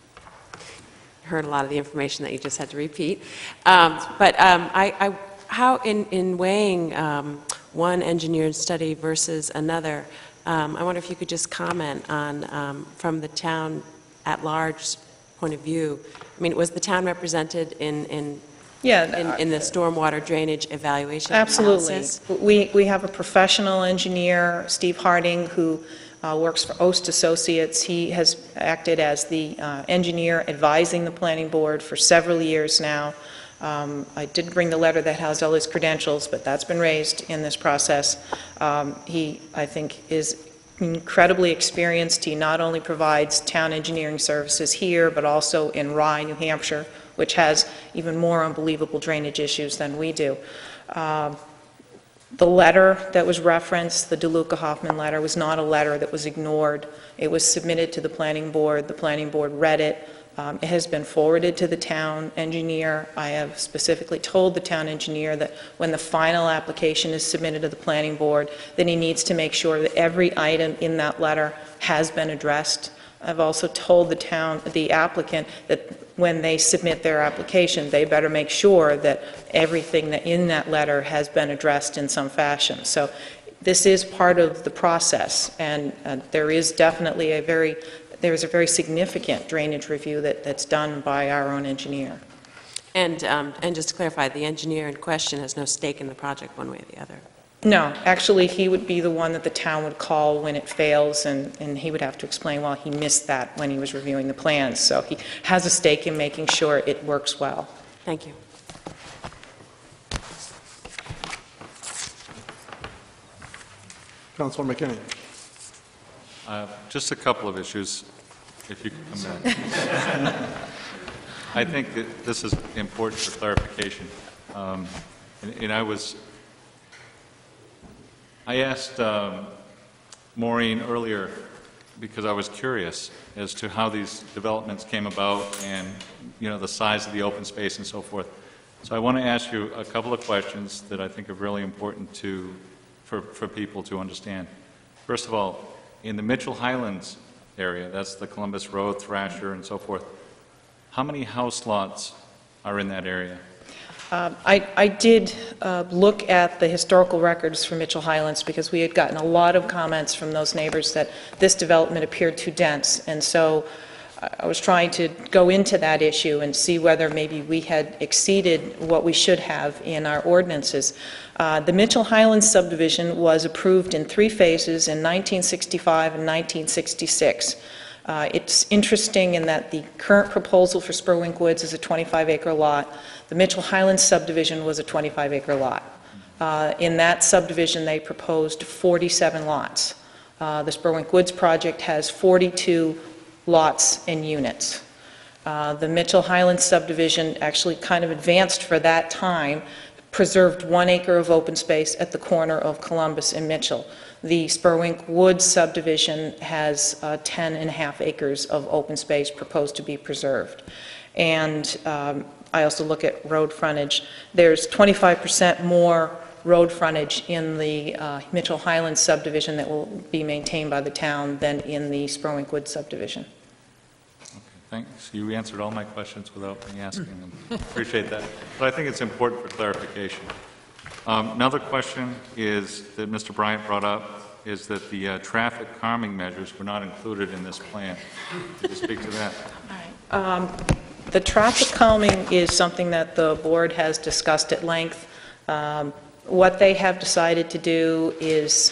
heard a lot of the information that you just had to repeat. Um, But um, I, I, how, in, in weighing um, one engineered study versus another, um, I wonder if you could just comment on, um, from the town at large point of view, I mean, was the town represented in, in Yeah. in, in the stormwater drainage evaluation Absolutely. analysis? We, we have a professional engineer, Steve Harding, who uh, works for Ost Associates. He has acted as the uh, engineer advising the planning board for several years now. Um, I did bring the letter that has all his credentials, but that's been raised in this process. Um, He, I think, is incredibly experienced. He not only provides town engineering services here, but also in Rye, New Hampshire, which has even more unbelievable drainage issues than we do. Um, The letter that was referenced, the DeLuca Hoffman letter, was not a letter that was ignored. It was submitted to the planning board. The planning board read it. Um, It has been forwarded to the town engineer. I have specifically told the town engineer that when the final application is submitted to the planning board, then he needs to make sure that every item in that letter has been addressed. I've also told the town, the applicant, that when they submit their application, they better make sure that everything that in that letter has been addressed in some fashion. So this is part of the process, and uh, there is definitely a very, there is a very significant drainage review that, that's done by our own engineer. And, um, and just to clarify, the engineer in question has no stake in the project one way or the other? No, actually, he would be the one that the town would call when it fails, and, and he would have to explain why he missed that when he was reviewing the plans. So he has a stake in making sure it works well. Thank you. Councilor McKinney. Uh, Just a couple of issues, if you could come back. I think that this is important for clarification. Um, and, and I was, I asked um, Maureen earlier because I was curious as to how these developments came about and, you know, the size of the open space and so forth. So I want to ask you a couple of questions that I think are really important to, for, for people to understand. First of all, in the Mitchell Highlands area, that's the Columbus Road, Thrasher, and so forth, how many house lots are in that area? Uh, I, I did uh, look at the historical records for Mitchell Highlands because we had gotten a lot of comments from those neighbors that this development appeared too dense, and so I was trying to go into that issue and see whether maybe we had exceeded what we should have in our ordinances. Uh, the Mitchell Highlands subdivision was approved in three phases in nineteen sixty-five and nineteen sixty-six. Uh, it's interesting in that the current proposal for Spurwink Woods is a twenty-five acre lot. The Mitchell Highlands subdivision was a twenty-five acre lot. Uh, in that subdivision, they proposed forty-seven lots. Uh, the Spurwink Woods project has forty-two lots and units. Uh, the Mitchell Highlands subdivision actually kind of advanced for that time, preserved one acre of open space at the corner of Columbus and Mitchell. The Spurwink Woods subdivision has uh, ten and a half acres of open space proposed to be preserved. And um, I also look at road frontage. There's twenty-five percent more road frontage in the uh, Mitchell Highlands subdivision that will be maintained by the town than in the Spurwink Woods subdivision. Okay, thanks. You answered all my questions without me asking them. Appreciate that. But I think it's important for clarification. Um, another question is that Mister Bryant brought up is that the uh, traffic calming measures were not included in this plan. Could you speak to that? Um, the traffic calming is something that the board has discussed at length. Um, what they have decided to do is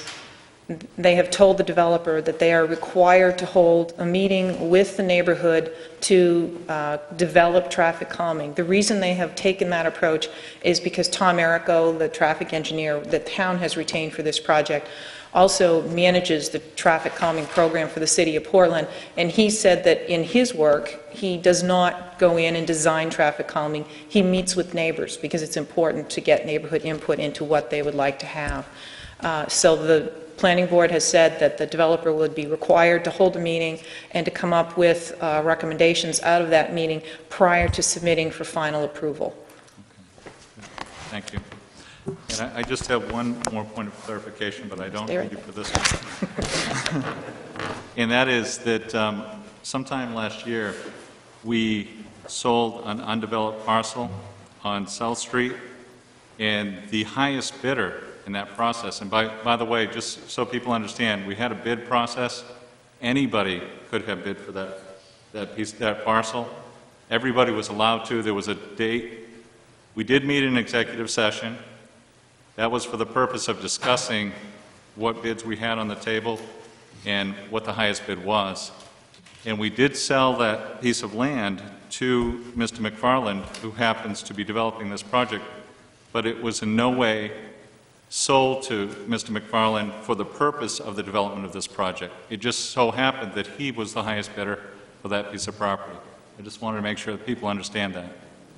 they have told the developer that they are required to hold a meeting with the neighborhood to uh, develop traffic calming. The reason they have taken that approach is because Tom Errico, the traffic engineer that the town has retained for this project, also manages the traffic calming program for the city of Portland, and he said that in his work, he does not go in and design traffic calming. He meets with neighbors because it's important to get neighborhood input into what they would like to have. Uh, so the planning board has said that the developer would be required to hold a meeting and to come up with uh, recommendations out of that meeting prior to submitting for final approval. Thank you. And I, I just have one more point of clarification, but I don't Stay need right you for this one. And that is that um, sometime last year, we sold an undeveloped parcel on South Street, and the highest bidder in that process, and by, by the way, just so people understand, we had a bid process. Anybody could have bid for that, that piece, that parcel. Everybody was allowed to. There was a date. We did meet in an executive session. That was for the purpose of discussing what bids we had on the table and what the highest bid was. And we did sell that piece of land to Mister McFarland, who happens to be developing this project, but it was in no way sold to Mister McFarland for the purpose of the development of this project. It just so happened that he was the highest bidder for that piece of property. I just wanted to make sure that people understand that.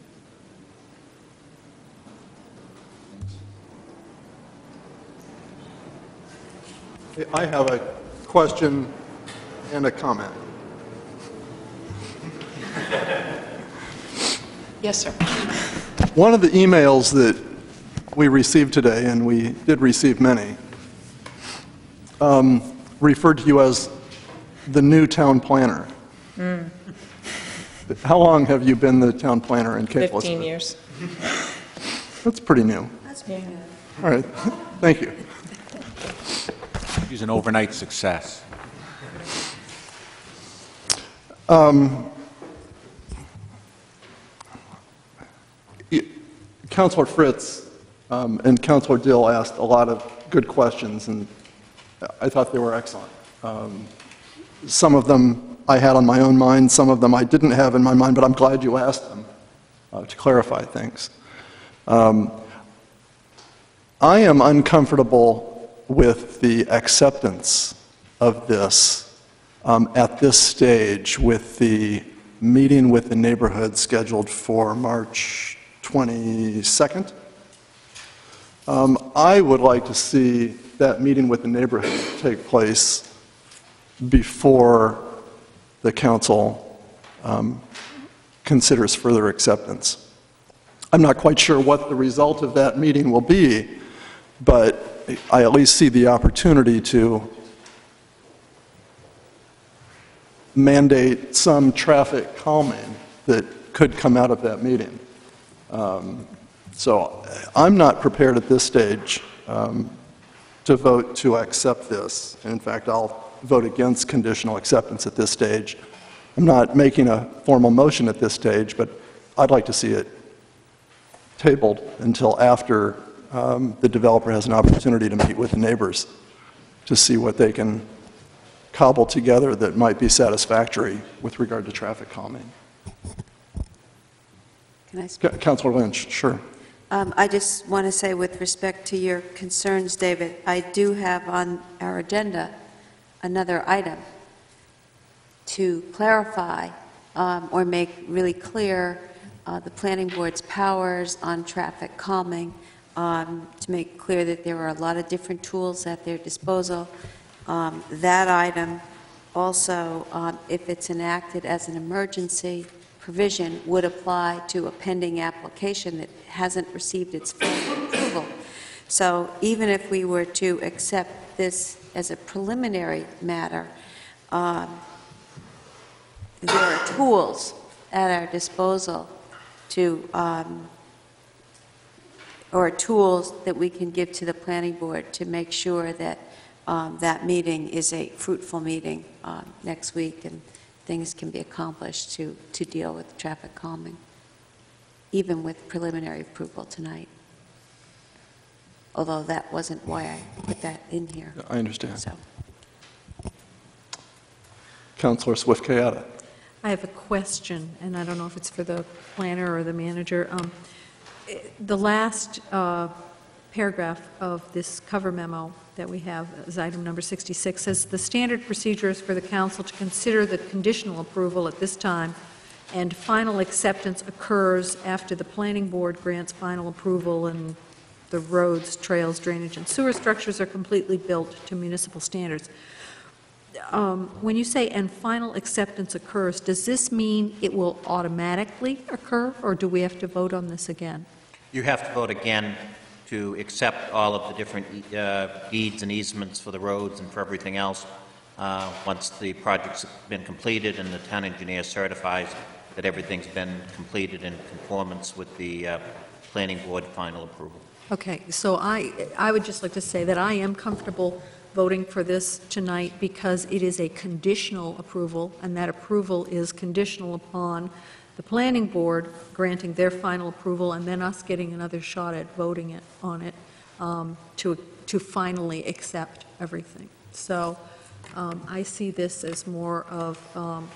I have a question and a comment. Yes, sir. One of the emails that we received today, and we did receive many, um, referred to you as the new town planner. Mm. How long have you been the town planner in Cape fifteen Elizabeth? years. That's pretty new. That's pretty good. All right, thank you. He's an overnight success. Um, Councilor Fritz um, and Councilor Dill asked a lot of good questions, and I thought they were excellent. Um, some of them I had on my own mind, some of them I didn't have in my mind, but I'm glad you asked them uh, to clarify things. Um, I am uncomfortable with the acceptance of this um, at this stage, with the meeting with the neighborhood scheduled for March twenty-second. Um, I would like to see that meeting with the neighborhood take place before the council um, considers further acceptance. I'm not quite sure what the result of that meeting will be, but I at least see the opportunity to mandate some traffic calming that could come out of that meeting. Um, so I'm not prepared at this stage um, to vote to accept this. In fact, I'll vote against conditional acceptance at this stage. I'm not making a formal motion at this stage, but I'd like to see it tabled until after um, the developer has an opportunity to meet with the neighbors to see what they can cobble together that might be satisfactory with regard to traffic calming. Can I speak? Councilor Lynch, sure. Um, I just want to say, with respect to your concerns, David, I do have on our agenda another item to clarify um, or make really clear uh, the planning board's powers on traffic calming, um, to make clear that there are a lot of different tools at their disposal. Um, that item also, um, if it's enacted as an emergency provision, would apply to a pending application that hasn't received its full approval. So even if we were to accept this as a preliminary matter, um, there are tools at our disposal to, um, or tools that we can give to the planning board to make sure that um, that meeting is a fruitful meeting uh, next week, and things can be accomplished to, to deal with traffic calming, even with preliminary approval tonight. Although that wasn't why I put that in here. I understand. So. Councilor Swift-Kayada. I have a question, and I don't know if it's for the planner or the manager. Um, the last uh, paragraph of this cover memo that we have as item number sixty-six says the standard procedure is for the council to consider the conditional approval at this time, and final acceptance occurs after the planning board grants final approval and the roads, trails, drainage, and sewer structures are completely built to municipal standards. Um, When you say "and final acceptance occurs," does this mean it will automatically occur, or do we have to vote on this again? You have to vote again to accept all of the different uh, deeds and easements for the roads and for everything else, uh, once the project's been completed and the town engineer certifies that everything's been completed in conformance with the uh, planning board final approval. Okay, so I, I would just like to say that I am comfortable voting for this tonight because it is a conditional approval, and that approval is conditional upon the planning board granting their final approval and then us getting another shot at voting it on it um, to, to finally accept everything. So um, I see this as more of um,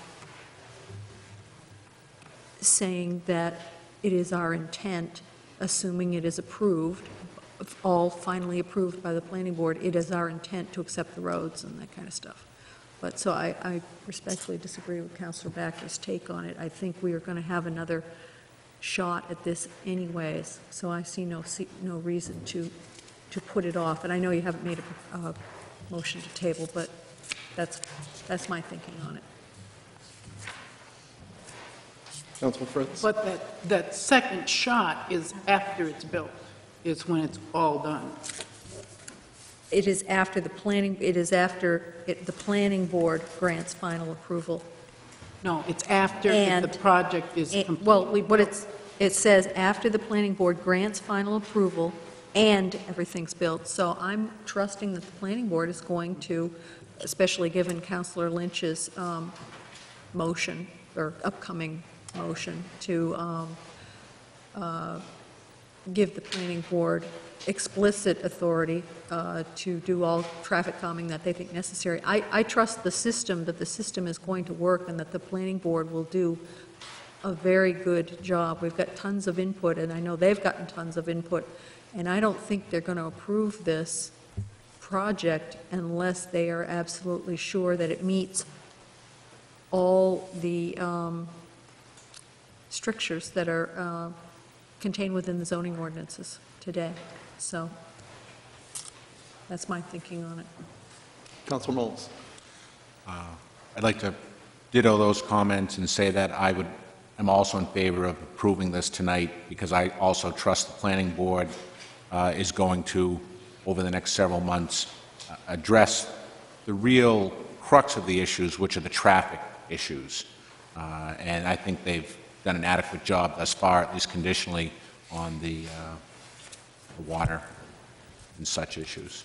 saying that it is our intent, assuming it is approved, all finally approved by the planning board, it is our intent to accept the roads and that kind of stuff. But so I, I respectfully disagree with Councilor Backer's take on it. I think we are going to have another shot at this anyways, so I see no see, no reason to to put it off. And I know you haven't made a uh, motion to table, but that's that's my thinking on it. Councilman Fritz? But that, that second shot is after it's built, is when it's all done. It is after the planning, it is after it, the planning board grants final approval. No, it's after if And- the project is And- complete. Well, we- what it's, it says, after the planning board grants final approval and everything's built. So I'm trusting that the planning board is going to, especially given Councilor Lynch's um, motion, or upcoming motion, to um, uh, give the planning board explicit authority uh, to do all traffic calming that they think necessary. I, I trust the system, that the system is going to work, and that the planning board will do a very good job. We've got tons of input, and I know they've gotten tons of input, and I don't think they're going to approve this project unless they are absolutely sure that it meets all the um, strictures that are uh, contained within the zoning ordinances today. So that's my thinking on it. Councilor Knowles? Uh, I'd like to ditto those comments and say that I would, am also in favor of approving this tonight because I also trust the planning board uh, is going to, over the next several months, uh, address the real crux of the issues, which are the traffic issues. Uh, and I think they've done an adequate job thus far, at least conditionally, on the, uh, the water and such issues.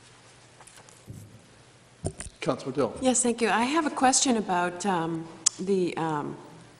Councilor Dill? Yes, thank you. I have a question about um, the, um,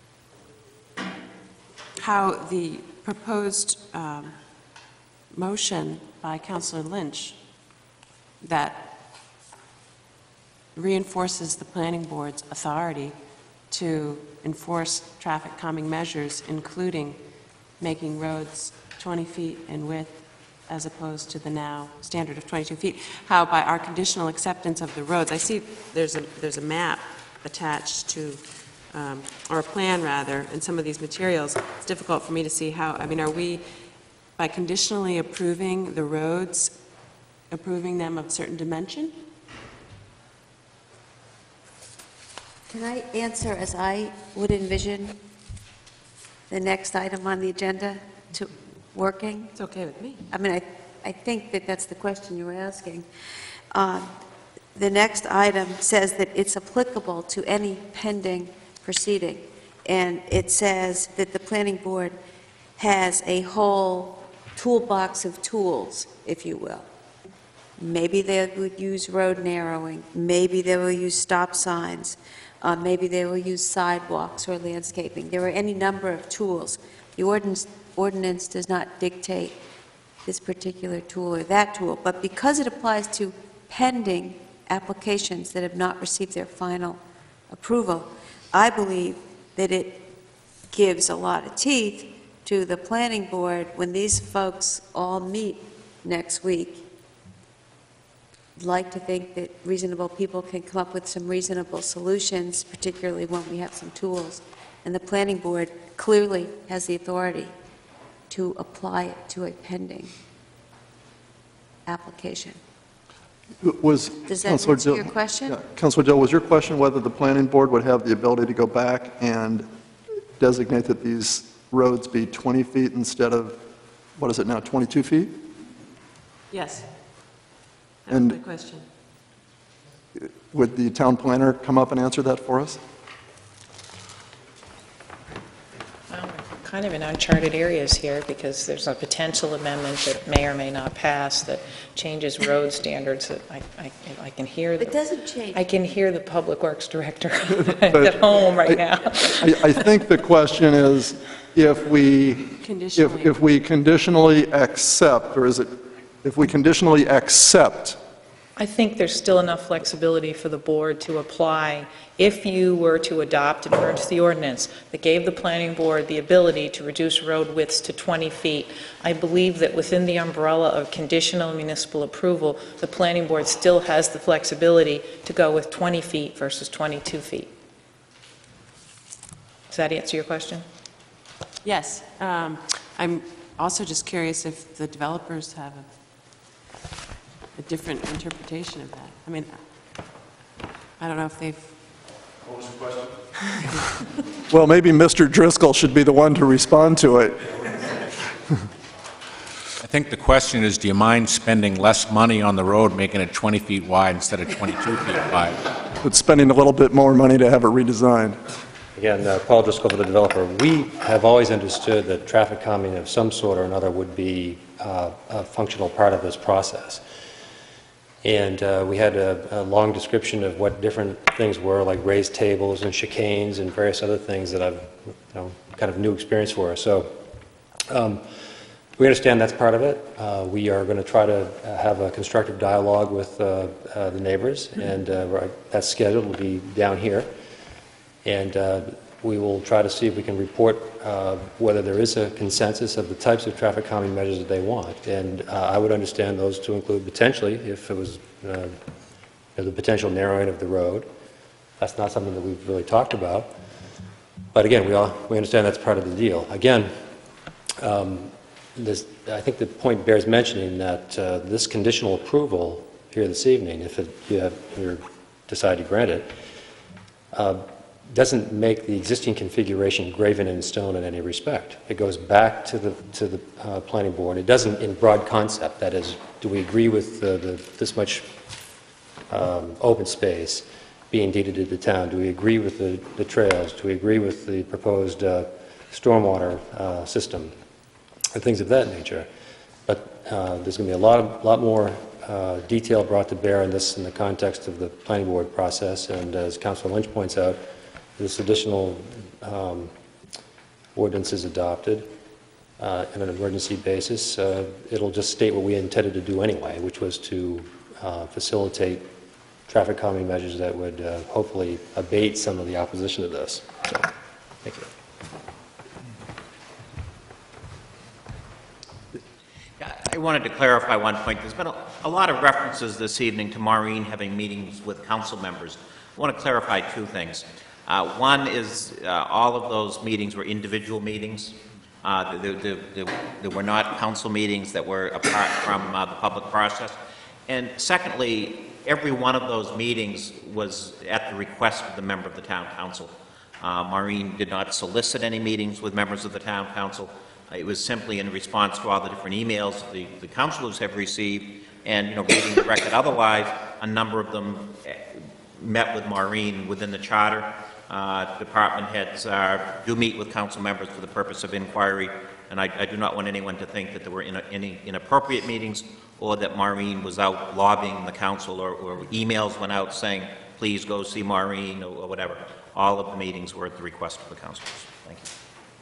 how the proposed um, motion by Councilor Lynch that reinforces the planning board's authority to enforce traffic calming measures, including making roads twenty feet in width as opposed to the now standard of twenty-two feet, how by our conditional acceptance of the roads, I see there's a, there's a map attached to, um, or a plan rather, in some of these materials. It's difficult for me to see how, I mean, are we, by conditionally approving the roads, approving them of certain dimension? Can I answer as I would envision the next item on the agenda to working? It's okay with me. I mean, I, I think that that's the question you were asking. Um, The next item says that it's applicable to any pending proceeding, and it says that the planning board has a whole toolbox of tools, if you will. Maybe they would use road narrowing, maybe they will use stop signs, uh, maybe they will use sidewalks or landscaping. There are any number of tools. The ordinance, ordinance does not dictate this particular tool or that tool, but because it applies to pending applications that have not received their final approval, I believe that it gives a lot of teeth to the planning board when these folks all meet next week. I'd like to think that reasonable people can come up with some reasonable solutions, particularly when we have some tools. And the planning board clearly has the authority to apply it to a pending application. Was, Does that Councilor answer Dill- your question? Yeah. Councilor Dill, was your question whether the planning board would have the ability to go back and designate that these roads be twenty feet instead of, what is it now, twenty-two feet? Yes. And Good question. would the town planner come up and answer that for us? Well, we're kind of in uncharted areas here because there's a potential amendment that may or may not pass that changes road standards that I, I, I can hear. It the- doesn't change. I can hear the Public Works Director at home right now. I, I think the question is, if we, if, Conditionally. if we conditionally accept, or is it, if we conditionally accept, I think there's still enough flexibility for the board to apply if you were to adopt an emergency ordinance that gave the planning board the ability to reduce road widths to twenty feet. I believe that within the umbrella of conditional municipal approval, the planning board still has the flexibility to go with twenty feet versus twenty-two feet. Does that answer your question? Yes. Um, I'm also just curious if the developers have a, a different interpretation of that. I mean, I don't know if they've... What was the question? Well, maybe Mister Driscoll should be the one to respond to it. I think the question is, do you mind spending less money on the road, making it twenty feet wide instead of twenty-two feet wide? But spending a little bit more money to have it redesigned. Again, uh, Paul Driscoll for the developer. We have always understood that traffic calming of some sort or another would be uh, a functional part of this process. And uh, we had a, a long description of what different things were, like raised tables and chicanes and various other things that I've, you know, kind of new experience for us. So um, we understand that's part of it. Uh, we are going to try to have a constructive dialogue with uh, uh, the neighbors, and uh, right, that's scheduled to be down here. And uh, we will try to see if we can report uh, whether there is a consensus of the types of traffic calming measures that they want. And uh, I would understand those to include potentially, if it was uh, the potential narrowing of the road. That's not something that we've really talked about. But again, we all we understand that's part of the deal. Again, um, this, I think the point bears mentioning that uh, this conditional approval here this evening, if it, you, have, you decide to grant it, uh, doesn't make the existing configuration graven in stone in any respect. It goes back to the to the uh, planning board. It doesn't, in broad concept, that is, do we agree with the, the, this much um, open space being deeded to the town? Do we agree with the, the trails? Do we agree with the proposed uh, stormwater uh, system? And things of that nature. But uh, there's going to be a lot, of, lot more uh, detail brought to bear on this in the context of the planning board process. And as Councilor Lynch points out, this additional um, ordinance is adopted uh, on an emergency basis. Uh, it'll just state what we intended to do anyway, which was to uh, facilitate traffic calming measures that would uh, hopefully abate some of the opposition to this. So, thank you. I wanted to clarify one point. There's been a, a lot of references this evening to Maureen having meetings with council members. I want to clarify two things. Uh, one is uh, all of those meetings were individual meetings. Uh, there, there, there, there were not council meetings that were apart from uh, the public process. And secondly, every one of those meetings was at the request of the member of the town council. Uh, Maureen did not solicit any meetings with members of the town council. It was simply in response to all the different emails the, the councilors have received, and, you know, reading the record otherwise, a number of them met with Maureen within the charter. Uh, department heads uh, do meet with council members for the purpose of inquiry, and I, I do not want anyone to think that there were in, any inappropriate meetings or that Maureen was out lobbying the council, or, or emails went out saying, please go see Maureen, or, or whatever. All of the meetings were at the request of the councilors. Thank you.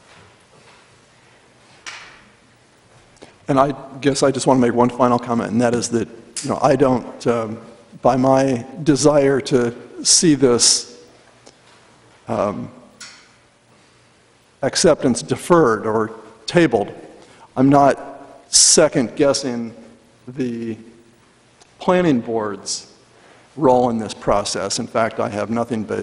And I guess I just want to make one final comment, and that is that, you know, I don't, um, by my desire to see this um, acceptance deferred or tabled, I'm not second-guessing the planning board's role in this process. In fact, I have nothing but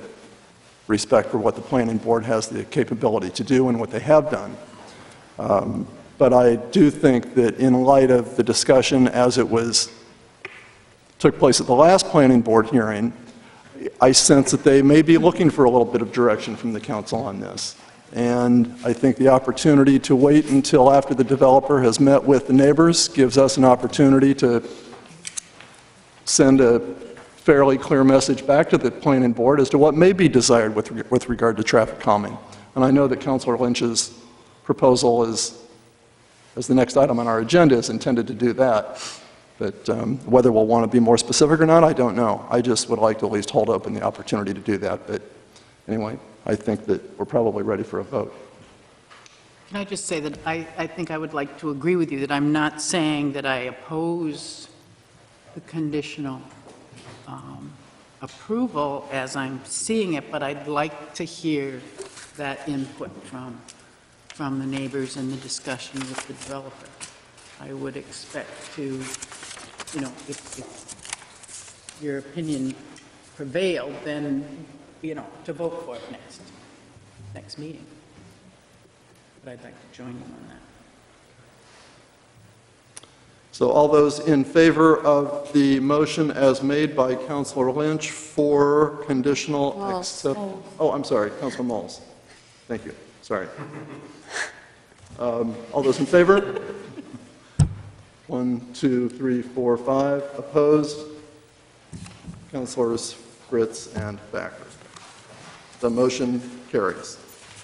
respect for what the planning board has the capability to do and what they have done. Um, but I do think that in light of the discussion as it was, took place at the last planning board hearing, I sense that they may be looking for a little bit of direction from the council on this. And I think the opportunity to wait until after the developer has met with the neighbors gives us an opportunity to send a fairly clear message back to the planning board as to what may be desired with, re with regard to traffic calming. And I know that Councilor Lynch's proposal is, as the next item on our agenda, is intended to do that. But um, whether we'll want to be more specific or not, I don't know. I just would like to at least hold open the opportunity to do that. But anyway, I think that we're probably ready for a vote. Can I just say that I, I think I would like to agree with you that I'm not saying that I oppose the conditional um, approval as I'm seeing it, but I'd like to hear that input from, from the neighbors and the discussion with the developer. I would expect to, you know, if, if your opinion prevailed, then, you know, to vote for it next, next meeting. But I'd like to join you on that. So all those in favor of the motion as made by Councilor Lynch for conditional Moles. accept... Moles. Oh, I'm sorry, Councilor Moles. Thank you. Sorry. Um, all those in favor? One, two, three, four, five. Opposed? Councilors Fritz and Thacker. The motion carries.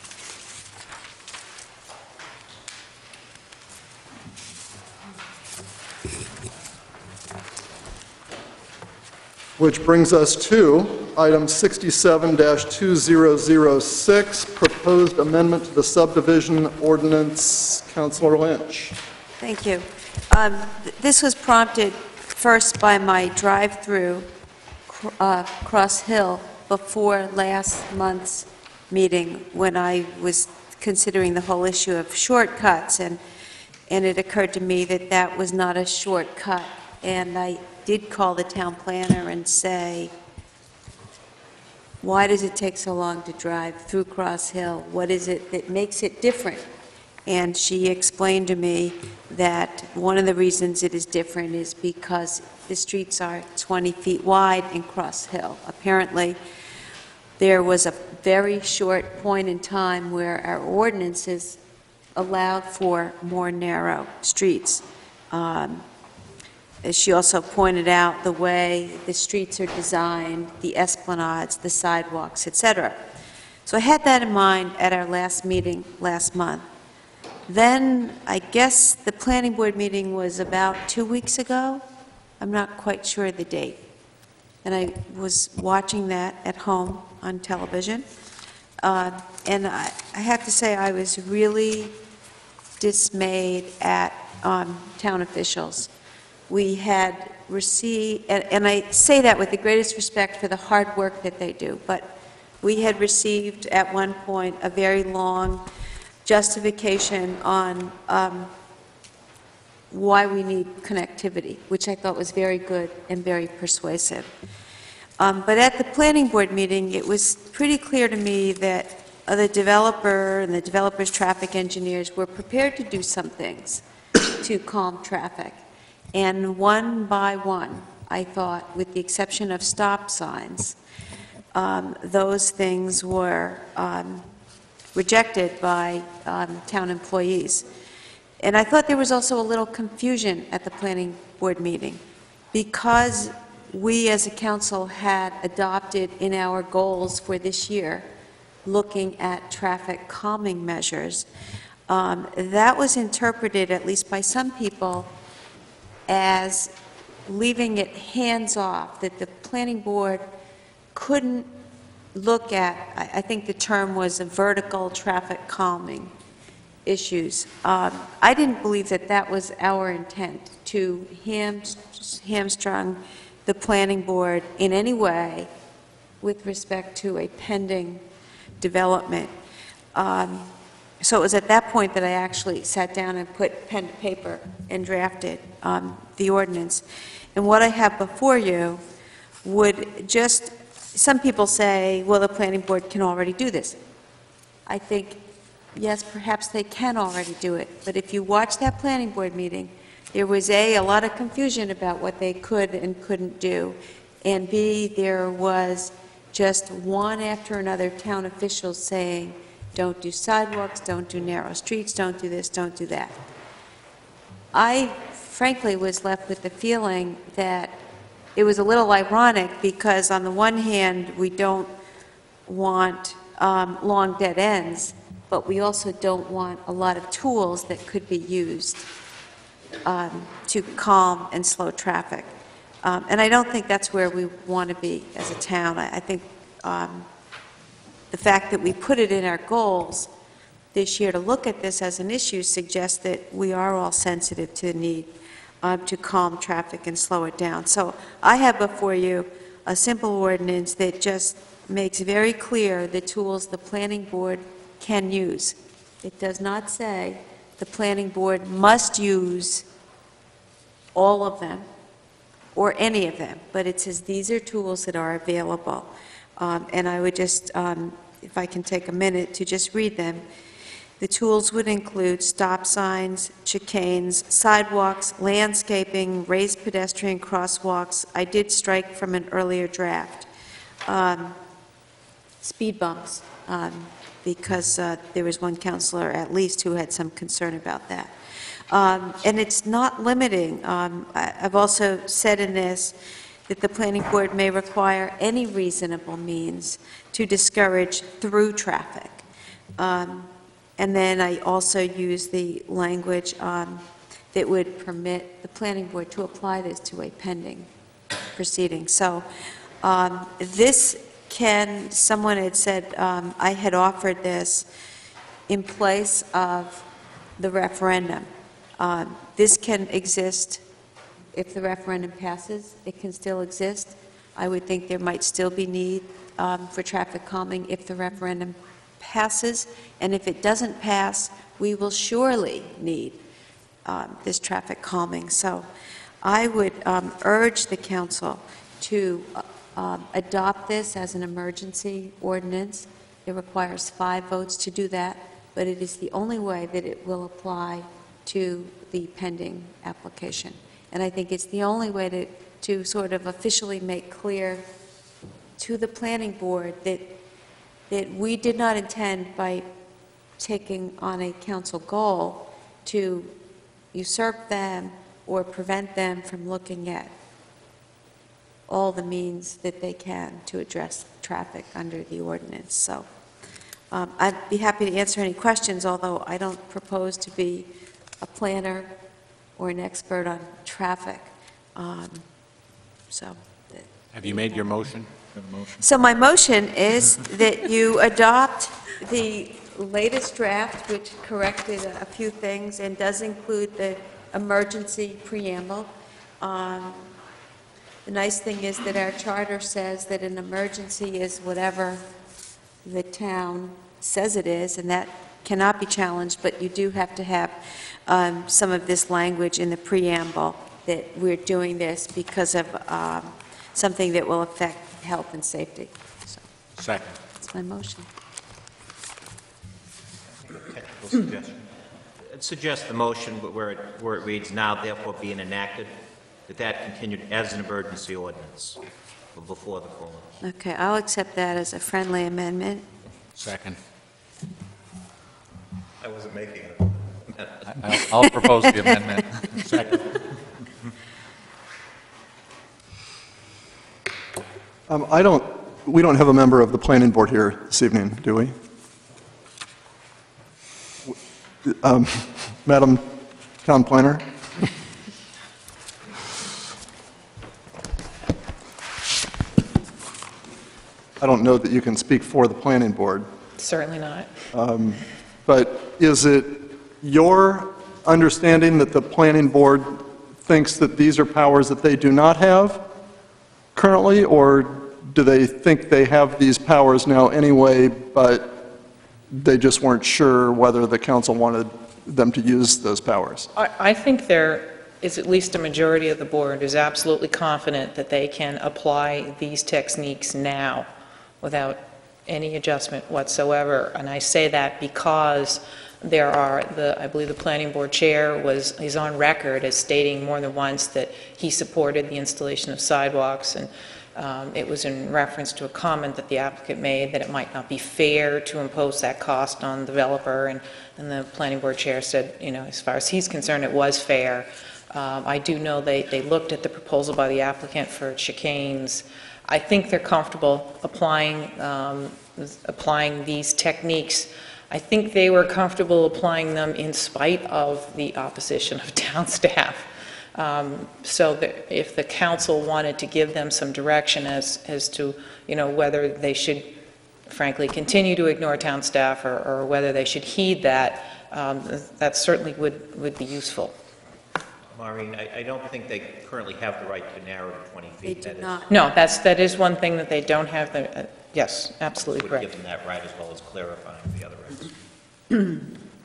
Which brings us to item sixty-seven dash two thousand six, proposed amendment to the subdivision ordinance. Councilor Lynch. Thank you. Um, th- This was prompted first by my drive-through cr- uh, Cross Hill before last month's meeting when I was considering the whole issue of shortcuts, and, and it occurred to me that that was not a shortcut. And I did call the town planner and say, why does it take so long to drive through Cross Hill? What is it that makes it different? And she explained to me that one of the reasons it is different is because the streets are twenty feet wide in Cross Hill. Apparently, there was a very short point in time where our ordinances allowed for more narrow streets. Um, She also pointed out the way the streets are designed, the esplanades, the sidewalks, et cetera. So I had that in mind at our last meeting last month. Then, I guess the planning board meeting was about two weeks ago. I'm not quite sure the date. And I was watching that at home on television. Uh, and I, I have to say, I was really dismayed at um, town officials. We had received, and, and I say that with the greatest respect for the hard work that they do, but we had received at one point a very long justification on um, why we need connectivity, which I thought was very good and very persuasive. Um, but at the planning board meeting, it was pretty clear to me that uh, the developer and the developer's traffic engineers were prepared to do some things to calm traffic. And one by one, I thought, with the exception of stop signs, um, those things were um, rejected by um, town employees. And I thought there was also a little confusion at the planning board meeting, because we as a council had adopted in our goals for this year, looking at traffic calming measures. Um, that was interpreted, at least by some people, as leaving it hands-off, that the planning board couldn't look at, I, I think the term was a vertical traffic calming issues. Um, I didn't believe that that was our intent, to ham, hamstrung the planning board in any way with respect to a pending development. Um, So it was at that point that I actually sat down and put pen to paper and drafted um, the ordinance. And what I have before you would just, some people say, well, the planning board can already do this. I think yes, perhaps they can already do it, but if you watch that planning board meeting, there was A, a lot of confusion about what they could and couldn't do, and B, there was just one after another town officials saying, don't do sidewalks, don't do narrow streets, don't do this, don't do that. I frankly was left with the feeling that it was a little ironic because on the one hand, we don't want um, long dead ends, but we also don't want a lot of tools that could be used um, to calm and slow traffic. Um, and I don't think that's where we want to be as a town. I, I think um, the fact that we put it in our goals this year to look at this as an issue suggests that we are all sensitive to the need um, to calm traffic and slow it down. So I have before you a simple ordinance that just makes very clear the tools the planning board can use. It does not say the planning board must use all of them or any of them, but it says these are tools that are available. Um, and I would just, um, if I can take a minute to just read them. The tools would include stop signs, chicanes, sidewalks, landscaping, raised pedestrian crosswalks. I did strike from an earlier draft. Um, speed bumps, um, because uh, there was one counselor at least who had some concern about that. Um, and it's not limiting. Um, I, I've also said in this that the planning board may require any reasonable means to discourage through traffic. Um, and then I also use the language um, that would permit the planning board to apply this to a pending proceeding. So um, this can, someone had said, um, I had offered this in place of the referendum. Um, this can exist if the referendum passes. It can still exist. I would think there might still be need um, for traffic calming if the referendum passes, and if it doesn't pass, we will surely need um, this traffic calming. So I would um, urge the council to uh, um, adopt this as an emergency ordinance. It requires five votes to do that, but it is the only way that it will apply to the pending application. And I think it's the only way to, to sort of officially make clear to the planning board that that we did not intend by taking on a council goal to usurp them or prevent them from looking at all the means that they can to address traffic under the ordinance. So um, I'd be happy to answer any questions, although I don't propose to be a planner or an expert on traffic. Um, so. Have you made your motion? So my motion is that you adopt the latest draft, which corrected a few things and does include the emergency preamble. Um, the nice thing is that our charter says that an emergency is whatever the town says it is, and that cannot be challenged, but you do have to have um, some of this language in the preamble that we're doing this because of um, something that will affect health and safety. So Second. that's my motion. Technical suggestion. I'd suggest the motion where it, where it reads, now therefore being enacted, that that continued as an emergency ordinance before the colon. Okay, I'll accept that as a friendly amendment. Second. I wasn't making it. I- I'll propose the amendment. Second. Um, I don't, we don't have a member of the planning board here this evening, do we? Um, Madam Town Planner? I don't know that you can speak for the planning board. Certainly not. Um, but is it your understanding that the planning board thinks that these are powers that they do not have currently, or do they think they have these powers now anyway, but they just weren't sure whether the council wanted them to use those powers? I, I think there is at least a majority of the board is absolutely confident that they can apply these techniques now without any adjustment whatsoever. And I say that because there are, the I believe the planning board chair was, is on record as stating more than once that he supported the installation of sidewalks, and um, it was in reference to a comment that the applicant made that it might not be fair to impose that cost on the developer, and, and the planning board chair said, you know, as far as he's concerned, it was fair. Um, I do know they, they looked at the proposal by the applicant for chicanes. I think they're comfortable applying, um, applying these techniques. I think they were comfortable applying them in spite of the opposition of town staff. Um, so that if the council wanted to give them some direction as, as to, you know, whether they should, frankly, continue to ignore town staff, or, or whether they should heed that, um, that certainly would, would be useful. Maureen, I, I don't think they currently have the right to narrow to twenty feet. They do That not. is- No, that's, that is one thing that they don't have, the, uh, yes, absolutely Would correct. give them that right, as well as clarifying the other rights.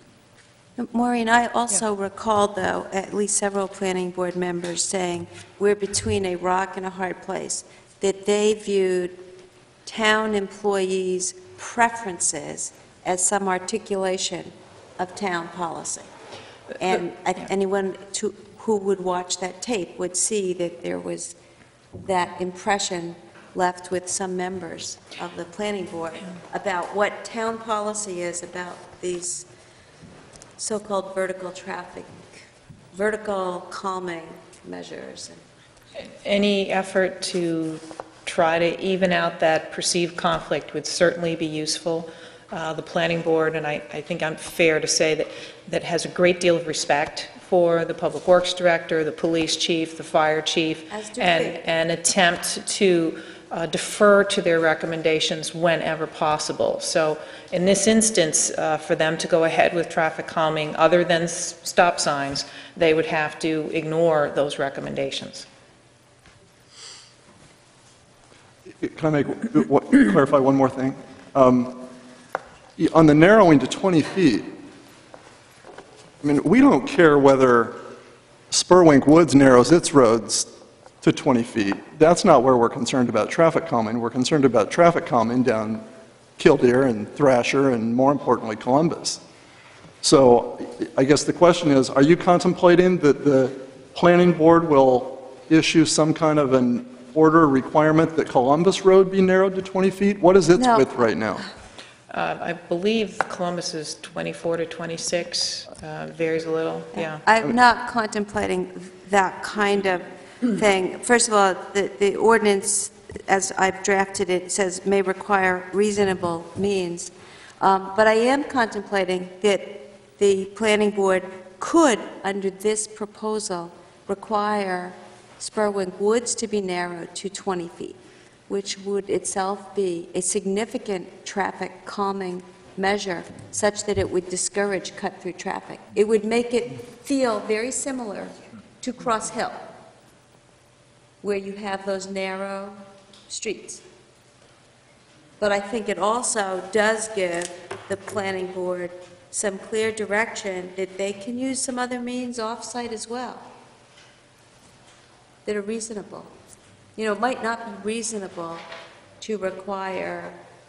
Maureen, I also recall, though, at least several planning board members saying we're between a rock and a hard place, that they viewed town employees' preferences as some articulation of town policy. And I- anyone to, who would watch that tape would see that there was that impression left with some members of the planning board about what town policy is about these so-called vertical traffic, vertical calming measures. Any effort to try to even out that perceived conflict would certainly be useful. Uh, the planning board, and I, I think I'm fair to say that, that has a great deal of respect for the public works director, the police chief, the fire chief, As do and, we. and attempt to uh, defer to their recommendations whenever possible. So in this instance, uh, for them to go ahead with traffic calming other than s- stop signs, they would have to ignore those recommendations. Can I make, what, clarify one more thing? Um, on the narrowing to twenty feet, I mean, we don't care whether Spurwink Woods narrows its roads to twenty feet. That's not where we're concerned about traffic calming. We're concerned about traffic calming down Killdeer and Thrasher and, more importantly, Columbus. So I guess the question is, are you contemplating that the planning board will issue some kind of an order requirement that Columbus Road be narrowed to twenty feet? What is its No. width right now? Uh, I believe Columbus is twenty-four to twenty-six, uh, varies a little, yeah. I'm not contemplating that kind of thing. First of all, the, the ordinance, as I've drafted it, says may require reasonable means. Um, But I am contemplating that the planning board could, under this proposal, require Spurwink Woods to be narrowed to twenty feet, which would itself be a significant traffic calming measure such that it would discourage cut-through traffic. It would make it feel very similar to Cross Hill, where you have those narrow streets. But I think it also does give the planning board some clear direction that they can use some other means off-site as well that are reasonable. You know, it might not be reasonable to require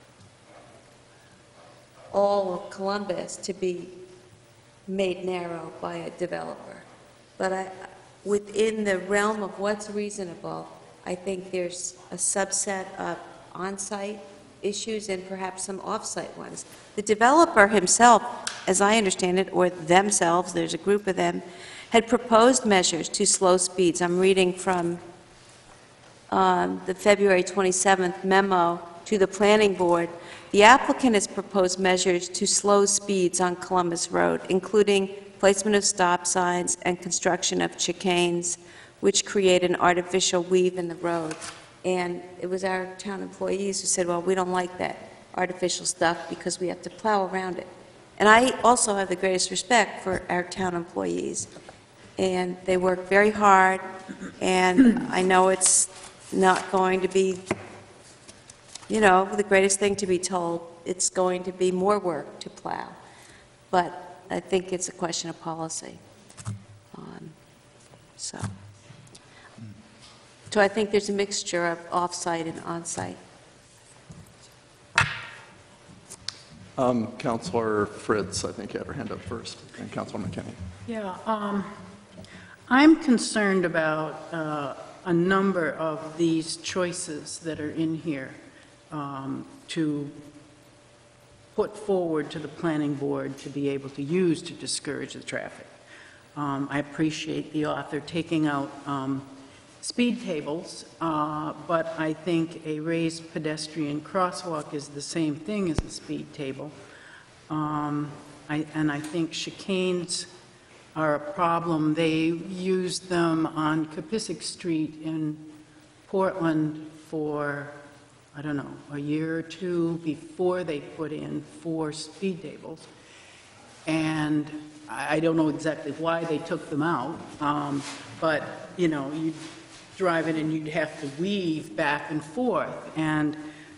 all of Columbus to be made narrow by a developer. But I, within the realm of what's reasonable, I think there's a subset of on-site issues and perhaps some off-site ones. The developer himself, as I understand it, or themselves, there's a group of them, had proposed measures to slow speeds. I'm reading from um, the February twenty-seventh memo to the planning board. The applicant has proposed measures to slow speeds on Columbus Road, including placement of stop signs and construction of chicanes, which create an artificial weave in the road. And it was our town employees who said, well, we don't like that artificial stuff because we have to plow around it. And I also have the greatest respect for our town employees. And they work very hard, and I know it's not going to be, you know, the greatest thing to be told. It's going to be more work to plow. But I think it's a question of policy. Um, So, so I think there's a mixture of off-site and on-site. Um, Councilor Fritz, I think you had her hand up first, and Councilor McKinney. Yeah, um, I'm concerned about uh, a number of these choices that are in here um, to put forward to the planning board to be able to use to discourage the traffic. Um, I appreciate the author taking out um, speed tables, uh, but I think a raised pedestrian crosswalk is the same thing as a speed table. Um, I, and I think chicanes are a problem. They used them on Capissick Street in Portland for, I don't know, a year or two before they put in four speed tables. And I don't know exactly why they took them out, um, but, you know, you'd drive it and you'd have to weave back and forth. And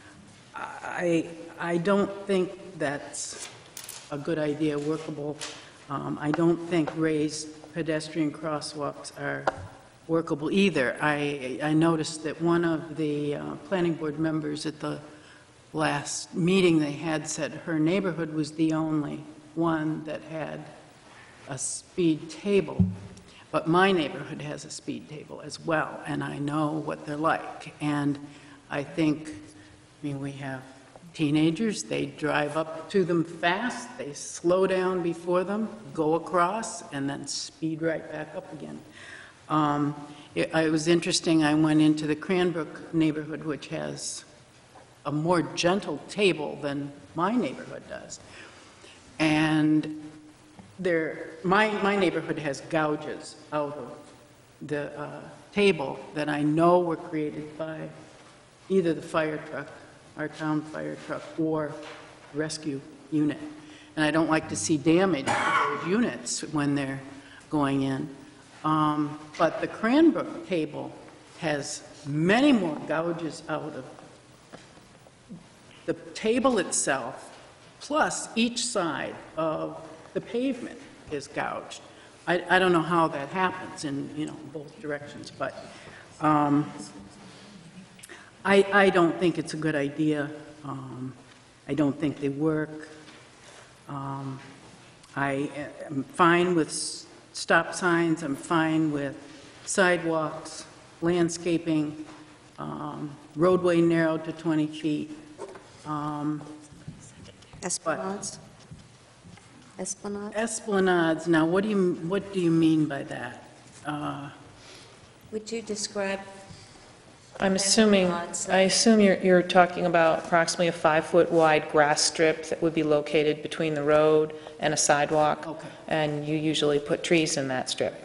I, I don't think that's a good idea, workable. Um, I don't think raised pedestrian crosswalks are workable either. I, I noticed that one of the uh, planning board members at the last meeting they had said her neighborhood was the only one that had a speed table. But my neighborhood has a speed table as well, and I know what they're like. And I think, I mean, we have teenagers, they drive up to them fast, they slow down before them, go across, and then speed right back up again. Um, it, it was interesting, I went into the Cranbrook neighborhood, which has a more gentle table than my neighborhood does. And there, my, my neighborhood has gouges out of the uh, table that I know were created by either the fire truck, our town fire truck, or rescue unit. And I don't like to see damage to those units when they're going in. Um, but the Cranbrook table has many more gouges out of the table itself, plus each side of the pavement is gouged. I, I don't know how that happens in, you know, both directions, but um, I, I don't think it's a good idea. Um, I don't think they work. Um, I am fine with stop signs. I'm fine with sidewalks, landscaping, um, roadway narrowed to twenty feet. Um, Esplanades? Esplanade? Esplanades. Now, what do you what do you mean by that? Uh, Would you describe? I'm assuming, I assume you're, you're talking about approximately a five-foot wide grass strip that would be located between the road and a sidewalk. Okay. And you usually put trees in that strip.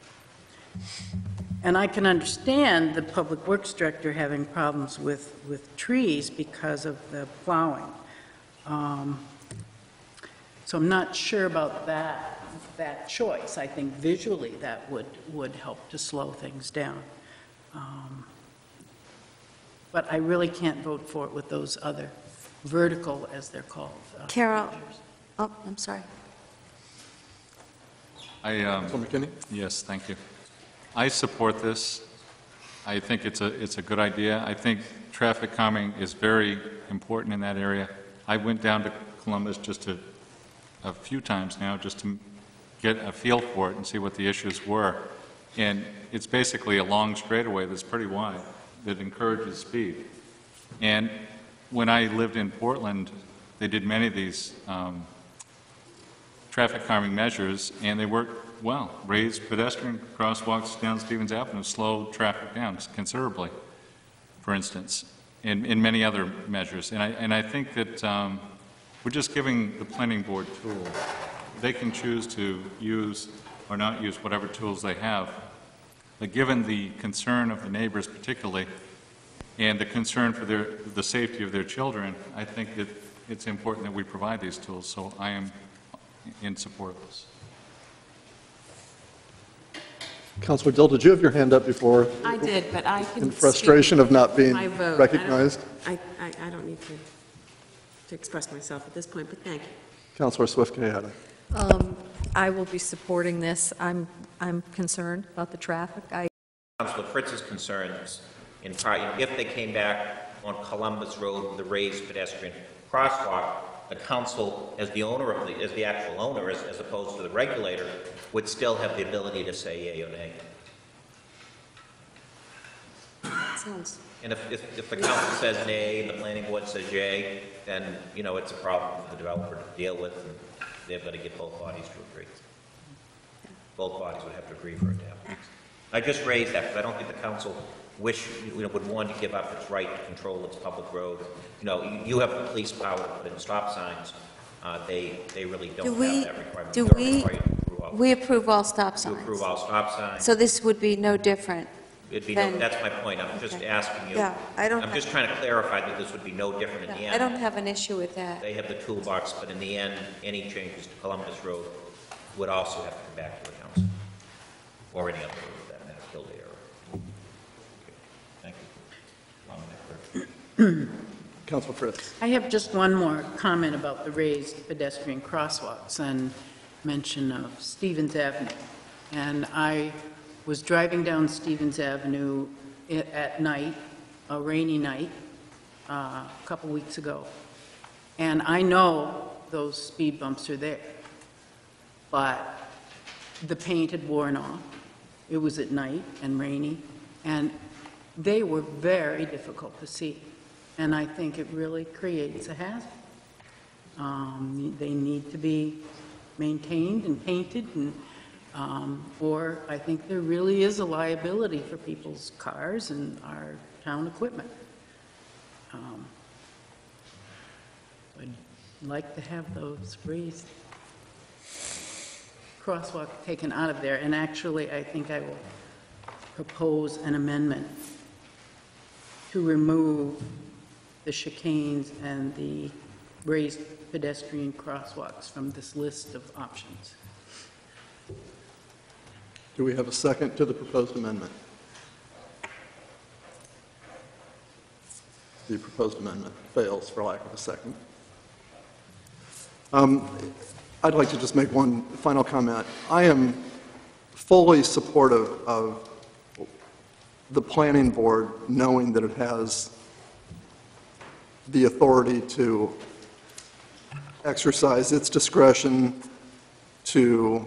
And I can understand the Public Works Director having problems with, with trees because of the plowing. Um, so I'm not sure about that, that choice. I think visually that would, would help to slow things down. Um, but I really can't vote for it with those other vertical, as they're called. Uh, Carol, measures. oh, I'm sorry. I, um, Councilor McKinney? Yes, thank you. I support this. I think it's a, it's a good idea. I think traffic calming is very important in that area. I went down to Columbus just a, a few times now just to get a feel for it and see what the issues were. And it's basically a long straightaway that's pretty wide that encourages speed. And when I lived in Portland, they did many of these um, traffic calming measures, and they worked well. Raised pedestrian crosswalks down Stevens Avenue slow traffic down considerably, for instance, and in many other measures. And I, and I think that um, we're just giving the planning board tools. They can choose to use or not use whatever tools they have. But given the concern of the neighbors particularly, and the concern for their, the safety of their children, I think that it's important that we provide these tools. So I am in support of this. Councilor Dill, did you have your hand up before? I did, but I can In frustration speak of not being my vote. recognized? I don't, I, I, I don't need to, to express myself at this point, but thank you. Councilor Swift-Kayetta. Um, I will be supporting this. I'm, I'm concerned about the traffic. I Councilor Fritz's concerns, in part, if they came back on Columbus Road with a raised pedestrian crosswalk, the council, as the owner of the, as the actual owner, as, as opposed to the regulator, would still have the ability to say yea or nay. Sounds. And if, if, if the council says nay and the planning board says yea, then, you know, it's a problem for the developer to deal with, and they've got to get both bodies to agree. Both bodies would have to agree for it to happen. I just raised that because I don't think the council wish, you know, would want to give up its right to control its public road. You know, you, you have the police power to put in stop signs. Uh, they, they really don't Do have we, that requirement. do They're we, required to approve all- we approve all stop to signs? approve all stop signs. So this would be no different? It'd be, no, then- that's my point. I'm just Okay. asking you. Yeah, I don't I'm have- just trying to clarify that this would be no different in the end. I don't have an issue with that. They have the toolbox, but in the end, any changes to Columbus Road would also have to come back to the council, or any other road for that matter, Kildare. Okay. Thank you. Councilor Fritz. I have just one more comment about the raised pedestrian crosswalks and mention of Stevens Avenue. And I was driving down Stevens Avenue i- at night, a rainy night, uh, a couple weeks ago. And I know those speed bumps are there, but the paint had worn off. It was at night and rainy, and they were very difficult to see. And I think it really creates a hazard. Um, They need to be maintained and painted, and, um, or I think there really is a liability for people's cars and our town equipment. Um, I'd like to have those raised crosswalk taken out of there, and actually, I think I will propose an amendment to remove the chicanes and the raised pedestrian crosswalks from this list of options. Do we have a second to the proposed amendment? The proposed amendment fails for lack of a second. Um, I'd like to just make one final comment. I am fully supportive of the planning board knowing that it has the authority to exercise its discretion to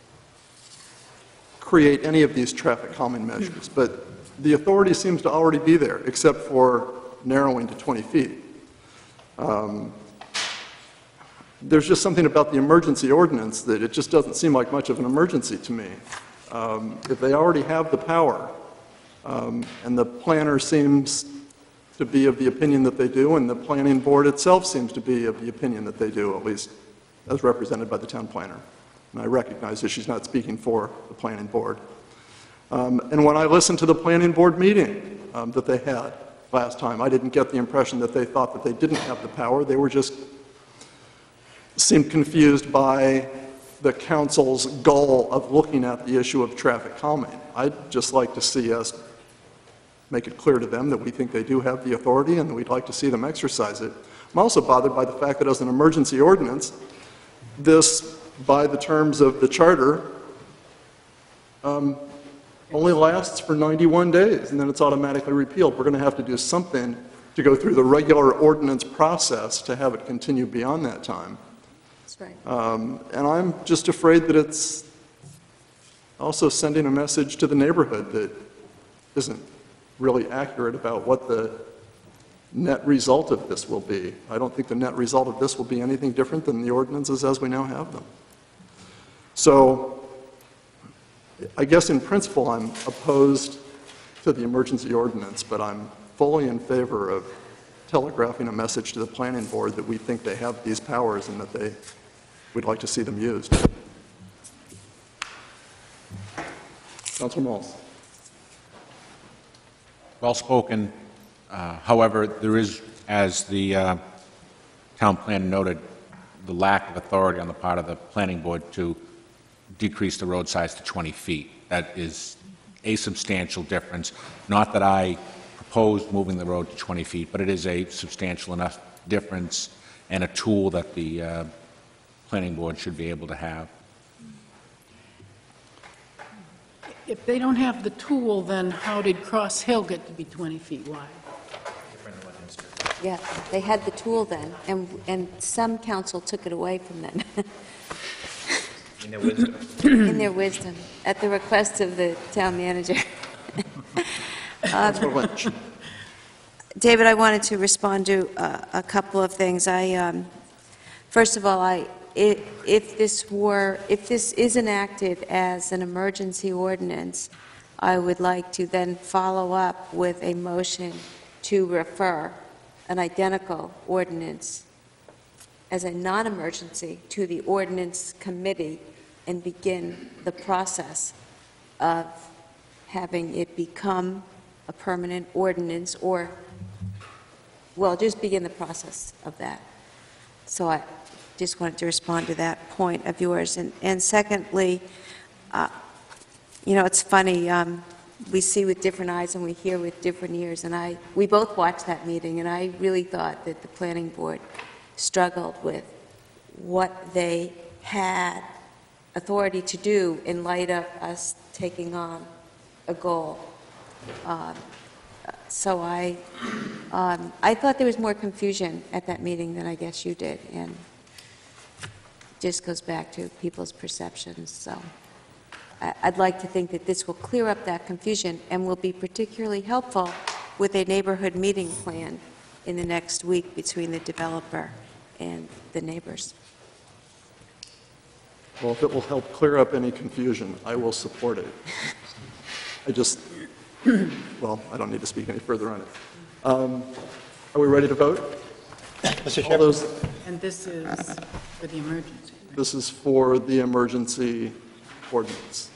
create any of these traffic calming measures. But the authority seems to already be there, except for narrowing to twenty feet. Um, there's just something about the emergency ordinance that it just doesn't seem like much of an emergency to me. Um, if they already have the power, um, and the planner seems to be of the opinion that they do, and the planning board itself seems to be of the opinion that they do, at least as represented by the town planner. And I recognize that she's not speaking for the planning board. Um, and when I listened to the planning board meeting um, that they had last time, I didn't get the impression that they thought that they didn't have the power. They were just seemed confused by the council's goal of looking at the issue of traffic calming. I'd just like to see us make it clear to them that we think they do have the authority and that we'd like to see them exercise it. I'm also bothered by the fact that as an emergency ordinance, this, by the terms of the charter, um, only lasts for ninety-one days, and then it's automatically repealed. We're going to have to do something to go through the regular ordinance process to have it continue beyond that time. That's right. Um, and I'm just afraid that it's also sending a message to the neighborhood that isn't really accurate about what the net result of this will be. I don't think the net result of this will be anything different than the ordinances as we now have them. So I guess in principle I'm opposed to the emergency ordinance, but I'm fully in favor of telegraphing a message to the planning board that we think they have these powers and that they we'd like to see them used. Councilor Malls. Well spoken. Uh, however, there is, as the uh, town planner noted, the lack of authority on the part of the planning board to decrease the road size to twenty feet. That is a substantial difference. Not that I proposed moving the road to twenty feet, but it is a substantial enough difference and a tool that the uh, planning board should be able to have. If they don't have the tool, then how did Cross Hill get to be twenty feet wide? Different ordinance. Yeah, they had the tool then, and, and some council took it away from them. In their wisdom. In their wisdom, at the request of the town manager. Councilor Lynch. David, I wanted to respond to uh, a couple of things. I, um, first of all, I, if, if this were, if this is enacted as an emergency ordinance, I would like to then follow up with a motion to refer an identical ordinance as a non-emergency to the ordinance committee and begin the process of having it become a permanent ordinance, or, well, just begin the process of that. So I just wanted to respond to that point of yours. And, and secondly, uh, you know, it's funny, um, we see with different eyes and we hear with different ears, and I, we both watched that meeting, and I really thought that the planning board struggled with what they had authority to do in light of us taking on a goal. Um, so I, um, I thought there was more confusion at that meeting than I guess you did, and just goes back to people's perceptions. So I- I'd like to think that this will clear up that confusion and will be particularly helpful with a neighborhood meeting plan in the next week between the developer and the neighbors. Well, if it will help clear up any confusion, I will support it. I just, well, I don't need to speak any further on it. Um, Are we ready to vote? Mister All those, And this is for the emergency. this is for the emergency ordinance.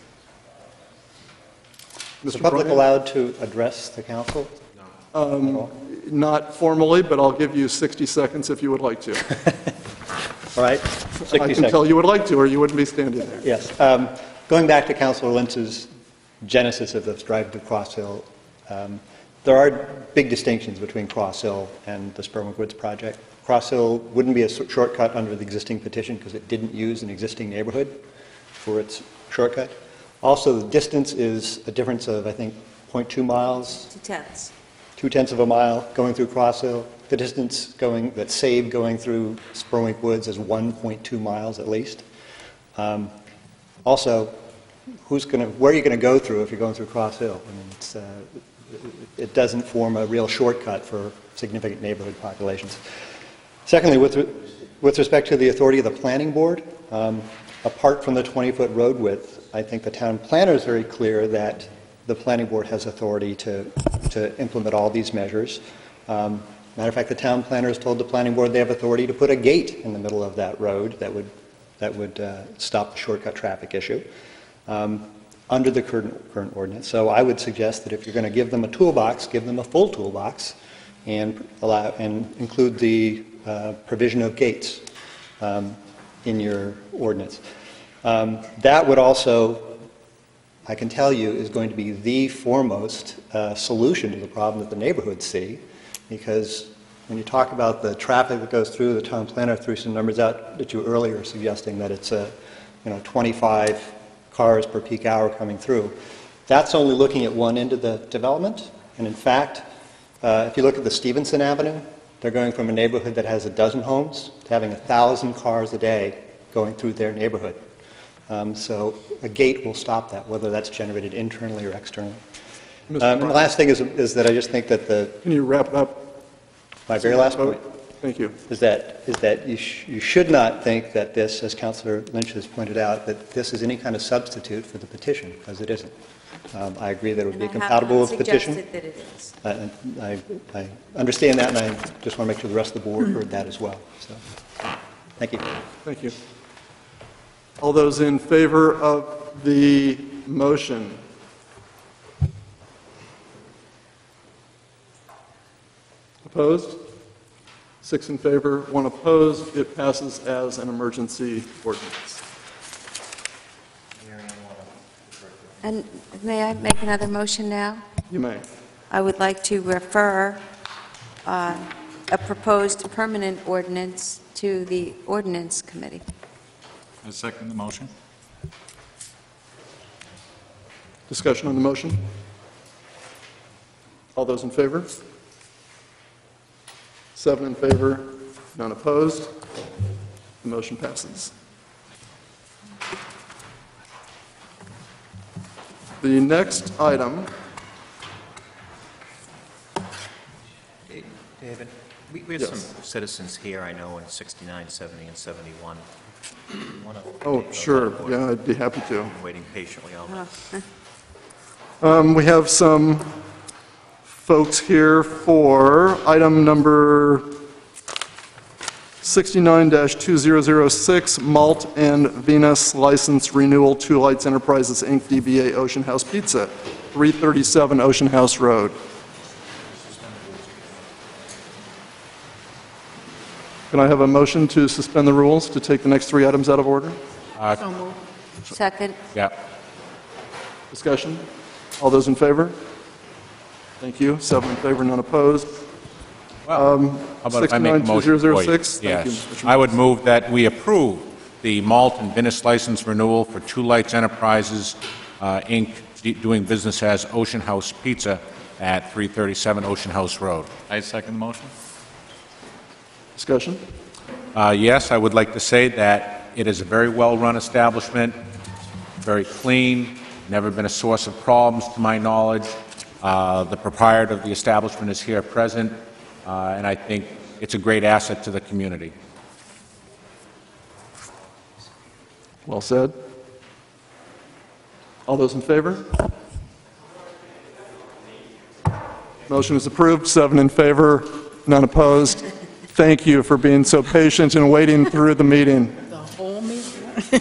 Is the Mister public Bryant? allowed to address the council? Um, Not formally, but I'll give you sixty seconds if you would like to. All right, I sixty can seconds. tell you would like to, or you wouldn't be standing there. Yes. Um, Going back to Councilor Lynch's genesis of this drive to Cross Hill, um, there are big distinctions between Cross Hill and the Spurwink Woods project. Cross Hill wouldn't be a s- shortcut under the existing petition because it didn't use an existing neighborhood for its shortcut. Also, the distance is a difference of, I think, zero point two miles, Two tenths. two-tenths of a mile going through Cross Hill. The distance going, that's saved going through Spurwink Woods is one point two miles at least. Um, Also, who's going to, where are you going to go through if you're going through Cross Hill? I mean, it's, uh, it doesn't form a real shortcut for significant neighborhood populations. Secondly, with, re- with respect to the authority of the planning board, um, apart from the twenty-foot road width, I think the town planner is very clear that the planning board has authority to, to implement all these measures. Um, Matter of fact, the town planner has told the planning board they have authority to put a gate in the middle of that road that would, that would uh, stop the shortcut traffic issue um, under the current, current ordinance. So I would suggest that if you're going to give them a toolbox, give them a full toolbox and allow, and include the uh, provision of gates um, in your ordinance. Um, That would also, I can tell you, is going to be the foremost uh, solution to the problem that the neighborhoods see, because when you talk about the traffic that goes through, the town planner threw some numbers out that you earlier suggesting that it's a, you know, twenty-five cars per peak hour coming through. That's only looking at one end of the development, and in fact, uh, if you look at the Stevenson Avenue, they're going from a neighborhood that has a dozen homes to having a thousand cars a day going through their neighborhood. Um, so a gate will stop that, whether that's generated internally or externally. Um, and the last thing is, is that I just think that the... Can you wrap it up? My very last point. Thank you. Is that, is that you, sh- you should not think that this, as Councilor Lynch has pointed out, that this is any kind of substitute for the petition, because it isn't. Um, I agree that it would be And I have compatible not with the petition. suggested that it is. Uh, I, I understand that, and I just want to make sure the rest of the board heard that as well. So, thank you. Thank you. All those in favor of the motion? Opposed? Six in favor, one opposed. It passes as an emergency ordinance. And may I make another motion now? You may. I would like to refer uh, a proposed permanent ordinance to the ordinance committee. I second the motion. Discussion on the motion? All those in favor? Seven in favor, none opposed. The motion passes. The next item, David, we we have Yes. some citizens here, I know, in sixty-nine, seventy, and seventy-one. Wanna oh, take those sure, out of order? yeah, I'd be happy to. Waiting patiently all night. Um, We have some folks here for item number sixty-nine dash two thousand six, Malt and Venus License Renewal, Two Lights Enterprises, Incorporated, D B A Ocean House Pizza, three thirty-seven Ocean House Road. Can I have a motion to suspend the rules to take the next three items out of order? Uh, So moved. Second. Yeah. Discussion? All those in favor? Thank you. Seven in favor, none opposed. Um, How about if I make a motion for you? sixty-nine two thousand six. Thank you, Yes. Mister I would move that we approve the malt and Guinness license renewal for Two Lights Enterprises, uh, Incorporated, d- doing business as Ocean House Pizza at three thirty-seven Ocean House Road. I second the motion. Discussion? Uh, Yes, I would like to say that it is a very well-run establishment, very clean, never been a source of problems to my knowledge. Uh, The proprietor of the establishment is here present, uh, and I think it's a great asset to the community. Well said. All those in favor? Motion is approved, seven in favor, none opposed. Thank you for being so patient and waiting through the meeting. The whole meeting?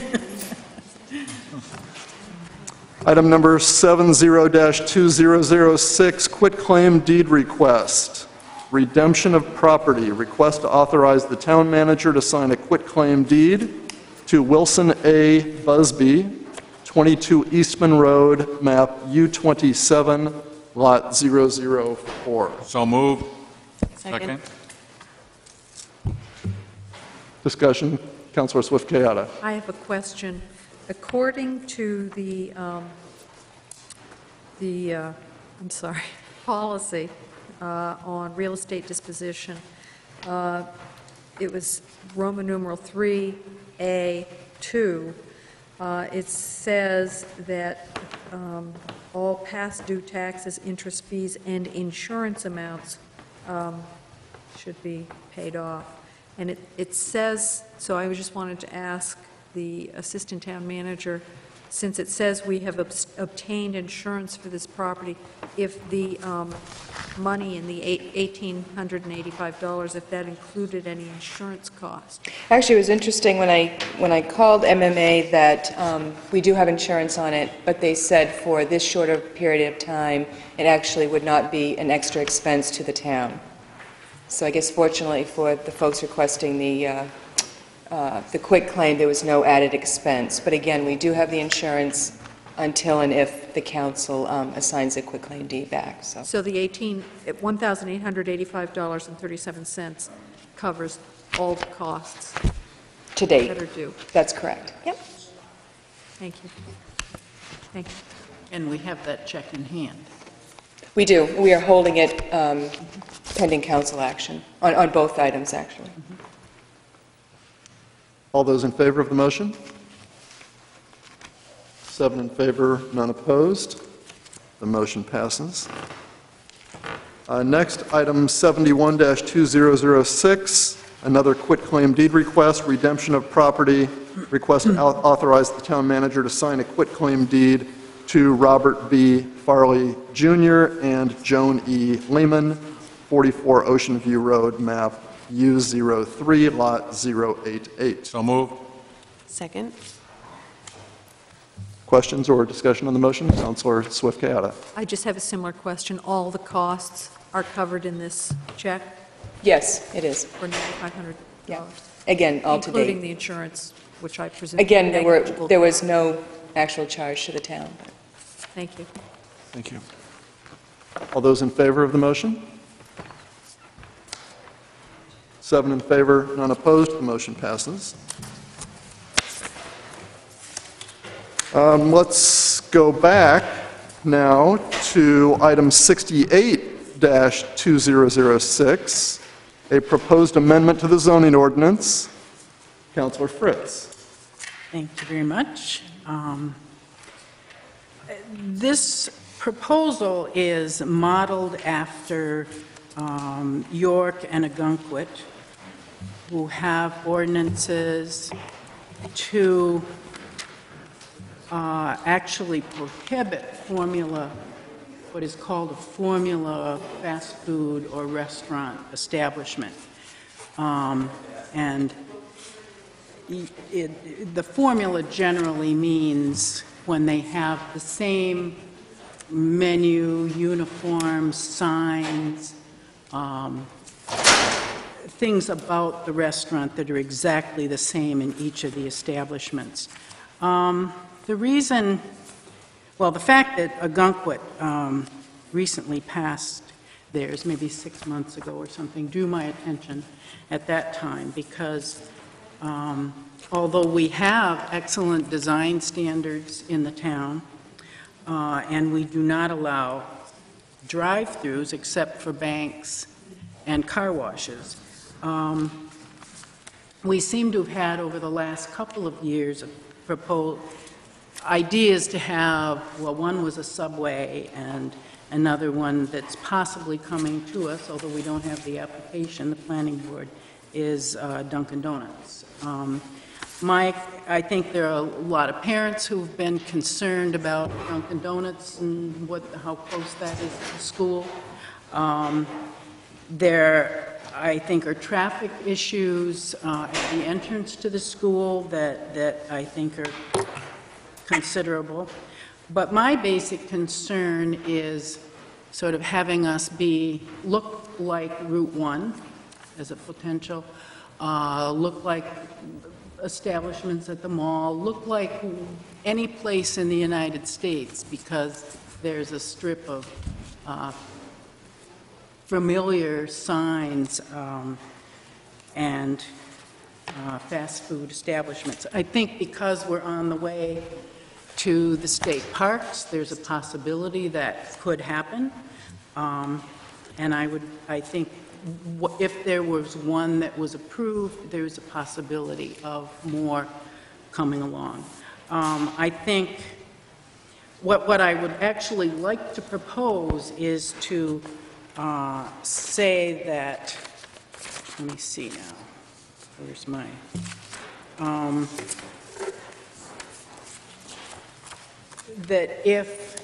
Item number seventy dash two thousand six, quitclaim deed request. Redemption of property. Request to authorize the town manager to sign a quitclaim deed to Wilson A. Busby, twenty-two Eastman Road, map U twenty-seven, lot zero zero four. So moved. Second. Discussion. Councilor Swift-Kayada. I have a question. According to the, um, the, uh, I'm sorry, policy uh, on real estate disposition, uh, it was Roman numeral three A two. Uh, It says that um, all past due taxes, interest, fees, and insurance amounts um, should be paid off. And it, it says, so I just wanted to ask the assistant town manager, since it says we have obs- obtained insurance for this property, if the um, money in the eight- one thousand eight hundred eighty-five dollars, if that included any insurance cost. Actually, it was interesting when I, when I called M M A that um, we do have insurance on it, but they said for this shorter period of time, it actually would not be an extra expense to the town. So I guess fortunately for the folks requesting the, uh, uh, the quitclaim, there was no added expense. But again, we do have the insurance until and if the council um, assigns a quitclaim deed back, so. So the eighteen, one thousand eight hundred eighty-five dollars and thirty-seven cents covers all the costs To date. that are due. That's correct. Yep. Thank you. Thank you. And we have that check in hand. We do. We are holding it um, pending council action, on, on both items, actually. All those in favor of the motion? Seven in favor, none opposed. The motion passes. Uh, Next, item seventy-one dash two thousand six, another quitclaim deed request, redemption of property, request to au- authorize the town manager to sign a quitclaim deed to Robert B. Farley Junior and Joan E. Lehman, forty-four Ocean View Road, map U zero three, lot zero eight eight. So moved. Second. Questions or discussion on the motion? Councilor Swift-Kayada. I just have a similar question. All the costs are covered in this check Yes, it is. for ninety-five hundred dollars? Yeah. Again, all to Including date. the insurance, which I presume. Again, there were, negligible. there was no actual charge to the town. Thank you. Thank you. All those in favor of the motion? Seven in favor, none opposed, the motion passes. Um, Let's go back now to item sixty-eight dash two thousand six, a proposed amendment to the zoning ordinance. Councilor Fritz. Thank you very much. Um, This proposal is modeled after um, York and Ogunquit, who have ordinances to uh, actually prohibit formula, what is called a formula fast food or restaurant establishment. Um, and it, it, the formula generally means when they have the same menu, uniforms, signs, um, things about the restaurant that are exactly the same in each of the establishments. Um, the reason, well, the fact that Ogunquit um, recently passed theirs, maybe six months ago or something, drew my attention at that time because um, although we have excellent design standards in the town, uh, and we do not allow drive-throughs except for banks and car washes, um, we seem to have had over the last couple of years proposed ideas to have, well, one was a Subway and another one that's possibly coming to us, although we don't have the application, the planning board, is uh, Dunkin' Donuts. Um, My, I think there are a lot of parents who've been concerned about Dunkin' Donuts and what, how close that is to school. Um, there, I think, are traffic issues uh, at the entrance to the school that, that I think are considerable. But my basic concern is sort of having us be, look like Route one as a potential, uh, look like establishments at the mall, look like any place in the United States because there's a strip of uh, familiar signs um, and uh, fast food establishments. I think because we're on the way to the state parks, there's a possibility that could happen. Um, and I would, I think if there was one that was approved, there's a possibility of more coming along. Um, I think what, what I would actually like to propose is to uh, say that, let me see now, where's my, um, that if,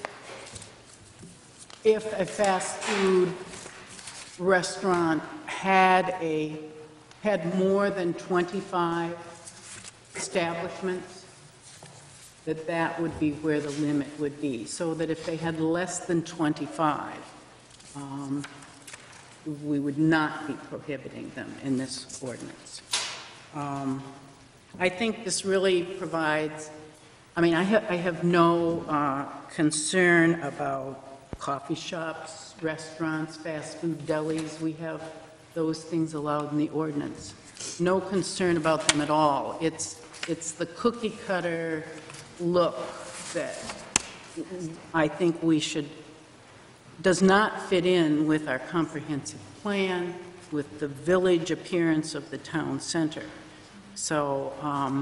if a fast food restaurant had a, had more than twenty-five establishments, that that would be where the limit would be. So that if they had less than twenty-five, um, we would not be prohibiting them in this ordinance. Um, I think this really provides, I mean, I, ha I have no uh, concern about coffee shops, restaurants, fast food delis. We have those things allowed in the ordinance. No concern about them at all. It's, it's the cookie cutter look that I think we should, does not fit in with our comprehensive plan, with the village appearance of the town center. So, um,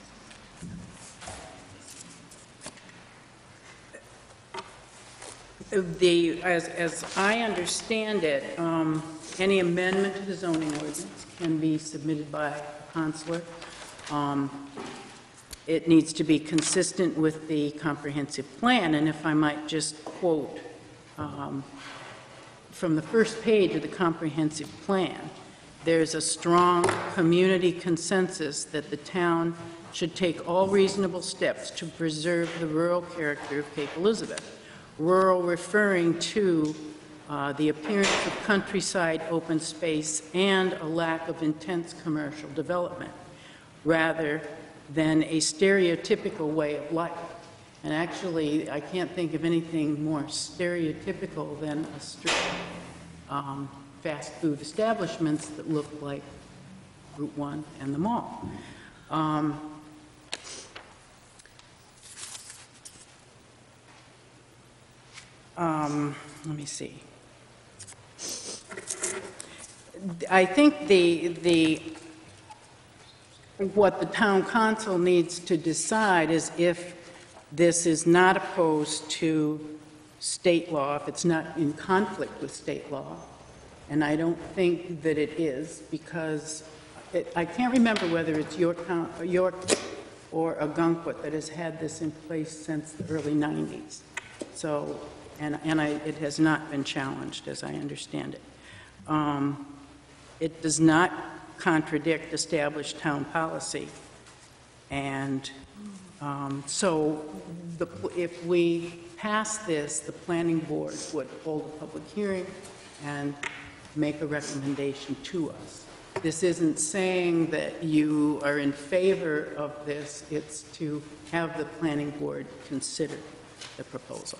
The, as, as I understand it, um, any amendment to the zoning ordinance can be submitted by a counselor. Um, it needs to be consistent with the comprehensive plan, and if I might just quote um, from the first page of the comprehensive plan, there's a strong community consensus that the town should take all reasonable steps to preserve the rural character of Cape Elizabeth. Rural referring to uh, the appearance of countryside open space and a lack of intense commercial development, rather than a stereotypical way of life. And actually, I can't think of anything more stereotypical than a strip of um, fast food establishments that look like Route one and the mall. Um, Um, let me see. I think the, the, what the town council needs to decide is if this is not opposed to state law, if it's not in conflict with state law. And I don't think that it is, because it, I can't remember whether it's York, York or Ogunquit that has had this in place since the early nineties. So, and, and I, it has not been challenged, as I understand it. Um, it does not contradict established town policy. And um, so the, if we pass this, the planning board would hold a public hearing and make a recommendation to us. This isn't saying that you are in favor of this, it's to have the planning board consider the proposal.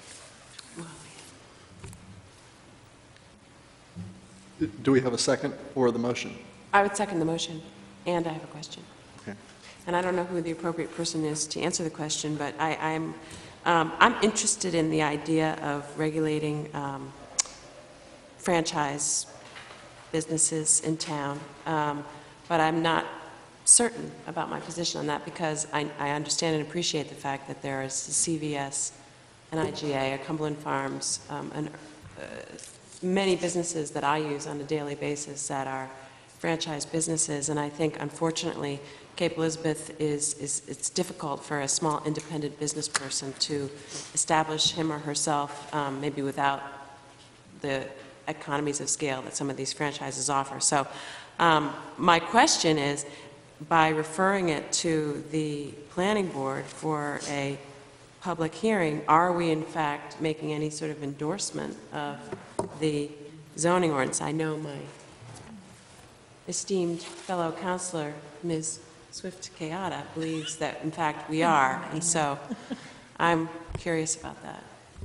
Do we have a second for the motion? I would second the motion, and I have a question. Okay. And I don't know who the appropriate person is to answer the question, but I, I'm, um, I'm interested in the idea of regulating um, franchise businesses in town, um, but I'm not certain about my position on that because I, I understand and appreciate the fact that there is a C V S, an I G A, a Cumberland Farms, um, and uh, many businesses that I use on a daily basis that are franchise businesses, and I think, unfortunately, Cape Elizabeth is, is it's difficult for a small independent business person to establish him or herself, um, maybe without the economies of scale that some of these franchises offer. So um, my question is, by referring it to the planning board for a public hearing, are we in fact making any sort of endorsement of the zoning ordinance? I know my esteemed fellow councilor, Miz Swift-Kayada, believes that in fact we are, and so I'm curious about that.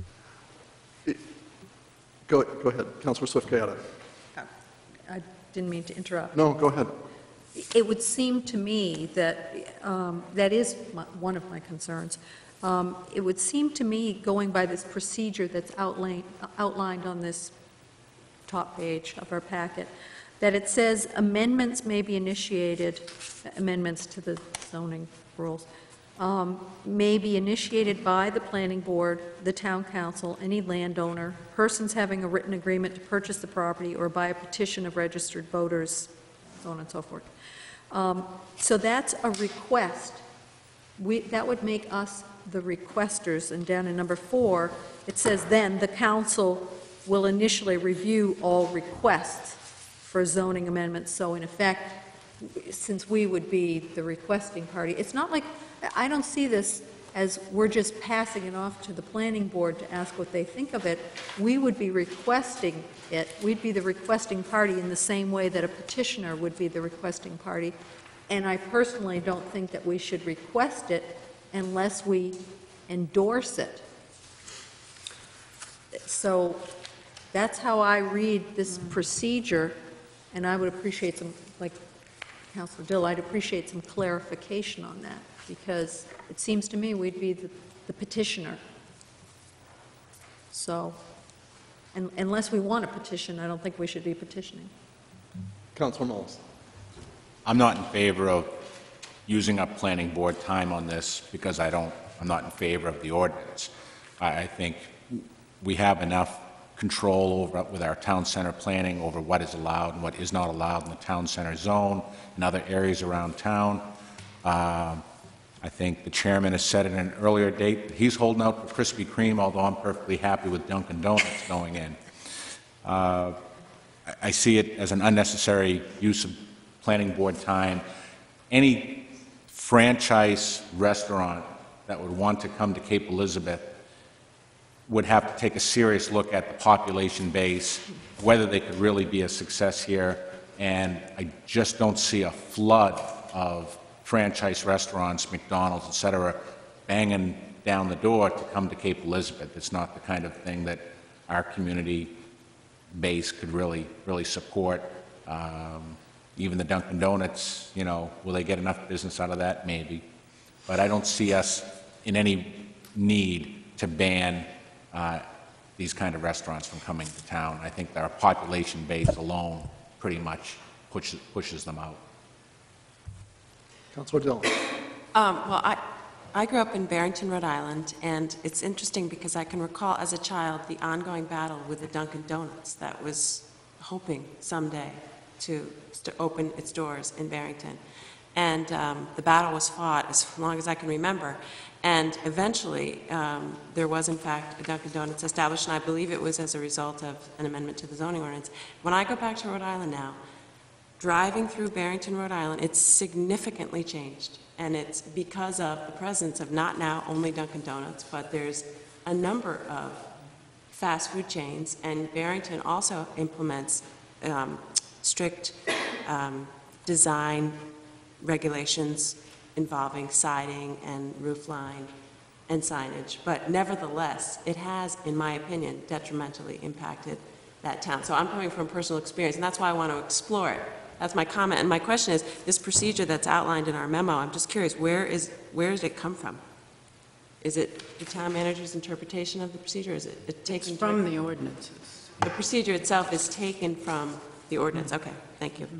Go, go ahead, Councilor Swift-Kayada. I didn't mean to interrupt. No, go ahead. It would seem to me that, um, that is my, one of my concerns. Um, it would seem to me, going by this procedure that's outlined, outlined on this top page of our packet, that it says amendments may be initiated, amendments to the zoning rules, um, may be initiated by the planning board, the town council, any landowner, persons having a written agreement to purchase the property, or by a petition of registered voters, so on and so forth. Um, so that's a request. We, that would make us the requesters, and down in number four, it says then the council will initially review all requests for zoning amendments. So in effect, since we would be the requesting party, it's not like, I don't see this as we're just passing it off to the planning board to ask what they think of it. We would be requesting it. We'd be the requesting party in the same way that a petitioner would be the requesting party. And I personally don't think that we should request it unless we endorse it. So that's how I read this procedure, and I would appreciate some, like Councilor Dill, I'd appreciate some clarification on that, because it seems to me we'd be the, the petitioner. So, and, unless we want a petition, I don't think we should be petitioning. Councilor Moles. I'm not in favor of using up planning board time on this because I don't, I'm not in favor of the ordinance. I, I think we have enough control over with our town center planning over what is allowed and what is not allowed in the town center zone and other areas around town. Um, I think the chairman has said at an earlier date that he's holding out for Krispy Kreme, although I'm perfectly happy with Dunkin' Donuts going in. Uh, I, I see it as an unnecessary use of planning board time. Any franchise restaurant that would want to come to Cape Elizabeth would have to take a serious look at the population base, whether they could really be a success here, and I just don't see a flood of franchise restaurants, McDonald's, et cetera, banging down the door to come to Cape Elizabeth. It's not the kind of thing that our community base could really, really support. Um, even the Dunkin' Donuts, you know, will they get enough business out of that? Maybe. But I don't see us in any need to ban uh, these kind of restaurants from coming to town. I think our population base alone pretty much pushes, pushes them out. Councilor Dillon. Um, Well, I, I grew up in Barrington, Rhode Island, and it's interesting because I can recall as a child the ongoing battle with the Dunkin' Donuts that was hoping someday to, to open its doors in Barrington. And um, the battle was fought as long as I can remember. And eventually, um, there was in fact a Dunkin' Donuts established, and I believe it was as a result of an amendment to the zoning ordinance. When I go back to Rhode Island now, driving through Barrington, Rhode Island, it's significantly changed. And it's because of the presence of not now only Dunkin' Donuts, but there's a number of fast food chains, and Barrington also implements um, strict um, design regulations involving siding and roof line and signage. But nevertheless, it has, in my opinion, detrimentally impacted that town. So I'm coming from personal experience, and that's why I want to explore it. That's my comment. And my question is, this procedure that's outlined in our memo, I'm just curious, where is, where did it come from? Is it the town manager's interpretation of the procedure? Is it, it taken It's from the ordinances. The procedure itself is taken from the ordinance. Okay, thank you.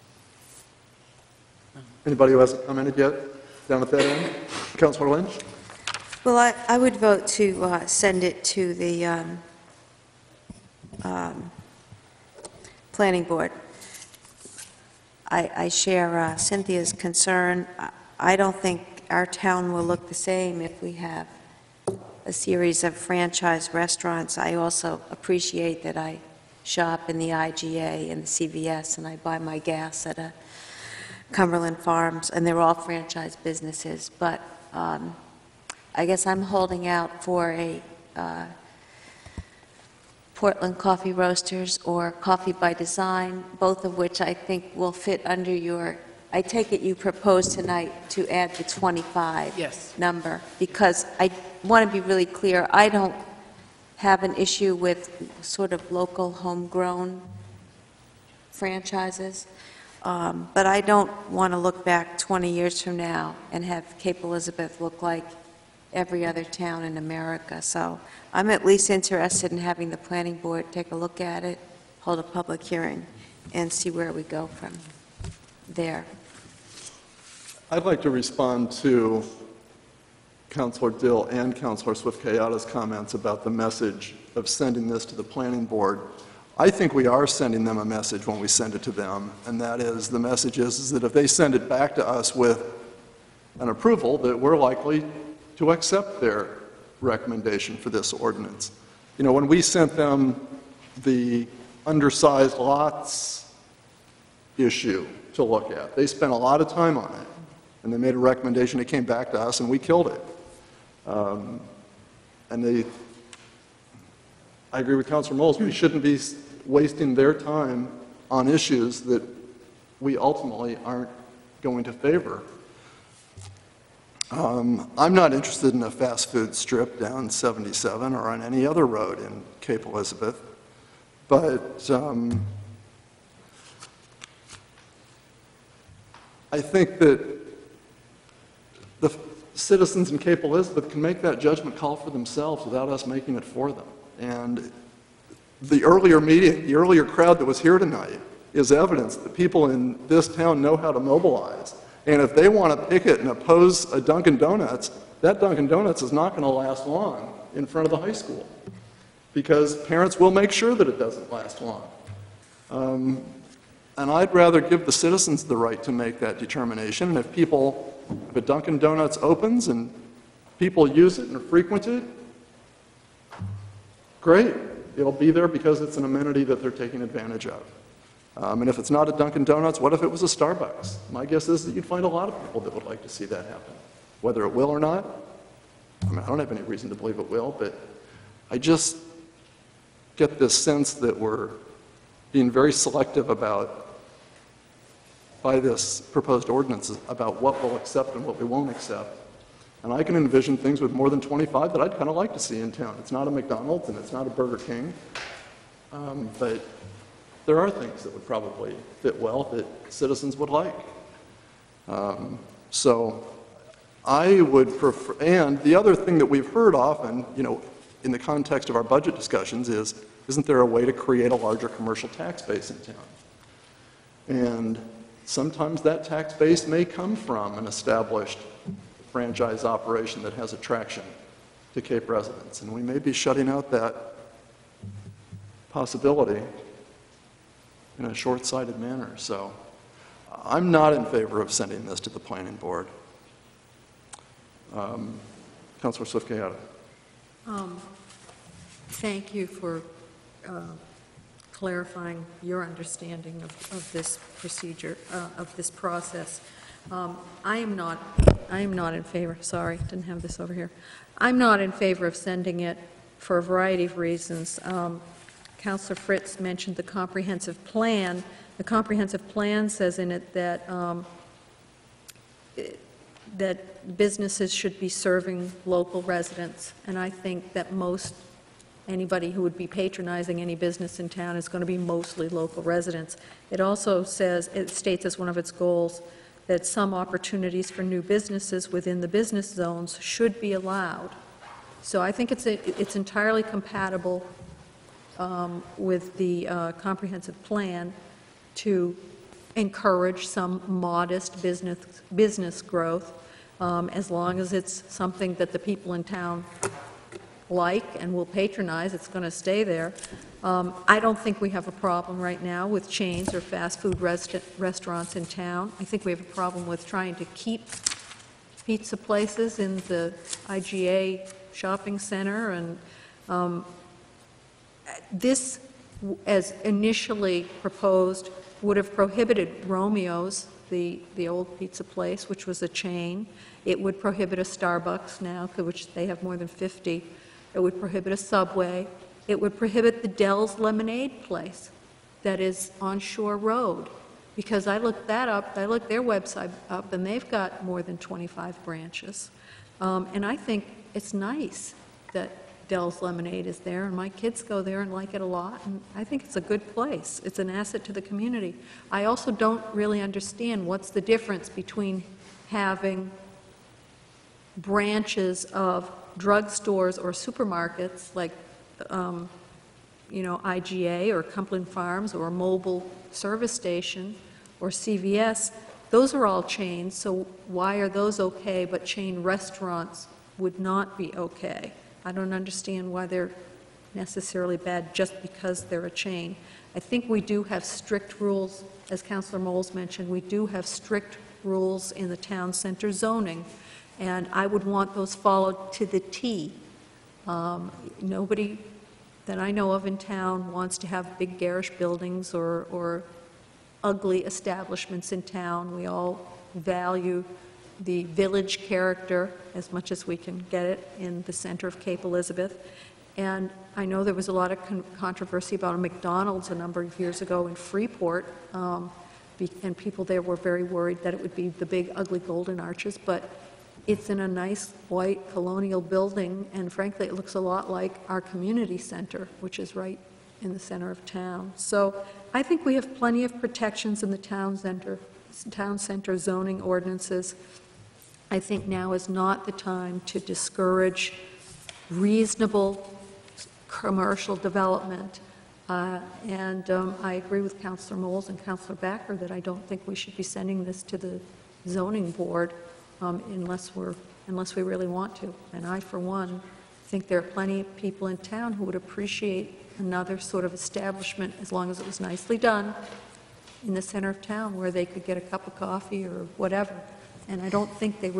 Anybody who hasn't commented yet down at that end? Councilor Lynch? Well, I, I would vote to uh, send it to the um, um, Planning Board. I, I share uh, Cynthia's concern. I- I don't think our town will look the same if we have a series of franchise restaurants. I also appreciate that I shop in the I G A and the C V S, and I buy my gas at a Cumberland Farms, and they're all franchise businesses. But um, I guess I'm holding out for a uh, Portland Coffee Roasters or Coffee by Design, both of which I think will fit under your, I take it you propose tonight to add the twenty-five Yes. number, because I want to be really clear, I don't have an issue with sort of local homegrown franchises, um, but I don't want to look back twenty years from now and have Cape Elizabeth look like every other town in America. So I'm at least interested in having the planning board take a look at it, hold a public hearing, and see where we go from there. I'd like to respond to Councilor Dill and Councilor Swift-Kayada's comments about the message of sending this to the planning board. I think we are sending them a message when we send it to them, and that is, the message is, is that if they send it back to us with an approval, that we're likely to accept their recommendation for this ordinance. You know, when we sent them the undersized lots issue to look at, they spent a lot of time on it, and they made a recommendation. It came back to us, and we killed it. Um, and they, I agree with Councilor Moles, we shouldn't be wasting their time on issues that we ultimately aren't going to favor. Um, I'm not interested in a fast food strip down seventy-seven or on any other road in Cape Elizabeth, but um, I think that the citizens in Cape Elizabeth can make that judgment call for themselves without us making it for them. And the earlier meeting, the earlier crowd that was here tonight is evidence that people in this town know how to mobilize. And if they want to picket and oppose a Dunkin' Donuts, that Dunkin' Donuts is not going to last long in front of the high school, because parents will make sure that it doesn't last long. Um, and I'd rather give the citizens the right to make that determination. And if people, if a Dunkin' Donuts opens and people use it and frequent it, great. It'll be there because it's an amenity that they're taking advantage of. Um, and if it's not a Dunkin' Donuts, what if it was a Starbucks? My guess is that you'd find a lot of people that would like to see that happen. Whether it will or not, I mean, I don't have any reason to believe it will, but I just get this sense that we're being very selective about, by this proposed ordinance, about what we'll accept and what we won't accept. And I can envision things with more than twenty-five that I'd kind of like to see in town. It's not a McDonald's and it's not a Burger King, um, but there are things that would probably fit well that citizens would like. Um, so I would prefer, and the other thing that we've heard often, you know, in the context of our budget discussions is, isn't there a way to create a larger commercial tax base in town? And sometimes that tax base may come from an established franchise operation that has attraction to Cape residents. And we may be shutting out that possibility in a short-sighted manner. So I'm not in favor of sending this to the planning board. Um, Councilor Swift-Kayatta. Um, Thank you for uh, clarifying your understanding of, of this procedure, uh, of this process. Um, I am not, I am not in favor, sorry, didn't have this over here. I'm not in favor of sending it for a variety of reasons. Um, Councilor Fritz mentioned the comprehensive plan. The comprehensive plan says in it that um, it, that businesses should be serving local residents, and I think that most anybody who would be patronizing any business in town is going to be mostly local residents. It also says, it states as one of its goals that some opportunities for new businesses within the business zones should be allowed. So I think it's, a, it's entirely compatible um, with the uh, comprehensive plan to encourage some modest business, business growth, um, as long as it's something that the people in town like and will patronize. It's going to stay there. Um, I don't think we have a problem right now with chains or fast food rest restaurants in town. I think we have a problem with trying to keep pizza places in the I G A shopping center. And um, this, as initially proposed, would have prohibited Romeo's, the, the old pizza place, which was a chain. It would prohibit a Starbucks now, which they have more than fifty. It would prohibit a Subway. It would prohibit the Dell's Lemonade place that is on Shore Road, because I looked that up, I looked their website up, and they've got more than twenty-five branches. Um, and I think it's nice that Dell's Lemonade is there, and my kids go there and like it a lot, and I think it's a good place. It's an asset to the community. I also don't really understand what's the difference between having branches of drugstores or supermarkets like, um, you know, I G A or Cumberland Farms or a mobile service station or C V S. Those are all chains, so why are those okay, but chain restaurants would not be okay? I don't understand why they're necessarily bad just because they're a chain. I think we do have strict rules, as Councilor Moles mentioned, we do have strict rules in the town center zoning, and I would want those followed to the T. Um, nobody that I know of in town wants to have big garish buildings or, or ugly establishments in town. We all value the village character as much as we can get it in the center of Cape Elizabeth. And I know there was a lot of con controversy about a McDonald's a number of years ago in Freeport, um, be and people there were very worried that it would be the big ugly golden arches, but it's in a nice white colonial building, and frankly it looks a lot like our community center, which is right in the center of town. So I think we have plenty of protections in the town center, town center zoning ordinances. I think now is not the time to discourage reasonable commercial development. Uh, and um, I agree with Councilor Moles and Councilor Backer that I don't think we should be sending this to the zoning board um, unless we're unless we really want to. And I, for one, think there are plenty of people in town who would appreciate another sort of establishment, as long as it was nicely done, in the center of town where they could get a cup of coffee or whatever. And I don't think they would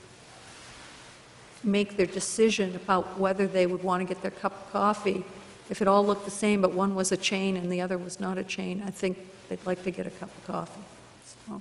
make their decision about whether they would want to get their cup of coffee if it all looked the same, but one was a chain and the other was not a chain. I think they'd like to get a cup of coffee. So.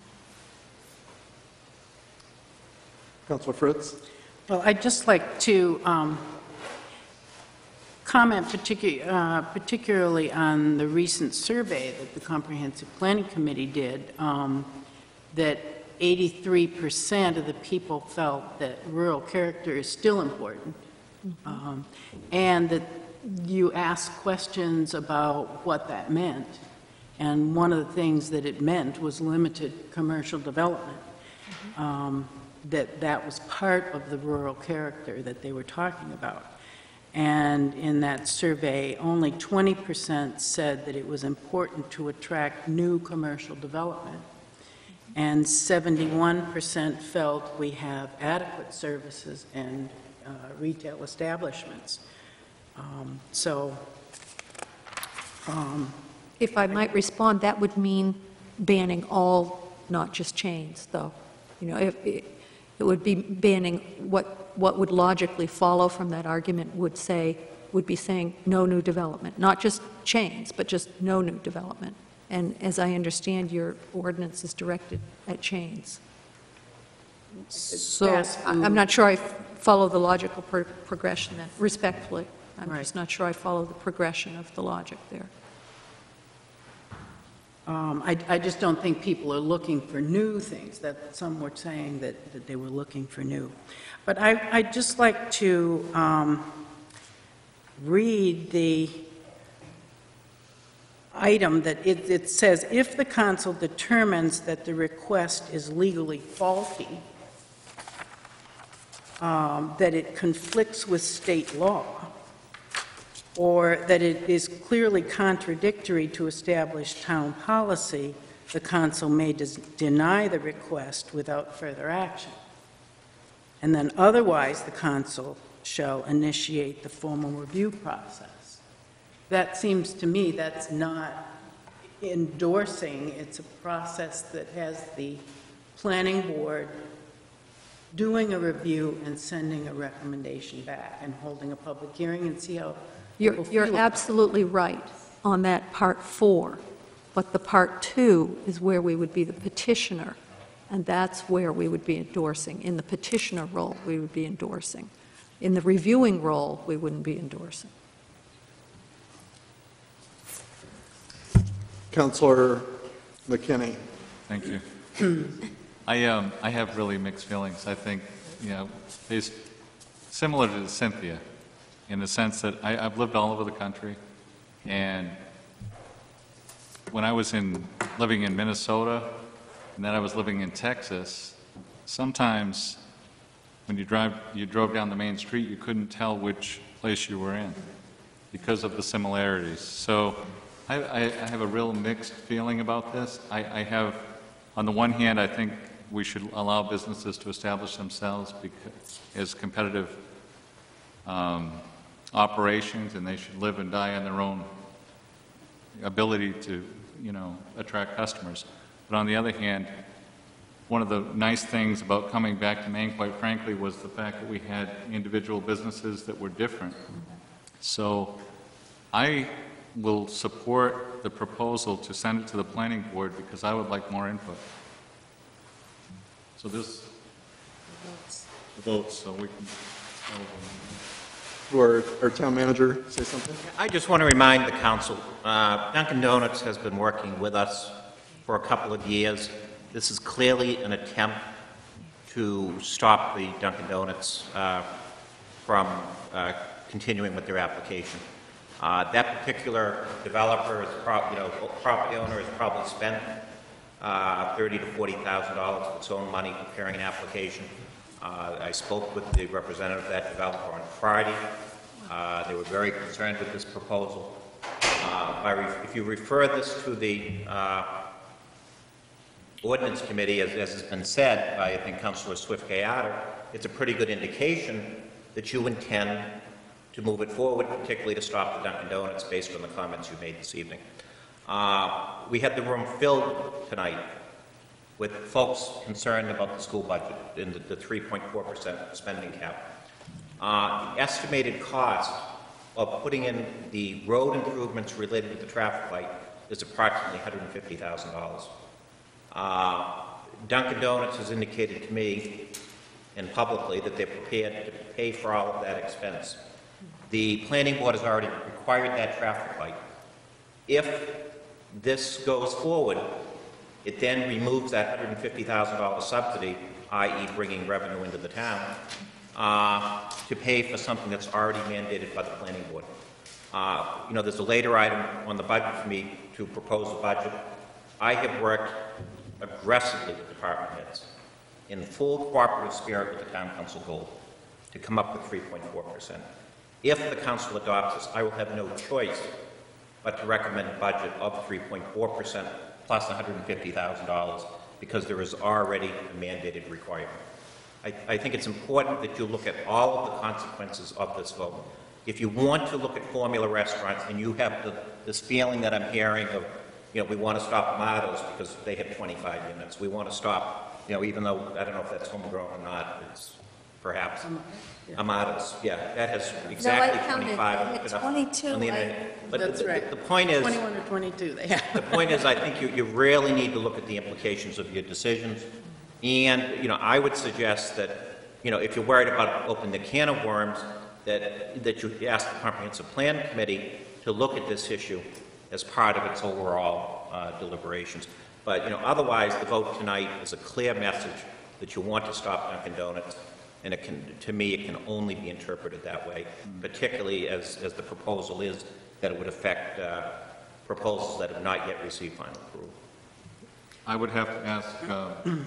Councilor Fritz? Well, I'd just like to um, comment particu uh, particularly on the recent survey that the Comprehensive Planning Committee did, um, that eighty-three percent of the people felt that rural character is still important, mm-hmm. um, and that you asked questions about what that meant. And one of the things that it meant was limited commercial development. Mm-hmm. um, that that was part of the rural character that they were talking about. And in that survey, only twenty percent said that it was important to attract new commercial development, and seventy-one percent felt we have adequate services and uh, retail establishments. Um, So, um, If I might respond, that would mean banning all, not just chains, though. You know, if, it it would be banning, what, what would logically follow from that argument would say, would be saying no new development, not just chains, but just no new development. And as I understand, your ordinance is directed at chains. So fast I- food. I'm not sure I f- follow the logical pro- progression then, respectfully. I'm Right. just not sure I follow the progression of the logic there. Um, I, I just don't think people are looking for new things, that some were saying that, that they were looking for new. But I, I'd just like to um, read the item that it, it says, if the council determines that the request is legally faulty, um, that it conflicts with state law, or that it is clearly contradictory to established town policy, the council may des- deny the request without further action. And then otherwise, the council shall initiate the formal review process. That seems to me that's not endorsing, it's a process that has the planning board doing a review and sending a recommendation back and holding a public hearing and see how You're, people you're feel about it. absolutely right on that part four, but the part two is where we would be the petitioner, and that's where we would be endorsing. In the petitioner role, we would be endorsing. In the reviewing role, we wouldn't be endorsing. Councilor McKinney. Thank you. I, um, I have really mixed feelings. I think, you know, based, similar to Cynthia, in the sense that I, I've lived all over the country, and when I was in, living in Minnesota, and then I was living in Texas, sometimes when you drive, you drove down the main street, you couldn't tell which place you were in because of the similarities. So I, I, I have a real mixed feeling about this. I, I have, on the one hand, I think we should allow businesses to establish themselves because, as competitive um, operations, and they should live and die on their own ability to, you know, attract customers. But on the other hand, one of the nice things about coming back to Maine, quite frankly, was the fact that we had individual businesses that were different. So I will support the proposal to send it to the planning board because I would like more input. So this, the votes, so we can. Or our town manager say something? I just want to remind the council, uh, Dunkin' Donuts has been working with us for a couple of years. This is clearly an attempt to stop the Dunkin' Donuts uh, from uh, continuing with their application. Uh, that particular developer, is pro- you know, property owner, has probably spent uh, thirty to forty thousand dollars of its own money preparing an application. Uh, I spoke with the representative of that developer on Friday. Uh, they were very concerned with this proposal. Uh, by re- if you refer this to the uh, ordinance committee, as, as has been said by, I think, Councilor Swift-Gayarder, it's a pretty good indication that you intend to move it forward, particularly to stop the Dunkin' Donuts based on the comments you made this evening. Uh, we had the room filled tonight with folks concerned about the school budget and the, the three point four percent spending cap. Uh, the estimated cost of putting in the road improvements related to the traffic light is approximately one hundred fifty thousand dollars. Uh, Dunkin' Donuts has indicated to me and publicly that they're prepared to pay for all of that expense. The planning board has already required that traffic light. If this goes forward, it then removes that one hundred fifty thousand dollars subsidy, that is bringing revenue into the town, uh, to pay for something that's already mandated by the planning board. Uh, you know, there's a later item on the budget for me to propose a budget. I have worked aggressively with department heads in full cooperative spirit with the town council goal to come up with three point four percent. If the council adopts this, I will have no choice but to recommend a budget of three point four percent plus one hundred fifty thousand dollars, because there is already a mandated requirement. I, I think it's important that you look at all of the consequences of this vote. If you want to look at formula restaurants and you have the, this feeling that I'm hearing of, you know, we want to stop Amados because they have twenty-five units. We want to stop, you know, even though, I don't know if that's homegrown or not, it's perhaps. Amados, yeah, that has exactly No, I counted. twenty-five. They had enough twenty-two. on the I- internet. But That's the, right. the point is, twenty-one or twenty-two they have. the point is, I think you, you really need to look at the implications of your decisions. And, you know, I would suggest that, you know, if you're worried about opening the can of worms, that, that you ask the Comprehensive Plan Committee to look at this issue as part of its overall uh, deliberations. But, you know, otherwise, the vote tonight is a clear message that you want to stop Dunkin' Donuts, and it can, to me, it can only be interpreted that way, particularly as, as the proposal is that it would affect uh, proposals that have not yet received final approval. I would have to ask, uh,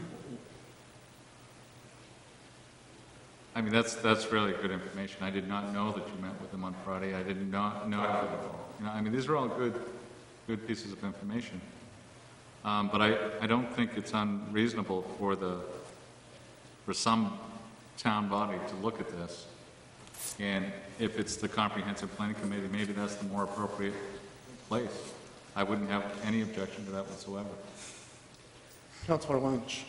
I mean, that's, that's really good information. I did not know that you met with them on Friday. I did not know, you know, I mean, these are all good, good pieces of information. Um, but I, I don't think it's unreasonable for the, for some town body to look at this. And if it's the Comprehensive Planning Committee, maybe that's the more appropriate place. I wouldn't have any objection to that whatsoever. Councilor Lynch.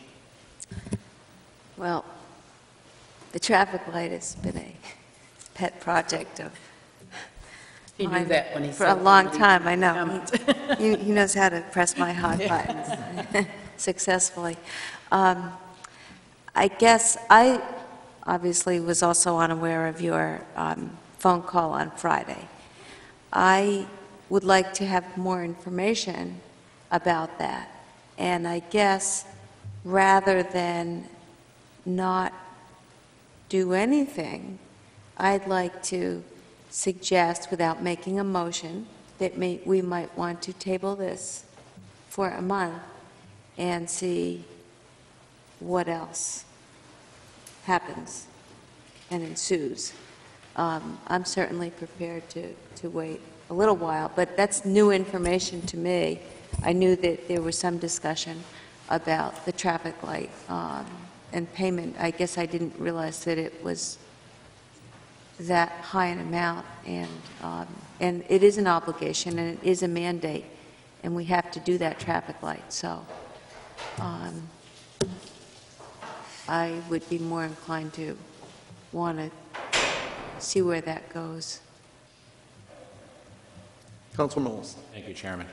Well, the traffic light has been a pet project of He knew mine that when he for a said long somebody time, I would know. He, he knows how to press my hot buttons successfully. Um, I guess I obviously was also unaware of your um, phone call on Friday. I would like to have more information about that. And I guess rather than not do anything, I'd like to suggest, without making a motion, that may, we might want to table this for a month and see what else happens and ensues. Um, I'm certainly prepared to, to wait a little while, but that's new information to me. I knew that there was some discussion about the traffic light um, and payment. I guess I didn't realize that it was that high an amount, and um, and it is an obligation and it is a mandate, and we have to do that traffic light. So um, I would be more inclined to want to see where that goes. Councilor Mills. Thank you, Chairman.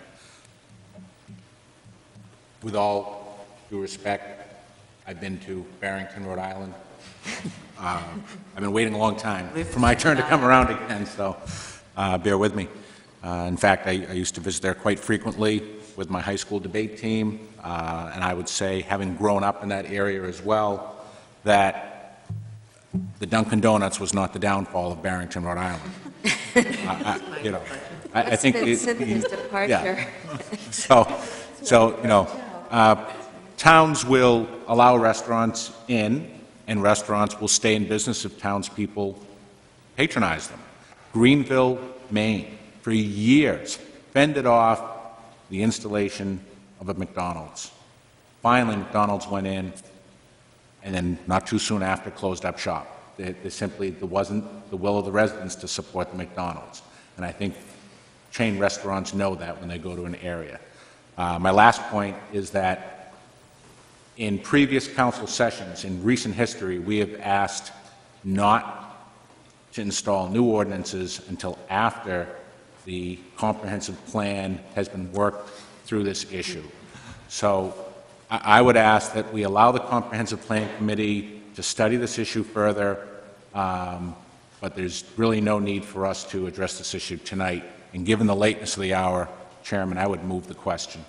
With all due respect, I've been to Barrington, Rhode Island. Uh, I've been waiting a long time for my turn to come around again, so uh, bear with me. Uh, in fact, I, I used to visit there quite frequently with my high school debate team, uh, and I would say, having grown up in that area as well, that the Dunkin' Donuts was not the downfall of Barrington, Rhode Island. uh, I, you know, I, I think That's it- been Cynthia's departure. yeah. So, so you know, uh, towns will allow restaurants in, and restaurants will stay in business if townspeople patronize them. Greenville, Maine, for years, fended off the installation of a McDonald's. Finally, McDonald's went in, and then not too soon after, closed up shop. There, there simply there wasn't the will of the residents to support the McDonald's. And I think chain restaurants know that when they go to an area. Uh, my last point is that in previous council sessions, in recent history, we have asked not to install new ordinances until after the comprehensive plan has been worked through this issue. So I, I would ask that we allow the comprehensive plan committee to study this issue further, um, but there's really no need for us to address this issue tonight. And given the lateness of the hour, Chairman, I would move the question.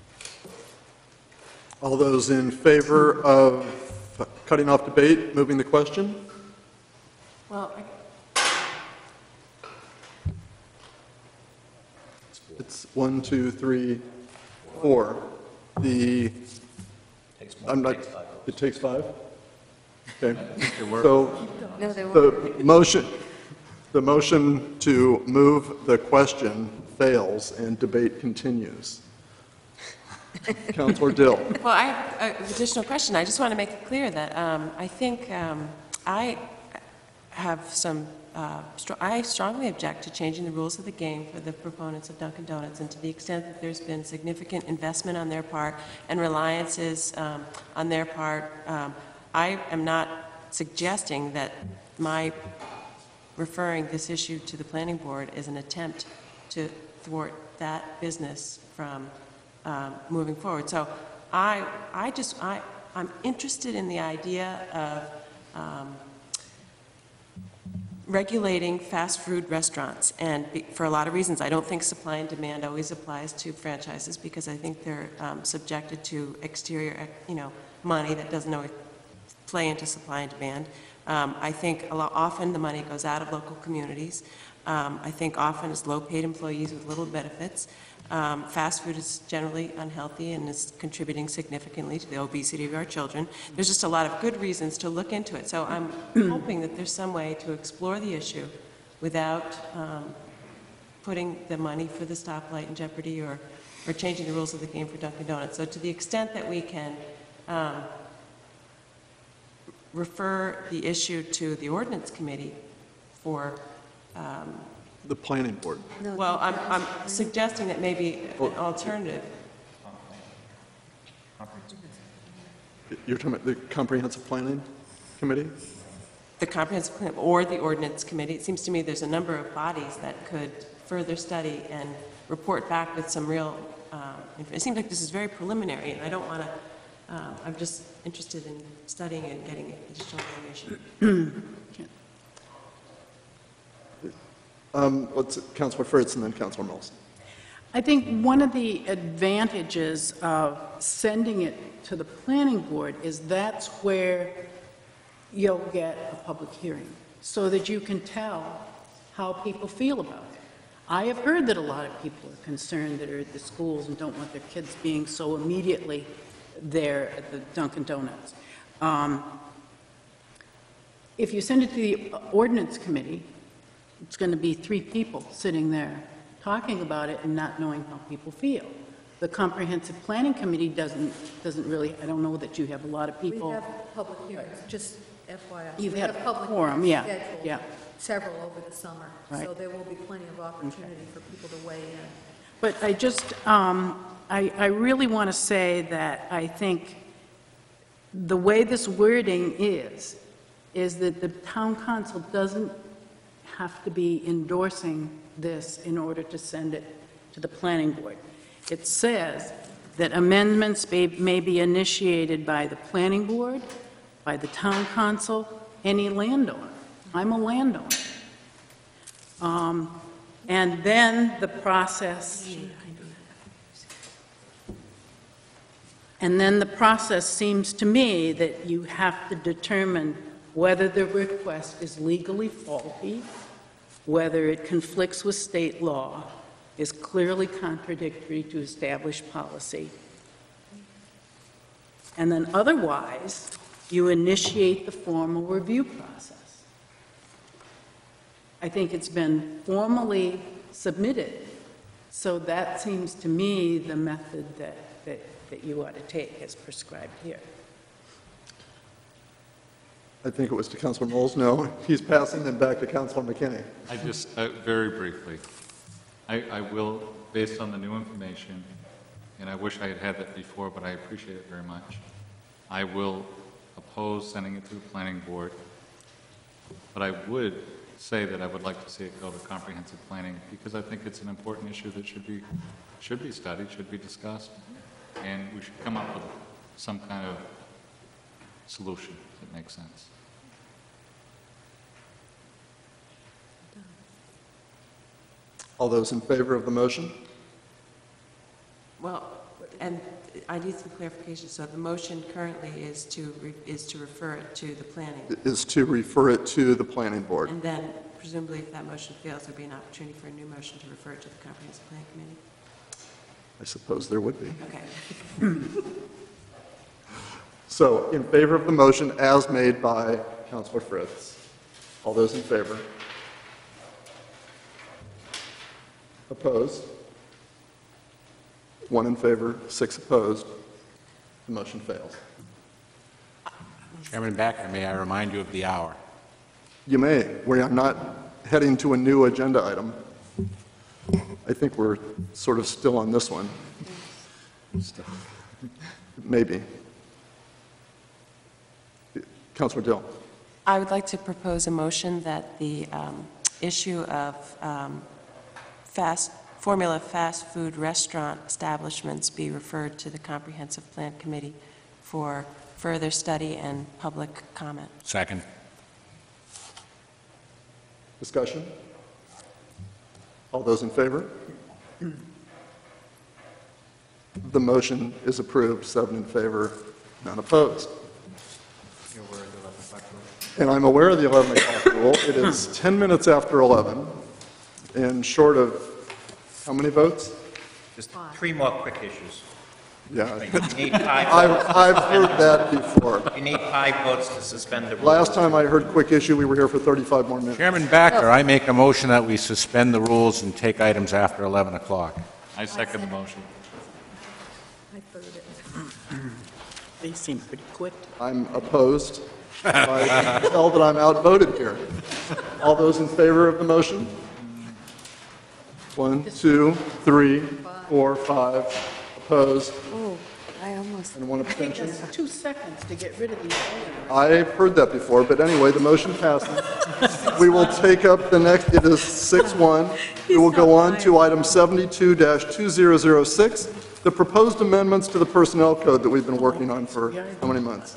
All those in favor of cutting off debate, moving the question? Well, It's one, two, three, four. The, I'm not, it takes five? Okay. So No, there the motion, The motion to move the question fails and debate continues. Councilor Dill. Well, I have an additional question. I just want to make it clear that um, I think um, I have some, uh, str I strongly object to changing the rules of the game for the proponents of Dunkin' Donuts, and to the extent that there's been significant investment on their part and reliances um, on their part, um, I am not suggesting that my referring this issue to the planning board is an attempt to thwart that business from um, moving forward. So I, I just, I, I'm interested in the idea of um, regulating fast food restaurants, and be, for a lot of reasons. I don't think supply and demand always applies to franchises, because I think they're um, subjected to exterior, you know, money that doesn't always play into supply and demand. Um, I think a lot, often the money goes out of local communities. Um, I think often it's low-paid employees with little benefits. Um, fast food is generally unhealthy and is contributing significantly to the obesity of our children. There's just a lot of good reasons to look into it. So I'm hoping that there's some way to explore the issue without um, putting the money for the stoplight in jeopardy, or, or changing the rules of the game for Dunkin' Donuts. So to the extent that we can um, refer the issue to the ordinance committee for um, the planning board. well, I'm, I'm suggesting that maybe an alternative. You're talking about the comprehensive planning committee? The comprehensive plan or the ordinance committee. It seems to me there's a number of bodies that could further study and report back with some real, um, it seems like this is very preliminary, and I don't want to, uh, I'm just interested in studying and getting additional information. Um, let's, Councilor Fritz and then Councilor Mills. I think one of the advantages of sending it to the planning board is that's where you'll get a public hearing, so that you can tell how people feel about it. I have heard that a lot of people are concerned that are at the schools and don't want their kids being so immediately there at the Dunkin' Donuts. Um, if you send it to the ordinance committee, it's going to be three people sitting there talking about it and not knowing how people feel. The comprehensive planning committee doesn't doesn't really, I don't know that you have a lot of people. We have public hearings, just F Y I. You've We had have public quorum, hearings yeah, scheduled, yeah. several over the summer. Right. So there will be plenty of opportunity for people to weigh in. But I just, um, I, I really want to say that I think the way this wording is, is that the town council doesn't have to be endorsing this in order to send it to the planning board. It says that amendments may, may be initiated by the planning board, by the town council, any landowner. I'm a landowner. Um, and then the process, and then the process seems to me that you have to determine whether the request is legally faulty, whether it conflicts with state law, is clearly contradictory to established policy, and then otherwise, you initiate the formal review process. I think it's been formally submitted, so that seems to me the method that, that, that you ought to take as prescribed here. I think it was to Councilor Mills. No, he's passing them back to Councilor McKinney. I just, uh, very briefly, I, I will, based on the new information, and I wish I had had that before, but I appreciate it very much, I will oppose sending it to the planning board, but I would say that I would like to see it go to comprehensive planning, because I think it's an important issue that should be, should be studied, should be discussed, and we should come up with some kind of solution that makes sense. All those in favor of the motion? Well, and I need some clarification. So the motion currently is to, re- is to refer it to the planning. Is to refer it to the planning board. And then presumably if that motion fails, there'll be an opportunity for a new motion to refer it to the comprehensive plan committee. I suppose there would be. Okay. So, in favor of the motion as made by Councilor Fritz. All those in favor? Opposed? One in favor, six opposed. The motion fails. Chairman Backer, may I remind you of the hour? You may. We are not heading to a new agenda item. I think we're sort of still on this one. Maybe. Councilor Dill. I would like to propose a motion that the um, issue of um, fast formula fast food restaurant establishments be referred to the Comprehensive Plan Committee for further study and public comment. Second. Discussion? All those in favor? The motion is approved, seven in favor, none opposed. And I'm aware of the eleven o'clock rule. It is ten minutes after eleven, and short of how many votes? Just three more quick issues. Yeah. You need five I've, votes. I've heard that before. You need five votes to suspend the rules. Last time I heard quick issue, we were here for thirty-five more minutes. Chairman Backer, I make a motion that we suspend the rules and take items after eleven o'clock. I second the motion. I third it. They seem pretty quick. I'm opposed. I can tell that I'm outvoted here. All those in favor of the motion? One, two, three, four, five. Opposed? Oh, I almost... And one abstention? Just two seconds to get rid of these items. I've heard that before, but anyway, the motion passes. We will take up the next, it is six one. We will go on to item seventy-two dash two thousand six, the proposed amendments to the Personnel Code that we've been working on for how many months?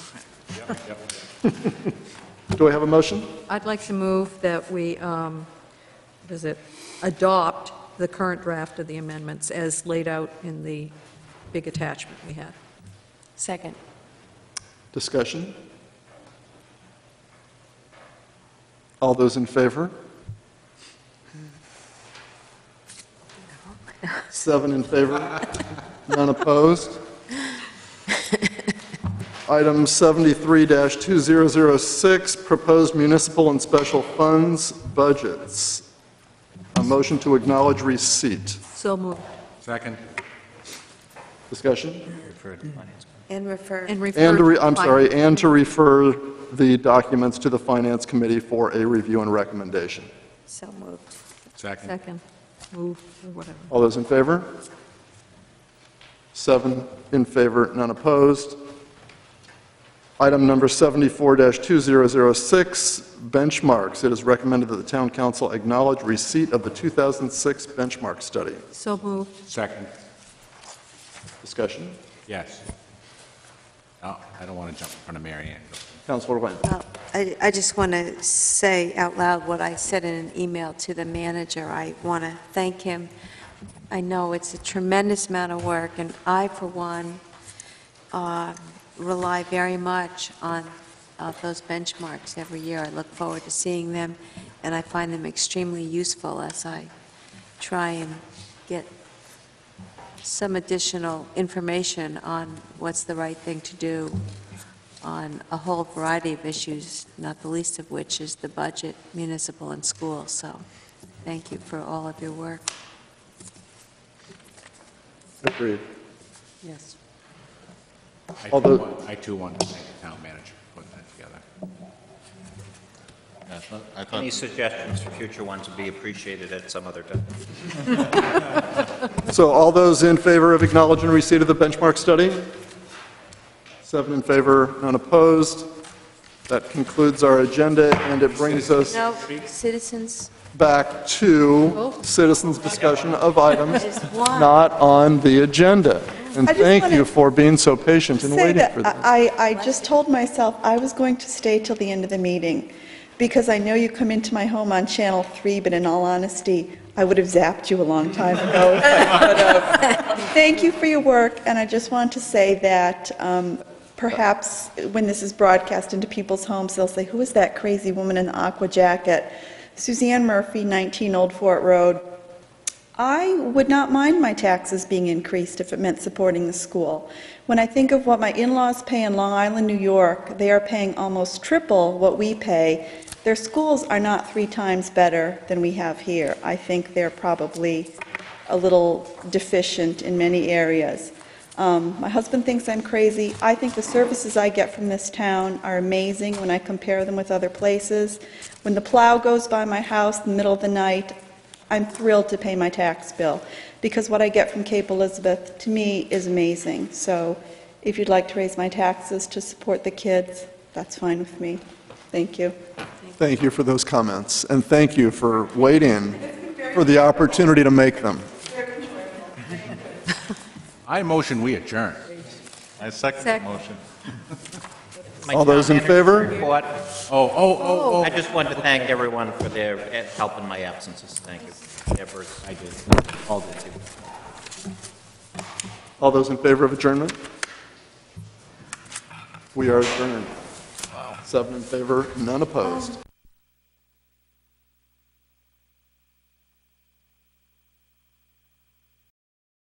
Do I have a motion? I'd like to move that we, um, what is it, adopt the current draft of the amendments as laid out in the big attachment we had. Second. Discussion? All those in favor? Seven in favor, none opposed. Item seventy-three dash two thousand six, proposed municipal and special funds budgets. A motion to acknowledge receipt. So moved. Second. Discussion? And refer. And refer And to, re- to I'm fin- sorry, and to refer the documents to the Finance Committee for a review and recommendation. So moved. Second. Second. Move, or whatever. All those in favor? Seven in favor, none opposed. Item number seventy-four dash two thousand six, benchmarks. It is recommended that the Town Council acknowledge receipt of the two thousand six benchmark study. So moved. Second. Discussion? Yes. No, I don't want to jump in front of Mary Ann. Councilor Wayne. Well, I, I just want to say out loud what I said in an email to the manager. I want to thank him. I know it's a tremendous amount of work, and I, for one, uh, rely very much on uh, those benchmarks every year. I look forward to seeing them, and I find them extremely useful as I try and get some additional information on what's the right thing to do on a whole variety of issues, not the least of which is the budget, municipal and school. So thank you for all of your work. Agreed. Yes. I too, Although- want, I too want to thank the town manager for putting that together. I thought- I thought- Any suggestions for future ones would be appreciated at some other time. So all those in favor of acknowledging receipt of the benchmark study? Seven in favor, none opposed. That concludes our agenda, and it brings us No, citizens, back to citizens' discussion of items There's one. not on the agenda. And I just thank wanna you for being so patient and say waiting that for that. I, I just told myself I was going to stay till the end of the meeting, because I know you come into my home on Channel three, but in all honesty, I would have zapped you a long time ago. But, uh, thank you for your work, and I just want to say that um, perhaps when this is broadcast into people's homes, they'll say, who is that crazy woman in the aqua jacket? Suzanne Murphy, nineteen Old Fort Road. I would not mind my taxes being increased if it meant supporting the school. When I think of what my in-laws pay in Long Island, New York, they are paying almost triple what we pay Their schools are not three times better than we have here. I think they're probably a little deficient in many areas. Um, my husband thinks I'm crazy. I think the services I get from this town are amazing when I compare them with other places. When the plow goes by my house in the middle of the night, I'm thrilled to pay my tax bill, because what I get from Cape Elizabeth, to me, is amazing. So if you'd like to raise my taxes to support the kids, that's fine with me. Thank you. Thank you for those comments, and thank you for waiting for the opportunity to make them. I motion we adjourn. I second the motion. My All those town in favor? manager report. Oh, oh, oh, oh. I just wanted to thank everyone for their eh, help in my absences. Thank you. Deborah, I did. All did too. All those in favor of adjournment? We are adjourned. Seven in favor, none opposed.